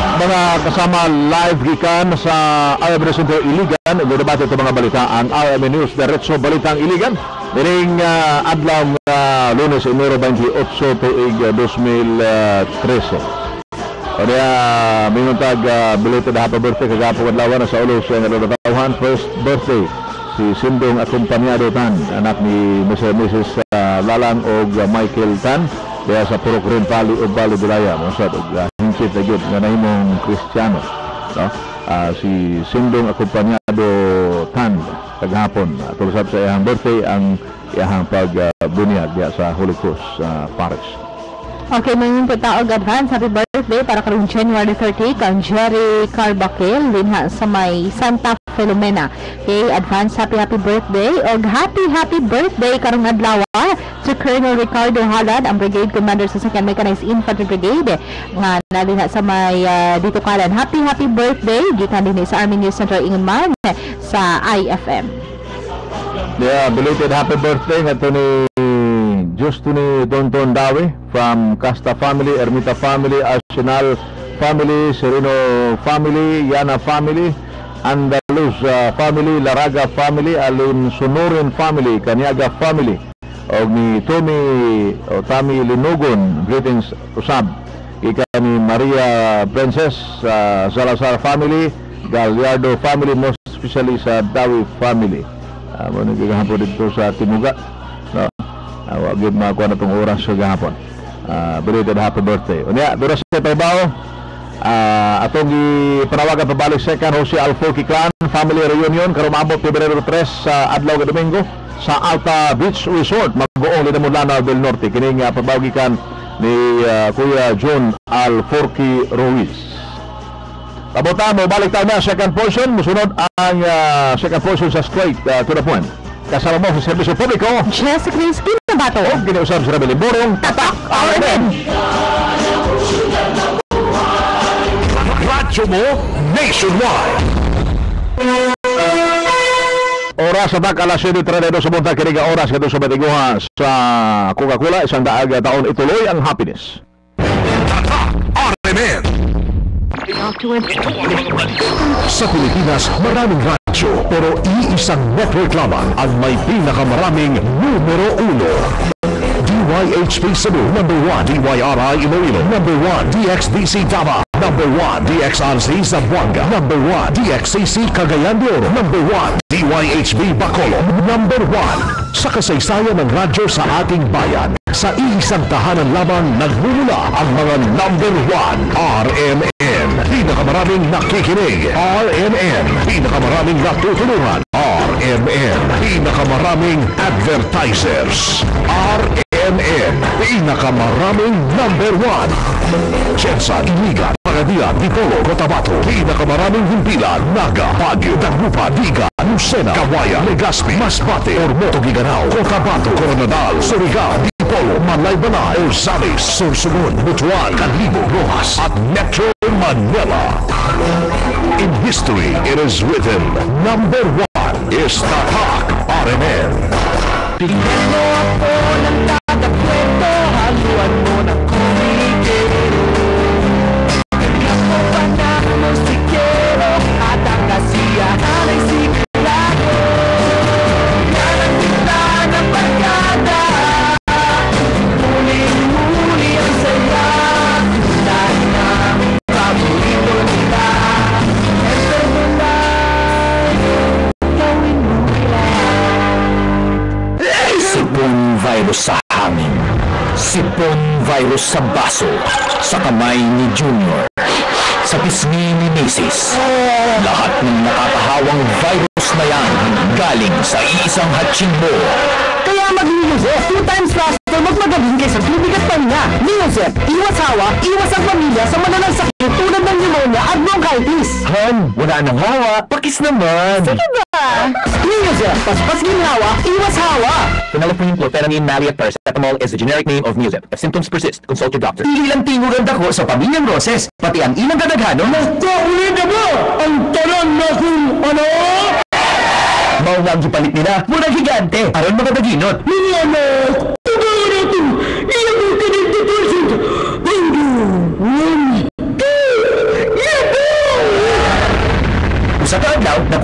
kasama live gikan sa R M N Center Iligan. Nagdebate ito mga balita ang R M N News Diretso Balitang Iligan. Diring uh, adlaw uh, Lunes, Enero twenty-eight, tuig two thousand thirteen. O niya, minguntag uh, belated happy birthday kagapong adlaw na sa ulos ng natatauhan. First birthday si Sindong Akompanyado Tan, anak ni Mister Missus Uh, Lalang o uh, Michael Tan. Kaya sa Purok Rin Pali o Bali Bilaya, masad og uh, hingkit na yun nga nahimong Kristiyano, no? Uh, si Sindong Akompanyado Tan kaghapon, uh, tulusab sa iyang birthday ang iyang pagbunyag uh, sa Holy Cross uh, Parish. Okay, may pataog advance happy birthday para karong January thirty kang Jerry Carbaquel dinha sa may Santa Filomena. Okay, advance happy happy birthday og happy happy birthday karong adlaw to Colonel Ricardo Halad, ang Brigade Commander sa second Mechanized Infantry Brigade nga nadinha sa may uh, dito kalan. Happy happy birthday gikan dinhi sa Army News Center Ingon sa I F M. Yeah, belated happy birthday nga to ni Justo ni Tonton Dawi from Casta family, Ermita family, Arsenal family, Sereno family, Yana family, Andaluz uh, family, Laraga family, Alin Sonorin family, Kanyaga family, o ni Tommy o Tami Linugon, greetings usab. Ika ni Maria Princess, uh, Salazar family, Gallardo family, most especially sa Dawi family. Uh, Muna gagahapon dito sa Timuga, no? Uh, Wagid makakuha na itong oras sa gahapon. Uh, belated happy birthday. Unya, dura sa Taybaw, uh, atong ipanawagan pabalik second Jose Alfoki Clan Family Reunion karong maabot Pebrero tres sa adlaw nga Domingo sa Alta Beach Resort, Mag-uong Linamulana del Norte. Kining uh, pabagikan ni uh, Kuya John Alforki Ruiz. Kabuta mo, balik tayo na second portion. Musunod ang uh, second portion sa straight uh, to the point. Kasama mo sa Serbisyo Publiko, Jessica Krinsky na bato. O ginausap sa Rebelin Borong, Tatak R M N. Radyo mo nationwide. Oras sa tak alas siyete trenta y dos sa buntag kiniga oras kadto sa Batiguha sa Coca-Cola, isang daag taon ituloy ang happiness. Tatak R M N. Sa Pilipinas, maraming radyo, pero iisang network lamang ang may pinakamaraming numero uno. D Y H P Cebu, number one. D Y R I Iloilo, number one. D X D C Davao, number one. D X R C Zamboanga, number one. D X C C Cagayan de Oro, number one. D Y H B Bacolod, number one. Sa kasaysayan ng radyo sa ating bayan, sa iisang tahanan lamang nagmumula ang mga number one. R M N, pinakamaraming nakikinig. R M N, pinakamaraming natutulungan. R M N, pinakamaraming advertisers. R M N, pinakamaraming number one. Jensen, Iligan, Pagadian, Dipolo, Cotabato, pinakamaraming himpilan. Naga, Baguio, Dagupa, Diga, Lucena, Kawayan, Legazpi, Masbate, Ormoto, Giganao, Cotabato, Coronadal, Surigao, Dipolo, Malaybalay, Ozalis, Sorsogon, Butuan, Calibo, Rojas, at Metro Manila. In history, it is written, number one is Tatak R M N. Bigyan mo ako ng tagakwento, haluan mo ng komikero. Bigyan mo pa ng musikero, at ang kasiyahan ay sigurado. Yan ang tinta ng barkada, muling-muli ang saya. Dahil namin paborito nila, enter mo lang, gawin mo Sipon virus sa hangin. Sipon virus sa baso. Sa kamay ni Junior. Sa pisngi ni Missus Lahat ng nakakahawang virus na yan galing sa iisang hatchimbo. Kaya mag-Newsep, two times faster magmagaling kaysa tubig at pahinga. Newsep, iwas hawa, iwas ang pamilya sa malalang sakit tulad ng pneumonia at bronchitis. Han, wala nang hawa, pakis naman. Sige ba? Newsep, paspas ginhawa, iwas hawa. Phenylephrine, clofenamine, maleate, paracetamol is the generic name of Newsep. If symptoms persist, consult your doctor. Hindi lang tingog ang dako sa pamilyang Roses, pati ang ilang kadaghanon. Nagkaulit na ba ang tanan na kung ano? Mao nga ang gipalit nila, muna gigante, aron mga daginot. Mga na, tugawa natin, iyang mo ka ninety percent. Hanggang one, two, yapa!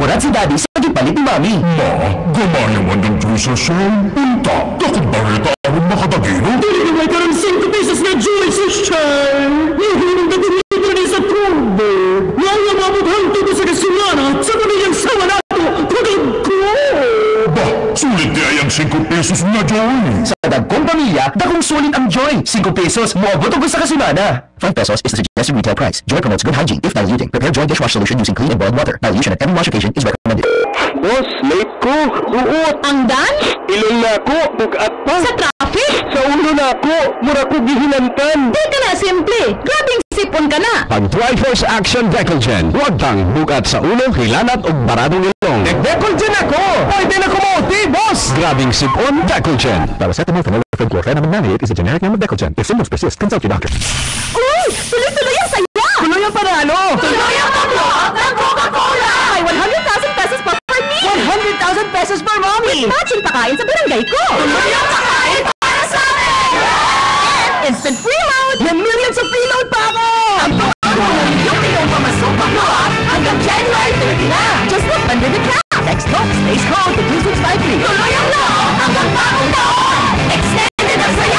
Murad si Daddy sa gipalit ni Mami. Ma, gamay naman ng juicer siyang punta. Dakot ba rita aron makatagino? Dili na may karang five pesos na juicer siyang. Hihiling na deliver ni sa tubo. Wala mabudhan tubo sa kasulana sa pamilyang sawa na ito. Kagag ko! Ba, sulit di ayang five pesos na Joy. Sa dagkong pamilya, dakong sulit ang Joy. five pesos, muabot og sa kasimana. five pesos is the suggested retail price. Joy promotes good hygiene. If diluting, prepare Joy dishwash solution using clean and boiled water. Dilution at every wash occasion is recommended. Boss, late ko. Uot. Ang dan? Ilong na ako. Bugat pa. Sa traffic? Sa ulo na ako. Mura ko gihinantan. Di ka na simple. Grabing sipon ka na. Pag Triforce Action Decolgen, huwag kang bugat sa ulo, hilanat o baradong ilong. Decolgen ako! Pwede na kumuti, boss! Grabing sipon, Decolgen. Paracetamol, phenylephrine, chlorphenamine maleate is a generic name of Decolgen. If symptoms persist, consult your doctor. Uy! Tuloy-tuloy ang saya! Tuloy ang panalo! Tuloy ang pag-block ng Coca-Cola! May one hundred thousand pesos pa for me! one hundred thousand pesos per mommy! With matching pakain sa barangay ko! Tuloy ang pakain para sa amin! Instant preload! May millions of preload pa ako! Ang pagkakulang yung iyong pamasok pa-block hanggang January thirty na! Just look under the cap! Text box, space code to two six five three. Tuloy ang law hanggang bagong taon! Extended ang saya!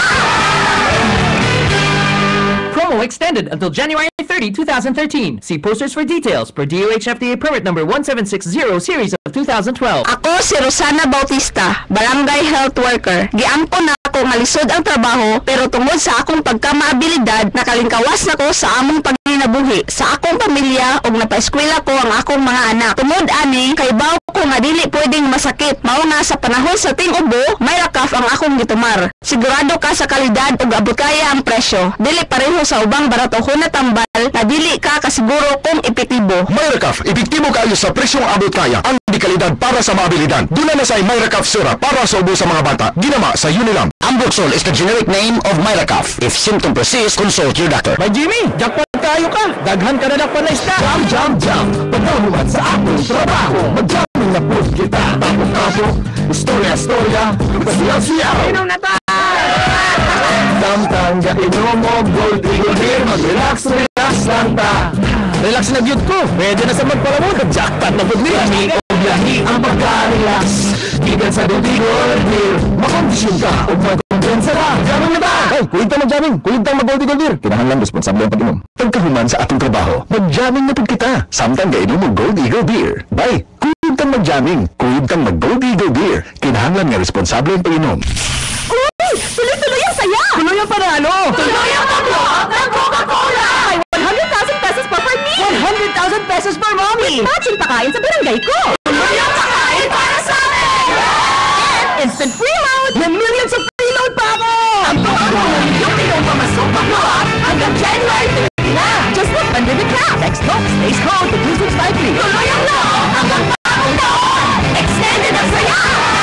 Promo extended until January thirtieth, two thousand thirteen. See posters for details per D O H F D A permit number one seven six zero series of two thousand twelve. Ako si Rosana Bautista, barangay health worker. Giangkon na ako malisod ang trabaho pero tungod sa akong pagkamaabilidad nakalingkawas na ko sa among paginabuhi sa akong pamilya ug napaeskwela ko ang akong mga anak. Tungod ani kay baw ko nga dili pwedeng masakit. Mao nga sa panahon sa ting-ubo, may rakaf ang akong gitumar. Sigurado ka sa kalidad ug abot kaya ang presyo. Dili pareho sa ubang barato ko na tambal na dili ka kasiguro kung epektibo. Myracaf, epektibo kayo sa presyong abot kaya. Ang di kalidad para sa maabilidad. Dula na sa Myracaf syrup para sa ubo sa mga bata. Ginama sa Unilam. Ambroxol is the generic name of Myracaf. If symptom persists, consult your doctor. May Jimmy, jackpot tayo ka! Daghan ka na ng panaysta! Jam, jam, jam! Pagkahuman sa akong trabaho. Mag-jamming na po kita. Tapos-tapos, istorya-storya, pasiyaw-siyaw. Inom na tayo! Samtang gainom mo, gold eagle beer. Mag-relax, relax lang ta. Relax na gyud ko! Pwede na sa magpalamod! Jackpot na po niya! Lahi o lahi ang pagka-relax. Gigan sa gold eagle beer. Makondisyon ka o magkondensa ka. Jamming na ba? Hey, kulig tang mag-jamming. Kulig tang mag-gold eagle beer. Kinahanglan responsable ang pag-inom. Pagkahuman sa atong trabaho, mag-jamming na pud kita. Samtang gainom mo gold eagle beer. Bye! Kulig tang mag-jamming. Kulig tang mag-gold eagle beer. Kinahanglan nga responsable ang pag-inom. Uy! Tuloy-tuloy ang saya! Tuloy ang panalo! Tuloy ang pag-block ng Coca-Cola! May one hundred thousand pesos pa for me! one hundred thousand pesos per mommy! With matching pakain sa barangay ko! Tuloy ang pakain para sa amin! Instant preload! May millions of preload pa ako! Ang pagkakulang yung iyong pamasok pa-block hanggang January thirty na! Just look under the cap! Text box, space code to two six five three. Tuloy ang law hanggang bagong taon! Extended ang saya!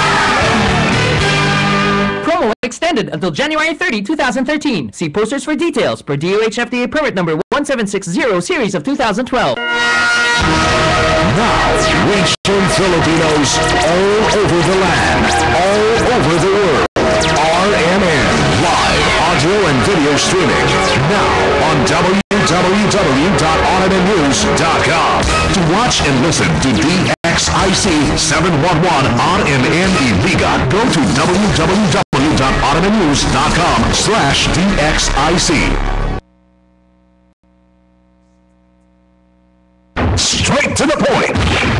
Promo extended until January thirtieth, two thousand thirteen. See posters for details per D O H F D A permit number one seven six zero series of two thousand twelve. Now, reaching Filipinos all over the land, all over the world. R M N, live audio and video streaming. Now on w w w dot r m n news dot com. To watch and listen to D X I C seven one one R M N Iliga, go to w w w dot r m n news dot com slash D X I C. Straight to the point.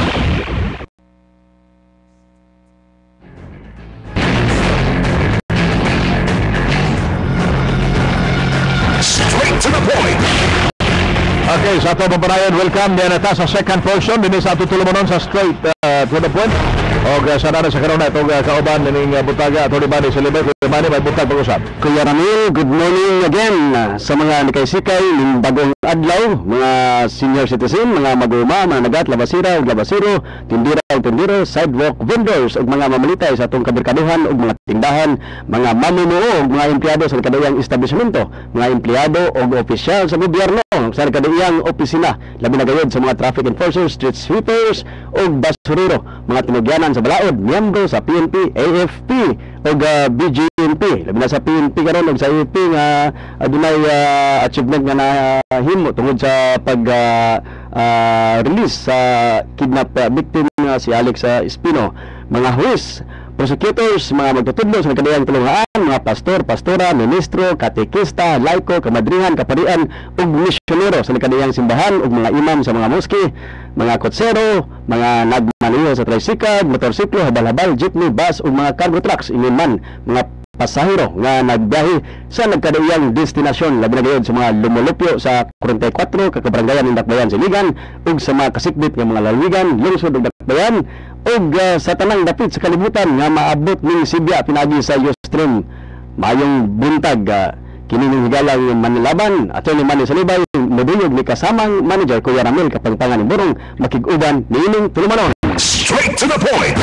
Straight to the point. Okay, sa ato pagpanayon, welcome din ata sa second portion din sa ato tulumanon sa straight uh, to the point. O uh, sa nana sa karon na itong uh, kauban ning uh, butaga ato ni Bani Silibay, Kuya Bani may butag pag-usap. Kuya Ramil, good morning again uh, sa mga nikay-sikay ning bagong adlaw, mga senior citizen, mga maguma, mga nagat, labasira ug labasiro, tindira ug tindiro, sidewalk vendors ug mga mamalitay sa atong kaberkaduhan ug mga tindahan, mga mamumuo ug mga empleyado sa kadayang establishmento, mga empleyado ug opisyal sa gobyerno sa kadayang opisina, labi na gayud sa mga traffic enforcers, street sweepers ug bus basurero, mga tinugyanan sa balaod, miyembro sa P N P, A F P o uh, B G M P. Labi na sa P N P karon ug sa A F P nga adunay uh, achievement nga nahimo tungod sa pag uh, uh, release sa kidnap uh, victim uh, si Alex uh, Espino. Mga huwis, prosecutors, mga magtutudlo sa nagkadayang tulungaan, mga pastor, pastora, ministro, katekista, laiko, kamadrihan, kaparian, ug misyonero sa nagkadayang simbahan, ug mga imam sa mga moske, mga kotsero, mga nagmaniho sa tricycle, motorsiklo, habal-habal, jeepney, bus, ug mga cargo trucks, inuman, mga pasahero nga nagbiyahe sa nagkadayang destinasyon, labi na gayud sa mga lumulupyo sa forty-four kakabaranggayan ng Dakbayan sa Iligan, ug sa mga kasikbit nga mga lalawigan, lungsod ug Dakbayan, ug uh, sa tanang dapit sa kalibutan nga maabot ning Sibya pinagi sa Ustream. Mayong buntag uh, kini ning higalang Manilaban, Attorney Manny Salibay, moduyog ni kasamang manager Kuya Ramil Kapangpangan ng Burong, makig-uban niining tulumanon. Straight to the point.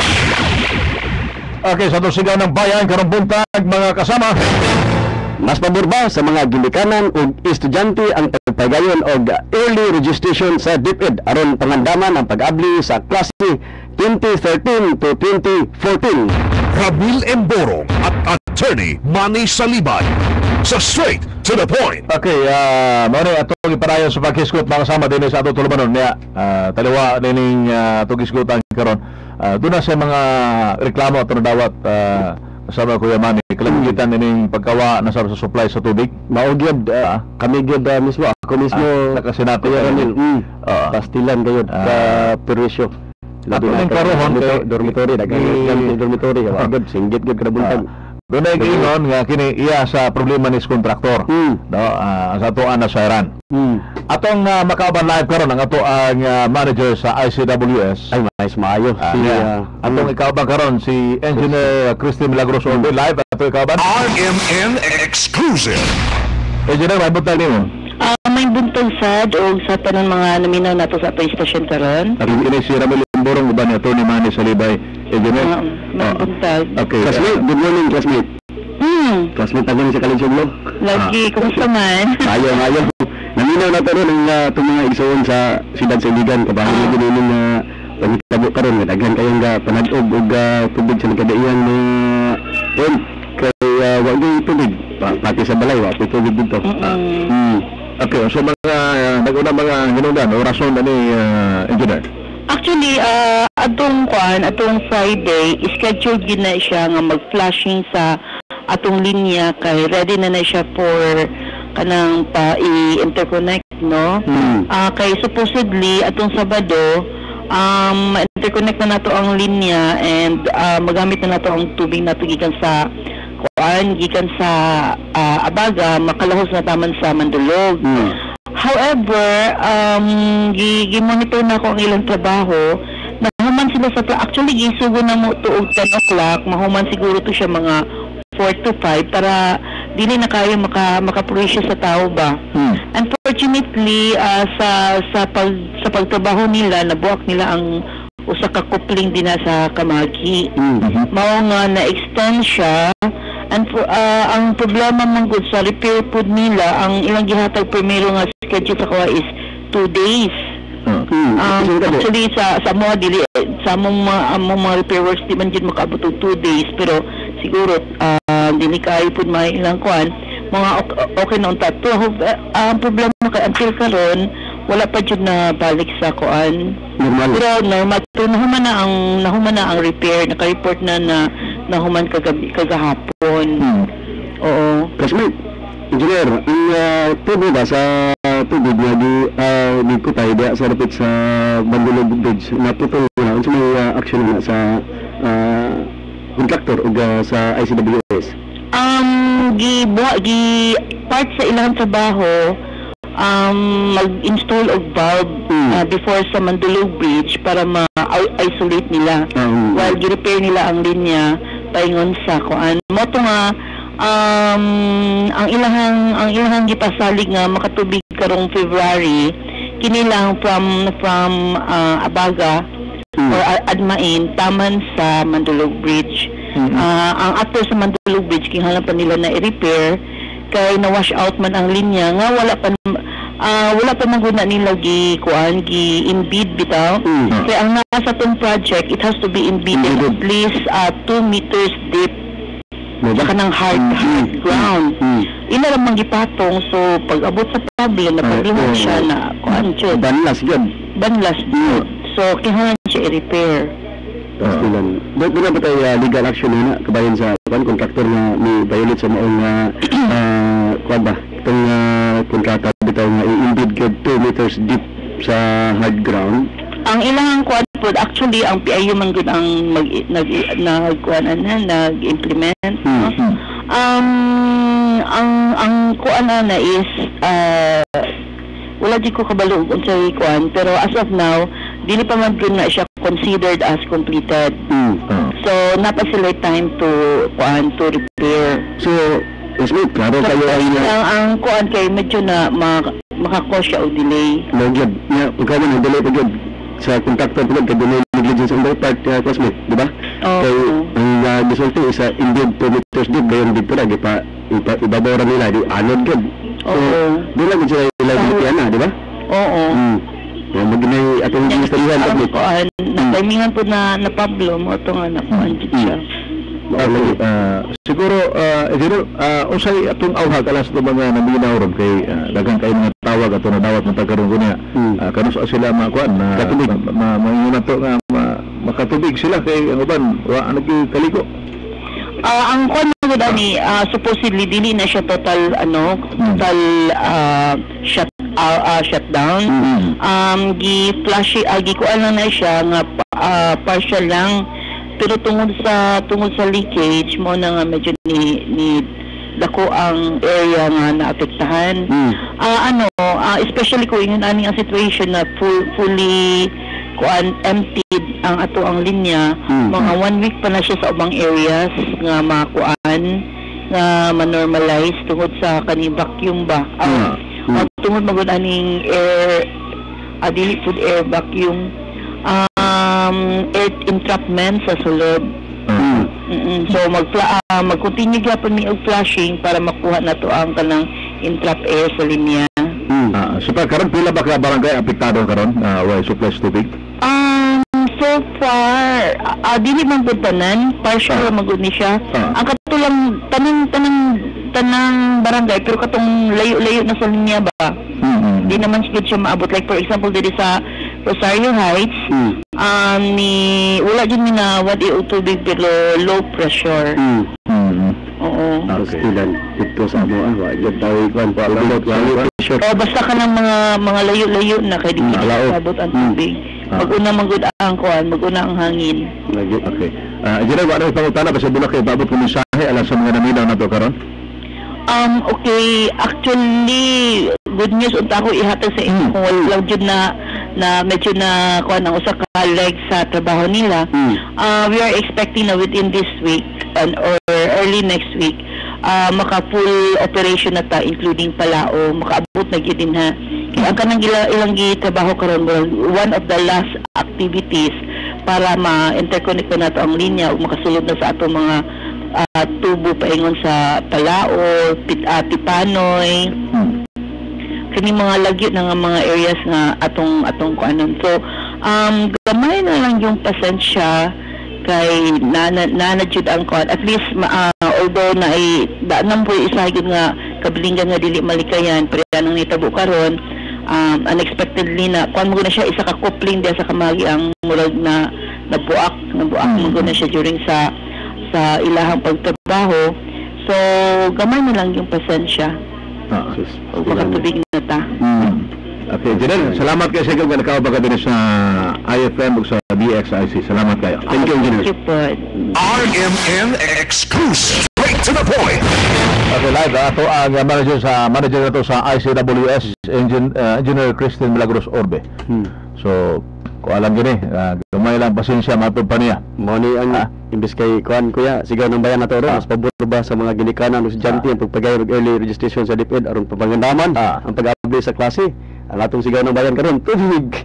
Okay, sa tusigaw ng bayan karong buntag mga kasama. Mas pabor ba sa mga gilikanan ug estudyante ang pagpagayon og early registration sa DepEd aron pangandaman ang pag-abli sa klase twenty thirteen to twenty fourteen? Ramil Emboro at Attorney Manny Salibay sa Straight to the Point. Okay, uh, mao atong ipadayon sa paghisgot mga kasama dinhi sa ato tulumanon niya. Uh, taliwa dining uh, atong hisgotan karon. Uh, doon na sa mga reklamo at dawat uh, kasama Kuya Manny, kalagitan nining pagkawa na sa supply sa tubig. Maugyod uh, kami gyud uh, mismo ako mismo uh, sa kasinato Kuya Ramil. Mm. Uh, pastilan gayud uh, ka perwisyo. Labi na karon kay dormitory daghang dormitory agad singgit gyud kada buntag. Doon ay giingon nga kini iya sa problema ni kontraktor. Mm. No, uh, sa ato ana sa Iran. Mm. Atong uh, makauban live karon ang ato ang uh, manager sa I C W S. Ay mais maayo. Uh, si yeah. uh, atong mm. ikauban karon si Engineer Christy Milagros mm. live ato ikauban. R M N Exclusive. Engineer, may buntag nimo. Ah, uh, may buntag sad o sa tanan mga naminaw nato sa ato station karon. Ari ini si Ramil Lemborong uban ni Attorney Manny Salibay. Engineer. Uh, may uh, buntag. Okay. Classmate, good morning classmate. Hmm. Classmate tagal sa Kalinsuglo. Lagi, ah. Kumusta man? Ayo, ayo. Naminaw na taron ang uh, itong mga igsoon sa siyudad sa Iligan. Kabahan na gano'n ng uh, pangitabo karon nga daghan kayong uh, panag-og og uh, tubig sa nagkadaiyan na uh, kay uh, wag yung tubig. Pa, pati sa balay, wag tubig dito. Mm -mm. Uh, hmm. Okay, so mga uh, nag-una mga hinugan o rason na ni uh, Engineer? Actually, uh, atong kwan, atong Friday, scheduled din na siya nga mag-flashing sa atong linya kay ready na na siya for kanang pa i-interconnect, no? Hmm. Uh, kay supposedly atong Sabado, um, interconnect na nato ang linya and uh, magamit na nato ang tubig nato gikan sa kuan, gikan sa uh, Abaga, makalahos na taman sa Mandulog. Hmm. However, um, gi-monitor na ako ang ilang trabaho. Nahuman sila sa tra- actually gisugo na mo tuog ten o'clock, mahuman siguro to siya mga four to five para dili na kayo maka makapresyo sa tao ba. Hmm. Unfortunately, uh, sa sa pag sa pagtrabaho nila nabuak nila ang usa ka coupling din na sa Kamagi. Mm-hmm. Mao nga na-extend siya. And uh, ang problema man gud sa repair pod nila, ang ilang gihatag primero nga schedule sa kuha is two days. Hmm. Um, actually sa sa mga dili sa among mga, among mga repair works di man jud makaabot og two days pero siguro uh, dili kaayo pud may ilang kuan mga okay na unta to. Uh, ang problema kay until karon wala pa jud na balik sa kuan. Normal. Pero normal to nahuman na ang nahuman na ang repair, naka-report na na nahuman kagabi kagahapon. Hmm. Oo. Classmate, engineer, ang uh, tubig ba sa tubig nga di uh, di ko tayo diya sa rapid sa Bandulog Bridge naputol na unsa may uh, action na sa uh, contractor o uh, sa I C W S? Um, gi gi part sa ilang trabaho um mag-install og valve hmm. uh, before sa Mandulog Bridge para ma-isolate nila um, while gi-repair nila ang linya paingon sa kuan mo to nga um ang ilahang ang ilahang gipasalig nga makatubig karong February kini lang from from uh, Abaga hmm. or Admain taman sa Mandulog Bridge. Hmm. Uh, ang ato sa Mandulog Bridge kinahanglan pa nila na i-repair kay na wash out man ang linya nga wala pa Ah, wala pa man gud na nila gi kuan gi embed bitaw. Mm. Kaya ang nasa tong project, it has to be embedded at least uh, two meters deep sa kanang hard, hard ground. Ila lang magipatong, so pag abot sa problem, napagluhan siya na kuan jud. Banlas yun. Banlas jud. So kailangan siya i-repair. Tapos nilang, doon na ba tayo uh, legal action na kabayan sa kuan kontraktor na may violate sa maong uh, uh, kuan ba? Itong uh, kontrata bitaw nga i-embed ka two meters deep sa hard ground. Ang ilang kuan po, actually ang P I U man gud ang mag nag nag kuan ana nag-implement. No? Um ang ang kuan na is uh, wala di ko kabalo unsay kuan, pero as of now dili pa man gud na siya considered as completed. So napa sila time to kuan to repair. So yes, klaro kayo ay ang ang kuan kay medyo na makakos siya og delay. Nagyod, ya, ikaw man ang delay pa gyud sa contractor pulog kay delay negligence on their part, uh, classmate, di ba? Oh. Kay ang uh, resulta is uh, indeed two meters deep gayon dito na gipa ipa, ibabora nila di anod gyud. So di lang sila liability ana, di ba? Oo. Mm. Ya maginay atong gistorihan tapos kuan na timingan po na na Pablo mo to nga na kuan siya. Okay, uh, siguro uh, engineer, uh, usay atong awhag alas do mga naminaw ron kay uh, daghang kay mga tawag ato na dawat ng tagaron ko niya. Hmm. Uh, kanus sila makuan na katubig ma ma to nga ma, makatubig sila kay ang uban wa nagkaligo. Uh, ang kuan mo dani uh, supposedly dili na siya total ano total uh, shut uh, uh, shutdown. Mm-hmm. Um gi flash uh, gi kuan lang na siya nga uh, partial lang. Pero tungod sa tungod sa leakage mo na nga medyo ni ni dako ang area nga naapektahan. Mm. Uh, ano, uh, especially kung yun ani ang situation na full fully kuan emptied ang ato ang linya, mm. mga one week pa na siya sa ubang areas nga makuan nga ma-normalize tungod sa kani vacuum ba. Uh, mm. uh, tungod magud aning air uh, dili food air vacuum um air entrapment sa sulod. Mm. Mm-mm. So mag uh, mag-continue gyapon mi og flushing para makuha nato ang kanang entrap air sa linya. Mm. Uh, so karon pila ba ka barangay apektado karon na uh, way supply tubig? Um so far uh, dili man gud tanan, partial uh. magud ni siya. Uh. Ang katulang tanang tanang tanang barangay pero katong layo-layo na sa linya ba. Mm-hmm. Di naman siya maabot, like for example diri sa Rosario Heights, mm. um, ni wala din na wadi og tubig pero low pressure. Mm. Mm. Oo. Okay. Ilan ito sa mo ah, wa gyud tawi kwan pa lang low pressure. Oh, basta ka ng mga mga layo-layo na kay di kita abot ang tubig. Mm. Mag-una magud ang kuan, mag-una ang hangin. Okay. Ah, uh, dira wa na pangutana basta bula kay babot ko mensahe alang sa mga naminaw nato karon. Um, okay, actually, good news unta ko ihatag sa inyo kung wala jud na na medyo na kuan ang usa ka leg sa trabaho nila. Mm. Uh, we are expecting na within this week and or early next week uh, maka full operation na ta including palao, makaabot na gyud din ha. Kaya ang kanang ilang, ilang gitrabaho karon one of the last activities para ma-interconnect na nato ang linya ug makasulod na sa ato mga uh, tubo paingon sa palao, pit, uh, tipanoy. Hmm. Kani mga lagyo na nga mga areas nga atong atong kuanon. So um gamay na lang yung pasensya kay nana nana jud ang kuan. At least uh, although na ay daan po isa gyud nga kabilingan nga dili malikayan pero nang nitabo karon um unexpectedly na kuan mo na siya isa ka coupling dia sa kamagi ang murag na nabuak nabuak mo na siya during sa sa ilahang pagtrabaho. So gamay na lang yung pasensya. Ah, o makatubig na ta. Mm. Okay, Janelle, salamat kayo sa ikaw nga nakawabaga din sa I F M ug sa D X I C. Salamat kayo. Thank you, Janelle. Thank you po. R M N exclusive, straight to the point. Okay, live. Ato ang uh, manager sa manager nato sa I C W S, Engin, uh, Engineer Christine Milagros Orbe. Hmm. So, ko alam gini, uh, gamay lang pasensya matod pa niya. Mo ni ang ah? imbes kay kuan kuya, sigaw ng bayan nato ron, ah. mas pabor ba sa mga ginikanan ug estudyante ang pagpagayon og early registration sa DepEd aron papangandaman ah. ang pag-apply sa klase. Ang atong sigaw ng bayan karon, tubig.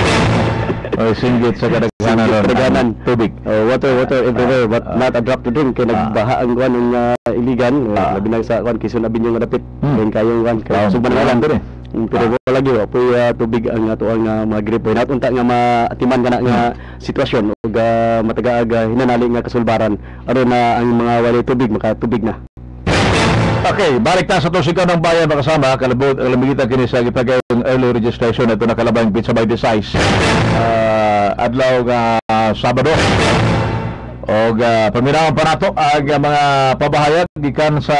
Oy, singgit sa kadaghanan ron. Kadaghanan tubig. Oh, water, water everywhere, but ah. not a drop to drink. Kay ah. nagbaha ang kuan ng uh, iligan, ah. labi na sa kuan Quezon Avenue nga dapit. Hmm. Kay kayong kuan, kay suban na lang. Pero ah. lagi wa po uh, tubig ang ato ang uh, mga gripo. Natunta nga maatiman kana nga hmm. sitwasyon ug uh, matagaag uh, hinanali nga kasulbaran aron na ang mga walay tubig makatubig na. Okay, balik ta sa tusigaw ng bayan mga kasama. Kalabot ang lamigita kini sa gipagayong early registration. Ito nakalabang Pizza by the Size. Uh, adlaw nga uh, Sabado. O uh, paminawan pa nato ang uh, mga pabahayag gikan sa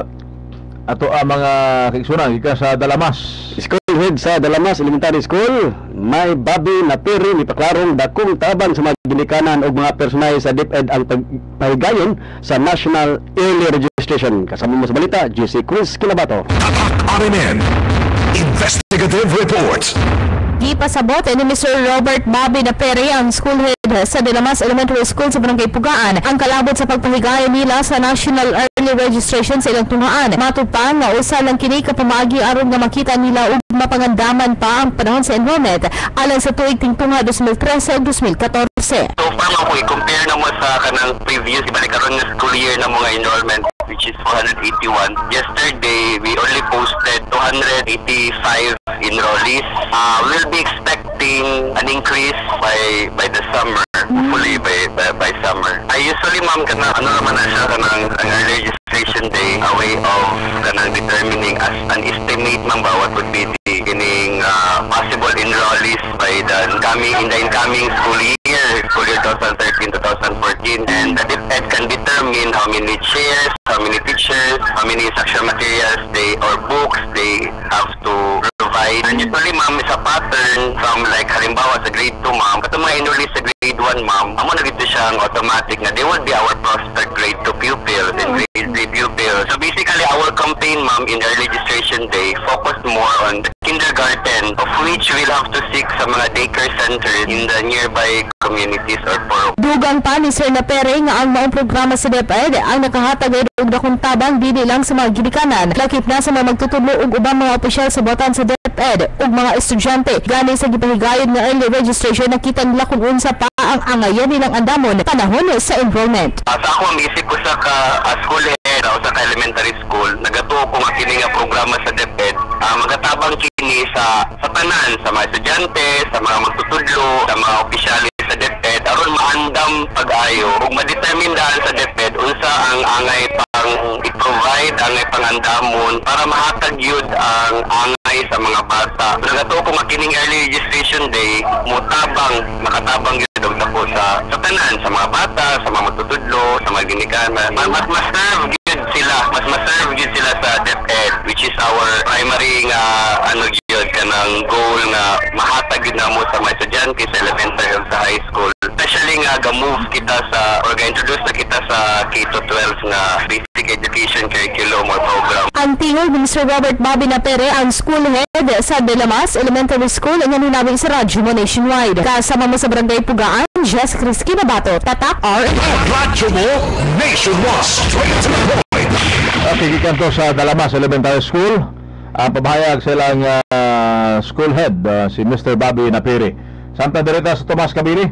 ato ang mga kaigsunan gikan sa Dalamas. School head sa Dalamas Elementary School, may Bobby Napiri ni paklarong dakong tabang sa mga ginikanan o mga personay sa DepEd ang pagpahigayon sa National Early Registration. Kasama mo sa balita, G C Cruz Kinabato. R M N Investigative Report. Gipasabot ni Mister Robert Bobby Napiri ang school head sa Dalamas Elementary School sa Barangay Pugaan ang kalabot sa pagpahigayon nila sa National Early Registration sa ilang tunghaan. Matupang nga usa lang kini kapamaagi aron nga makita nila ug mapangandaman pa ang panahon sa enrollment alang sa tuig tingtunga twenty thirteen ug twenty fourteen. So far mo ko i-compare na mo sa kanang previous ibalik karon nga school year na mga enrollment which is four hundred eighty-one. Yesterday we only posted two hundred eighty-five enrollees. Uh, we'll be expecting an increase by by the summer, hopefully by by, by summer. I usually ma'am kana ano naman na siya kanang ang early registration day, a way of kanang determining as an estimate ma'am ba what would be the kining uh, possible enrollees by the coming in the incoming school year, school year twenty thirteen to twenty fourteen, and the DepEd can determine how many chairs, how many teachers, how many instruction materials they or books they have to provide. And usually ma'am is a pattern from like halimbawa sa grade two ma'am, kato mga enrollees sa grade one ma'am, amo na gito siyang automatic na they will be our prospect grade two pupils and grade three pupils. So basically our campaign ma'am in early registration day focused more on the kindergarten, of which we'll have to seek sa mga daycare centers in the nearby communities or poro. Dugang pa ni Sir Napere nga ang maong programa sa DepEd ang nakahatag og dakong tabang dili lang sa mga ginikanan, lakip na sa mga magtutudlo ug ubang mga opisyal sa botan sa DepEd ug mga estudyante. Gani sa gipahigayon nga early registration nakita nila kung unsa pa ang angayan nilang andamon panahon sa enrollment. Uh, sa ako ang isip ko sa ka, uh, school head o sa ka elementary school, nagatuo ko nga kini nga programa sa DepEd, uh, magatabang kini sa sa tanan, sa mga estudyante, sa mga magtutudlo, sa mga opisyalis sa DepEd aron maandam pag-ayo ug ma-determine daan sa DepEd unsa ang angay pang i-provide angay pangandamon para mahatag yun ang angay sa mga bata. Nagatuo ko makining early registration day, mutabang makatabang yun og dako sa sa tanan, sa mga bata, sa mga magtutudlo, sa mga ginikan. Mas mas mas serve gyud sila, mas mas serve gyud sila sa DepEd, which is our primary nga ano gyud kanang goal nga mahatag gyud namo sa mga estudyante sa elementary ug sa high school. Especially nga ga-move kita sa or ga-introduce na kita sa K to twelve nga basic education curriculum or program. Ang tingog ni Mister Robert Bobby Napere ang school head sa Dalamas Elementary School ang naninawig sa radyo mo nationwide. Kasama mo sa Barangay Pugaan, Jess Chris Kinabato, Tatak R M N. Radyo mo nationwide, straight to the point. Okay, gikanto sa Dalamas Elementary School, ang pabahayag silang uh, school head, uh, si Mister Bobby Napiri. Santa Direta sa Tomas Kabili.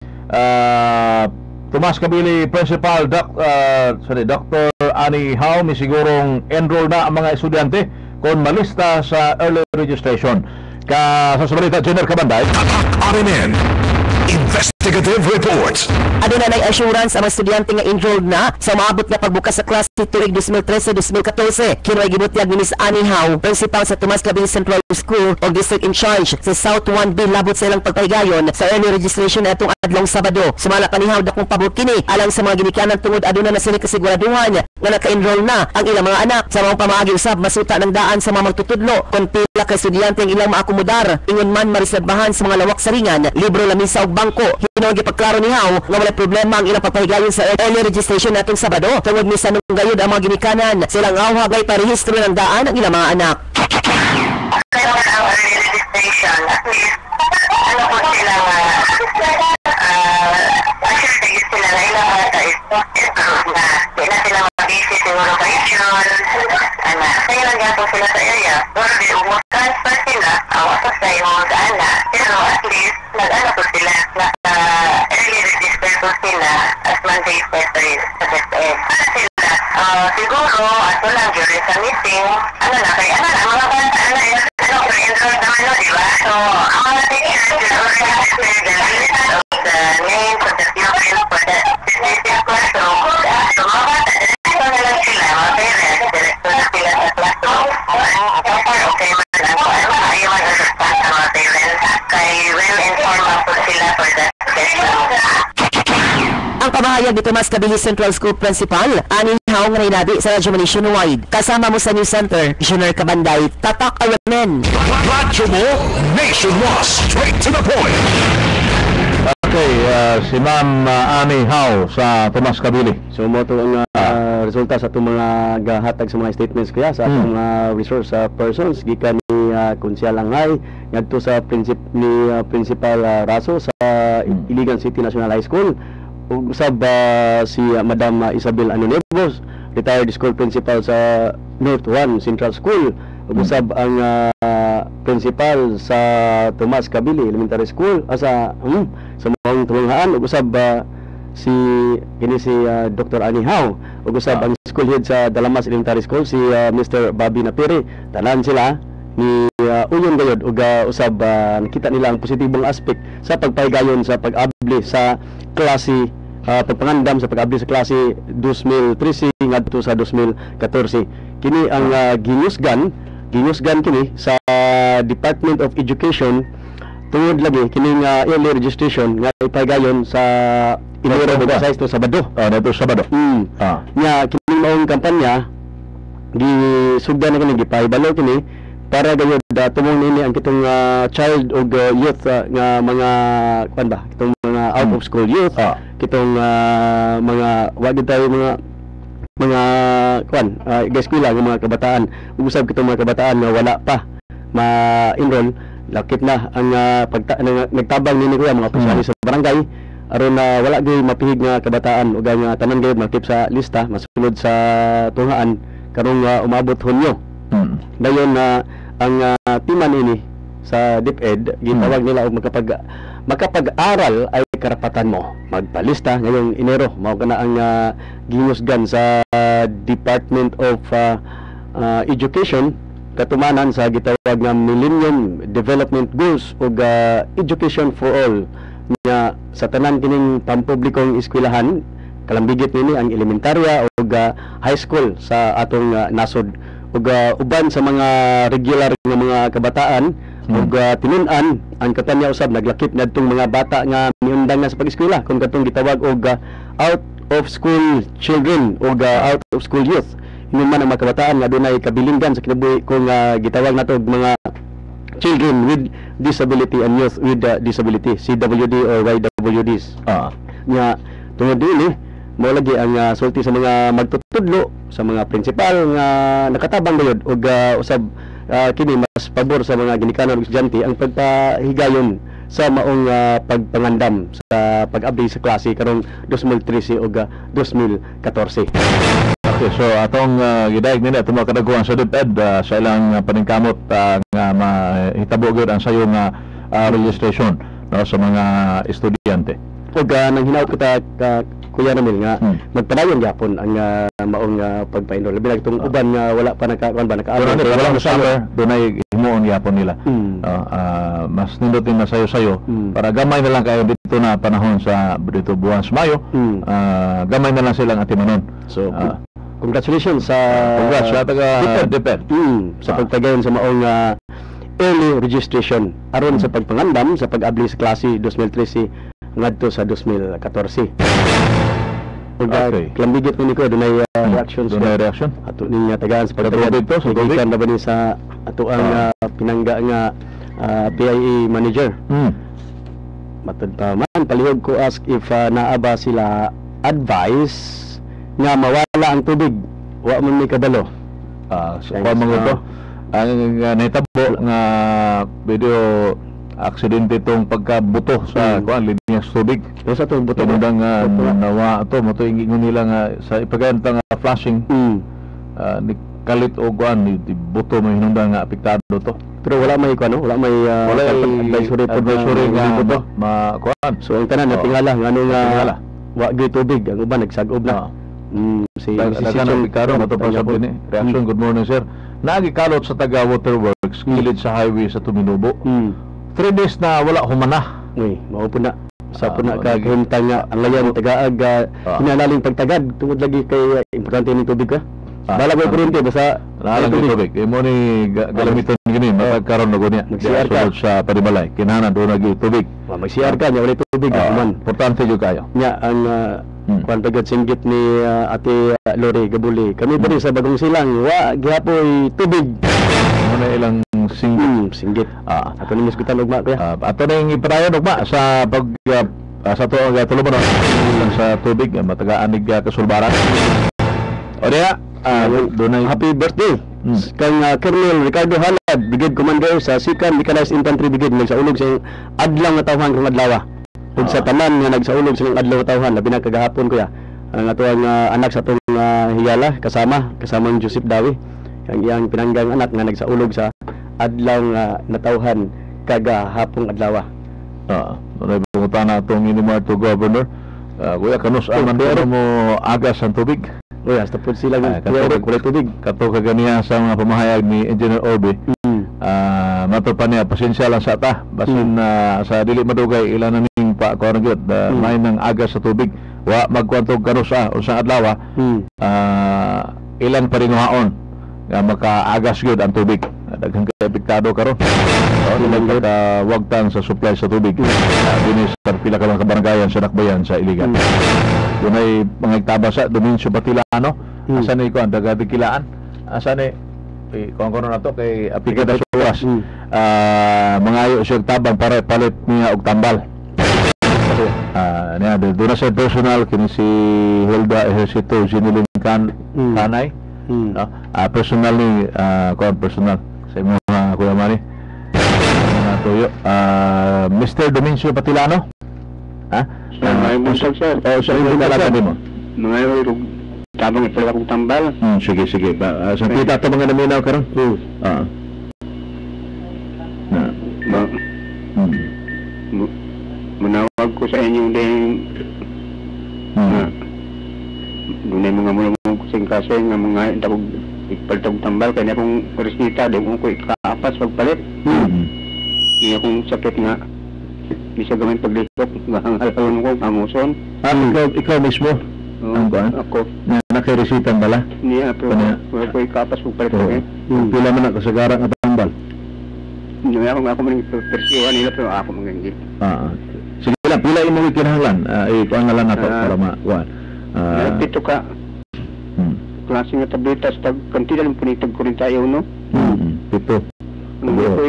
Uh, Tomas Kabili Principal Doc, uh, sorry, Doctor Annie Hao, ni sigurong enroll na ang mga estudyante kung malista sa early registration. Ka sa subalita, Jenner Kabanday. R M N Investigative Report. Aduna nay assurance ang mga estudyante nga enrolled na sa maabot nga pagbukas sa klase tuig twenty thirteen to twenty fourteen. Kinoy gibutyag ni Miss Annie Hao, principal sa Tomas Kabili Central School o district in charge sa South one B labot sa ilang pagpahigayon sa early registration atong adlong Sabado. Sumala pa ni Hao dakong pabot kini alang sa mga ginikanan tungod aduna na sila kasiguraduhan nga naka-enroll na ang ilang mga anak sa mga pamaagi usab masuta ng daan sa mga magtutudlo kung pila ka estudyante ang ilang maakomodar ingon man mareserbahan sa mga lawak saringan, libro, lamisa ug bangko. Hinoy gipagklaro ni Hao nga wala problema ang ilang pagpahigayon sa early registration natong Sabado tungod misan nung gayud ang mga ginikanan silang awhagay parehistro ng daan ang ilang mga anak. Kaya ang early registration at least ano po sila nga assure tigit sila na ilang mga ka-improve na sila sila mag-busy siguro ka-issue ana kaya lang gato sila sa area pero di umo-transfer sila awasos na yung mga ana pero at least nag-ano po sila na early register po sila as Monday February sa DepEd para sila siguro ato lang during sa meeting ano na kaya ano na mga bata na ano Gipahayag ni Tomas Cavili Central School Principal Ani Hao nga nainabi sa Radyo Nationwide. Kasama mo sa News Center, Junior Kabanday, Tatak Aramen. Radyo mo, Nationwide, straight to the point. Okay, uh, si Ma'am uh, Ani Hao sa Tomas Cavili. So mo to ang uh, resulta sa itong mga gahatag sa mga statements kaya sa atong Hmm. uh, resource uh, persons gikan ni uh, Konsyal Angay ngadto sa prinsip ni uh, Principal uh, Raso sa Hmm. Iligan City National High School ug usab uh, si uh, Madam uh, Isabel Anonevos, retired school principal sa North one Central School ug usab ang uh, principal sa Tomas Cavili Elementary School asa um, sa mga tulunghaan ug usab uh, si kini si uh, Doctor Ani Hao ug usab ang school head sa Dalamas Elementary School si uh, Mister Bobby Napiri. Tanan sila ni uh, uyon gayud ug uh, usab uh, nakita nila ang positibong aspect sa pagpahigayon sa pag-abli sa klase uh, pagpangandam sa pag-abli sa klase two thousand thirteen ngadto sa two thousand fourteen. Kini ang uh, ginusgan ginusgan kini sa Department of Education tungod lagi kining uh, early registration nga ipahigayon sa Inero sa to Sabado. Ah, dito Sabado. Mm. Ah. Nya kini maong kampanya gisugdan na kini gipahibalo kini para gayud uh, tumong nini ang kitong uh, child ug uh, youth uh, nga mga kuan ba kitong mga out of school youth ah. kitong uh, mga wag tayo mga mga kuan uh, eskwela nga mga kabataan ug usab kitong mga kabataan nga wala pa ma-enroll lakip na ang uh, pagta nang, nagtabang nini kuya mga opisyales sa barangay aron na uh, wala gyud mapihig nga kabataan ug nga tanan gyud makip sa lista masulod sa tunghaan karong uh, umabot Hunyo. Hmm. Dayon na uh, ang uh, timan ini sa DepEd gitawag nila og makapag makapag-aral ay karapatan mo magpalista ngayong Enero mao kana ang uh, ginusgan sa uh, Department of uh, uh, Education katumanan sa gitawag nga Millennium Development Goals ug uh, Education for All nga sa tanan kining pampublikong eskwelahan kalambigit nini ang elementarya ug uh, high school sa atong uh, nasod ug uh, uban sa mga regular nga mga kabataan hmm. ug uh, tinun-an ang katanya usab naglakip nadtong mga bata nga miundang na sa pag-eskwela kung katong gitawag og uh, out of school children ug uh, out of school youth hinuman ang mga kabataan nga dunay kabilinggan sa kinabuhi kung uh, gitawag nato og mga children with disability and youth with uh, disability C W D or Y W Ds. Ah, nya tungod dinhi mao lagi ang uh, sulti sa mga magtutudlo sa mga prinsipal nga nakatabang gayud ug uh, usab uh, kini mas pabor sa mga ginikanan ug estudyante ang pagpahigayon sa maong uh, pagpangandam sa pag-abli sa klase karong two thousand thirteen ug uh, two thousand fourteen. Okay, so atong uh, gidaig nila itong mga kadaguan sa DepEd uh, sa ilang uh, paningkamot uh, nga mahitabo gyud ang sayo nga uh, registration no, sa mga estudyante. Ug uh, nang hinaut kita ka Kuya Ramil nga hmm. magpadayon gyapon ang uh, maong uh, pagpa-enroll labi lang itong uban nga wala pa naka ba naka-aral pero wala sa summer dunay himuon gyapon nila. Hmm. Uh, uh, mas nindutin na sayo-sayo hmm. para gamay na lang kayo dito na panahon sa dito buwan sa Mayo. Hmm. Uh, gamay na lang silang atimanon. So uh, congratulations sa congrats sa taga DepEd mm, sa ah. pagpagayon sa maong uh, early registration aron mm. sa pagpangandam sa pag-abli sa klase two thousand thirteen ngadto sa two thousand fourteen. Ug okay. Klambigit ni ko dunay uh, mm. reactions dunay reaction ato niya tagaan sa pagtagad dito sa gikan na ba ni sa ato ang ah. uh, pinangga nga uh, P I A manager. Mm. Matud pa man palihog ko ask if uh, naaba sila advice nga mawala ang tubig wa man may kabalo. Ah, so pa mga to ang uh, nahitabo nga video aksidente tong pagkabuto sa hmm. kuan linya sa tubig. Sa tong buto nang uh, nawa to mo to ingon nila nga sa ipaganta nga flashing. Hmm. Uh, ni kalit og kuan ni buto mo hinungdan nga apektado to. Pero wala may kuan no, wala may uh, wala advisory advisory nga buto ma kuan. So ang tanan oh. natingala ngano nga wa gyud tubig ang uban nagsag-ob na. Oh. Mm, si Nagano Picaro mato pa sa bini. Reaction, good morning sir. Nagikalot sa taga Waterworks kilid sa highway sa Tuminubo. Mm. Three days na wala humana. Uy, mao po na. Sa po na ka kahimtang nga ang layan tagaag uh, hinalaling pagtagad tungod lagi kay uh, importante ning tubig ka. Bala ko kurente basta Lalang ko tubig. Imo ni ga- galamiton gini matagkaron na niya. Mag-C R ka. Sulod sa Padibalay. Kinahanglan doon lagi tubig. Mag-C R ka nya wala tubig Ah, man. Importante jud kayo. Nya ang uh, kwan pagod singgit ni uh, Ate uh, Lori Gabuli. Kami diri sa Bagong Silang wa gihapoy tubig. Muna ilang singgit. Hmm, singgit. Ah, ato ni miskutan ugma kuya. Uh, ato na yung ipadayon ugma sa pag uh, uh, sa to uh, tuluman sa tubig uh, matagaan nig uh, kasulbaran. O diya, uh, doon happy birthday hmm. kang uh, Colonel Ricardo Halad, Brigade Commander sa Second Mechanized Infantry Brigade nagsaulog sa adlaw nga tawhan kung adlaw. Ug sa tanan nga nagsaulog sa adlaw nga tawhan labi na kagahapon kuya. Ang atuang uh, anak sa atong uh, hiyala kasama kasama ang Joseph Dawi. Ang iyang pinanggang anak nga nagsaulog sa adlaw nga natawhan kagahapon adlaw. Ah, uh, pungutan na itong inimar to Governor. Uh, kuya, kanus aman pero mo agas ang tubig. Kuya, hasta po sila ng uh, kulay tubig. Kato kaganiya sa mga pamahayag ni Engineer Orbe. Mm. Uh, mato pa niya, pasensya lang sa ta. Basin mm. uh, sa dili madugay, ilan na ning pa ko gyud uh, mm. may nang agas sa tubig. Wa magkwantog kanus ah, usang adlaw. Mm. Uh, ilan pa rin haon nga makaagas gyud ang tubig. Daghang kaepektado karon. So, ilang ka wagtang sa supply sa tubig. Uh, dinis sa pila ka mga kabaranggayan sa Nakbayan sa Iligan. Mm. Doon ay mga iktaba sa Domincio Batilano. Mm. Asa na iko ang dagadikilaan? Asa na eh, kung kono na to kay aplikada sa oras. Mm. Uh, mga ayo siya tabang para palit niya og tambal. Ah, uh, niya doon na sa personal kini si Hilda Ejercito Ginilin kan mm. Kanay. Mm. No? Uh, personal ni uh, kon personal sa mga Kuya Manny. Mga tuyo. Uh, Mister Domincio Batilano. Ha? Sa may musag sir. Oh, sa yung dalaga din mo. Mga yung tabang ipala kong tambal. Hmm, sige, sige. Ba, uh, sa kita ito mga naminaw karon. Oo. Ah. Na. Ba. Hmm. Manawag ko sa inyo din. Hmm. Dunay mga mulong kusing kasi nga mga dabog ipalitag tambal kaya akong resita din ko ikaapas pagpalit. Hmm. Kaya akong sakit nga bisa gamit paglitok ngahangal-halon ko amuson. Ah, ikaw, ikaw mismo? Oo, ang kuan? ako. Na nakiresita bala? Niya, pero wala ko ikaapas pagpalit ko eh. Hmm. Pila man na kasagaran at tambal? Hindi ako nga ako maning persiwan nila pero ako manggigit. Ah, sige lang, pila imong kinahanglan? Ah, eh, kuan na lang nato para ma-kuan. Ah, pito ka. Hmm. Klase nga tabletas tag kanti lang punitag ko rin tayo no. Hmm, pito. Ano ko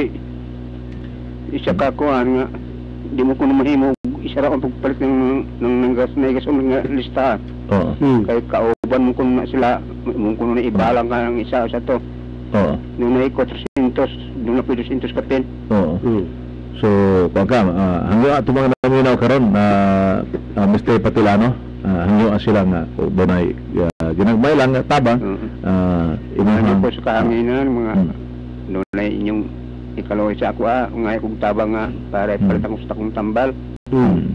isa ka ko nga di mo ko na mahimo isa ra ang pagpalit ng ng ng gas na gas nga lista. Oo. Hmm. Kay kauban mo kun na sila mo kun na ibalang ka ng isa sa to. Oo. Nung na four hundred doon na two hundred ka pen. Oo. Hmm. So, pagka uh, hangyo ato mga naminaw karon na uh, uh, Mister Patilano, uh, hangyo sila nga uh, bunay uh, ginagmay lang tabang uh, inyong po sa kahanginan mga hmm. doon na inyong ikaloy sa ako ah, ngay kong tabang nga para hmm. palit ang gusto kong tambal. Hmm.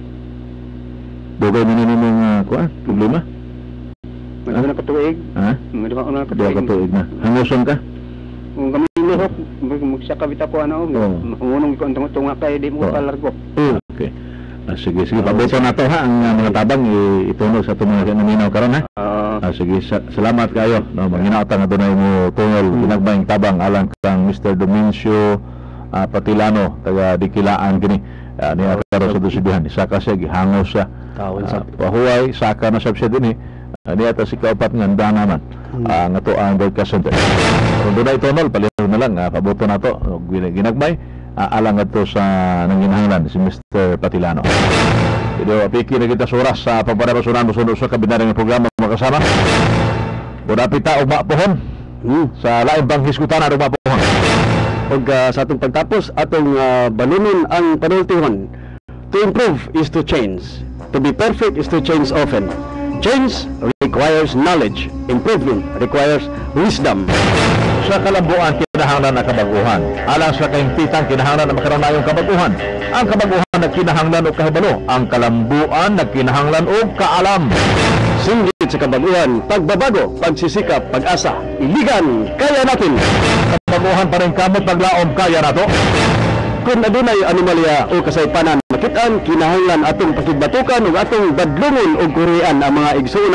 Dugay mo na mga uh, kuha, problema? Madami na katuig. Ha? Madami na katuig. Madami katuig na. Hanguson ka? Kung kami lihok, magsakabit ako ano, oh. Unong ko ang tunga kayo, di mo kalargo. Oh. Okay. Ah, sige, sige. Pabuto na to ha, ang uh, mga tabang itunog sa itong mga naminaw karon ha. Uh, ah, sige, sa salamat kayo. No, manginautan na doon mo tungol, hmm. ginagbayang tabang alang kang Mister Domincio uh, Patilano, taga Dikilaan gini. Uh, niya karon sa dusibihan, isa ka siya, gihangos siya. Uh, pahuway, saka na siya din eh. Uh, niya ta si kaupat nga handa naman. Hmm. Uh, nga to ang broadcast center. Kung doon na itonol, palihog na lang, uh, pabuto na to, ginagbay. Uh, alang ito sa nanginahanglan si Mister Patilano. Ito, apiki na kita sa oras sa pagparapasunan musunod sa kabinaring programa makasama. Budapita o mapohon hmm. sa laing bang hiskutan o mapohon. Pag uh, sa atong pagtapos, atong uh, balunin ang panultihon. To improve is to change. To be perfect is to change often. Change requires knowledge. Improvement requires wisdom. Sa kalambuan, kinahanglan na kabaguhan. Alang sa kaimpitan, kinahanglan na makaroon na yung kabaguhan. Ang kabaguhan na kinahanglan o kahibalo. Ang kalambuan na kinahanglan o kaalam. Singgit sa kabaguhan, pagbabago, pagsisikap, pag-asa. Iligan, kaya natin. Kabaguhan pa rin kamot paglaom, kaya nato. Kung adunay anomalya o kasaypanan makitaan, kinahanglan atong pakigbatukan ug atong badlungon og kurian ang mga igsuon natong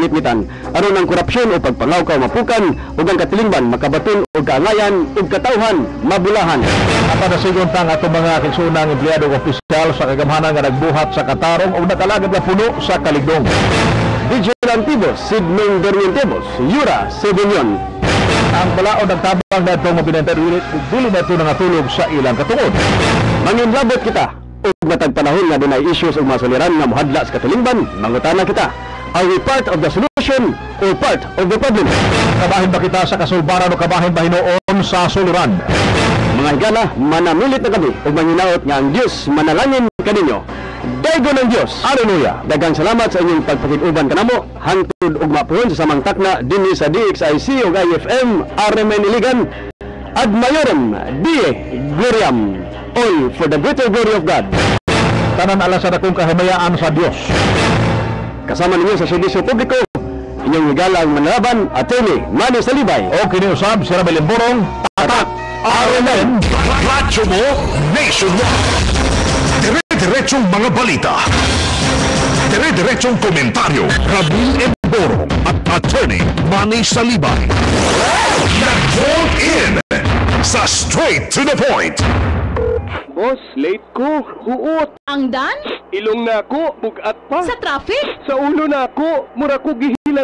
ngitngitan aron ang korupsyon o pagpangawkaw mapukan ug ang katilingban makabaton og kaangayan ug katawhan mabulahan. Apan nasigon tang ato mga kinsunang empleyado o opisyal sa kagamhanan nga nagbuhat sa katarong ug nakalagad na puno sa kaligdong. Vigilantibos, Sidnong Dormientibos, Yura, Sebunyon. Ang balaod ng tabang na itong mabinantar ulit ug dili na ito nangatulog sa ilang katungod. Manginlabot kita ug matag panahon nga dunay issues ug masuliran nga mohadla sa katilingban, mangutana kita. Are we part of the solution or part of the problem? Kabahin ba kita sa kasulbaran o kabahin ba hinoon sa suliran? Mga higala, manamilit na kami ug manginaot nga ang Dios manalangin kaninyo. Daigo ng Diyos. Hallelujah. Dagang salamat sa inyong pagpakiguban kanamo. Hangtod ug mapuhon sa samang takna dinhi sa D X I C ug I F M R M N Iligan. Ad Maiorem Die Gloriam. All for the greater glory of God. Tanan ala sa dakong kahimayaan sa Dios. Kasama ninyo sa serbisyo publiko, inyong higalang manlaban, Attorney Manny Salibay. O kiniusab si Rabel Imborong, Tatak R M N. Radyo mo nationwide. Dire-diretsong mga balita. Dire-diretsong komentaryo. Rabel Imborong at Attorney Manny Salibay. Nag-phone in sa Straight to the Point. Boss, late ko. Huot. Ang dan? Ilong na ako, bugat pa. Sa traffic? Sa ulo na ako, mura ko gihilan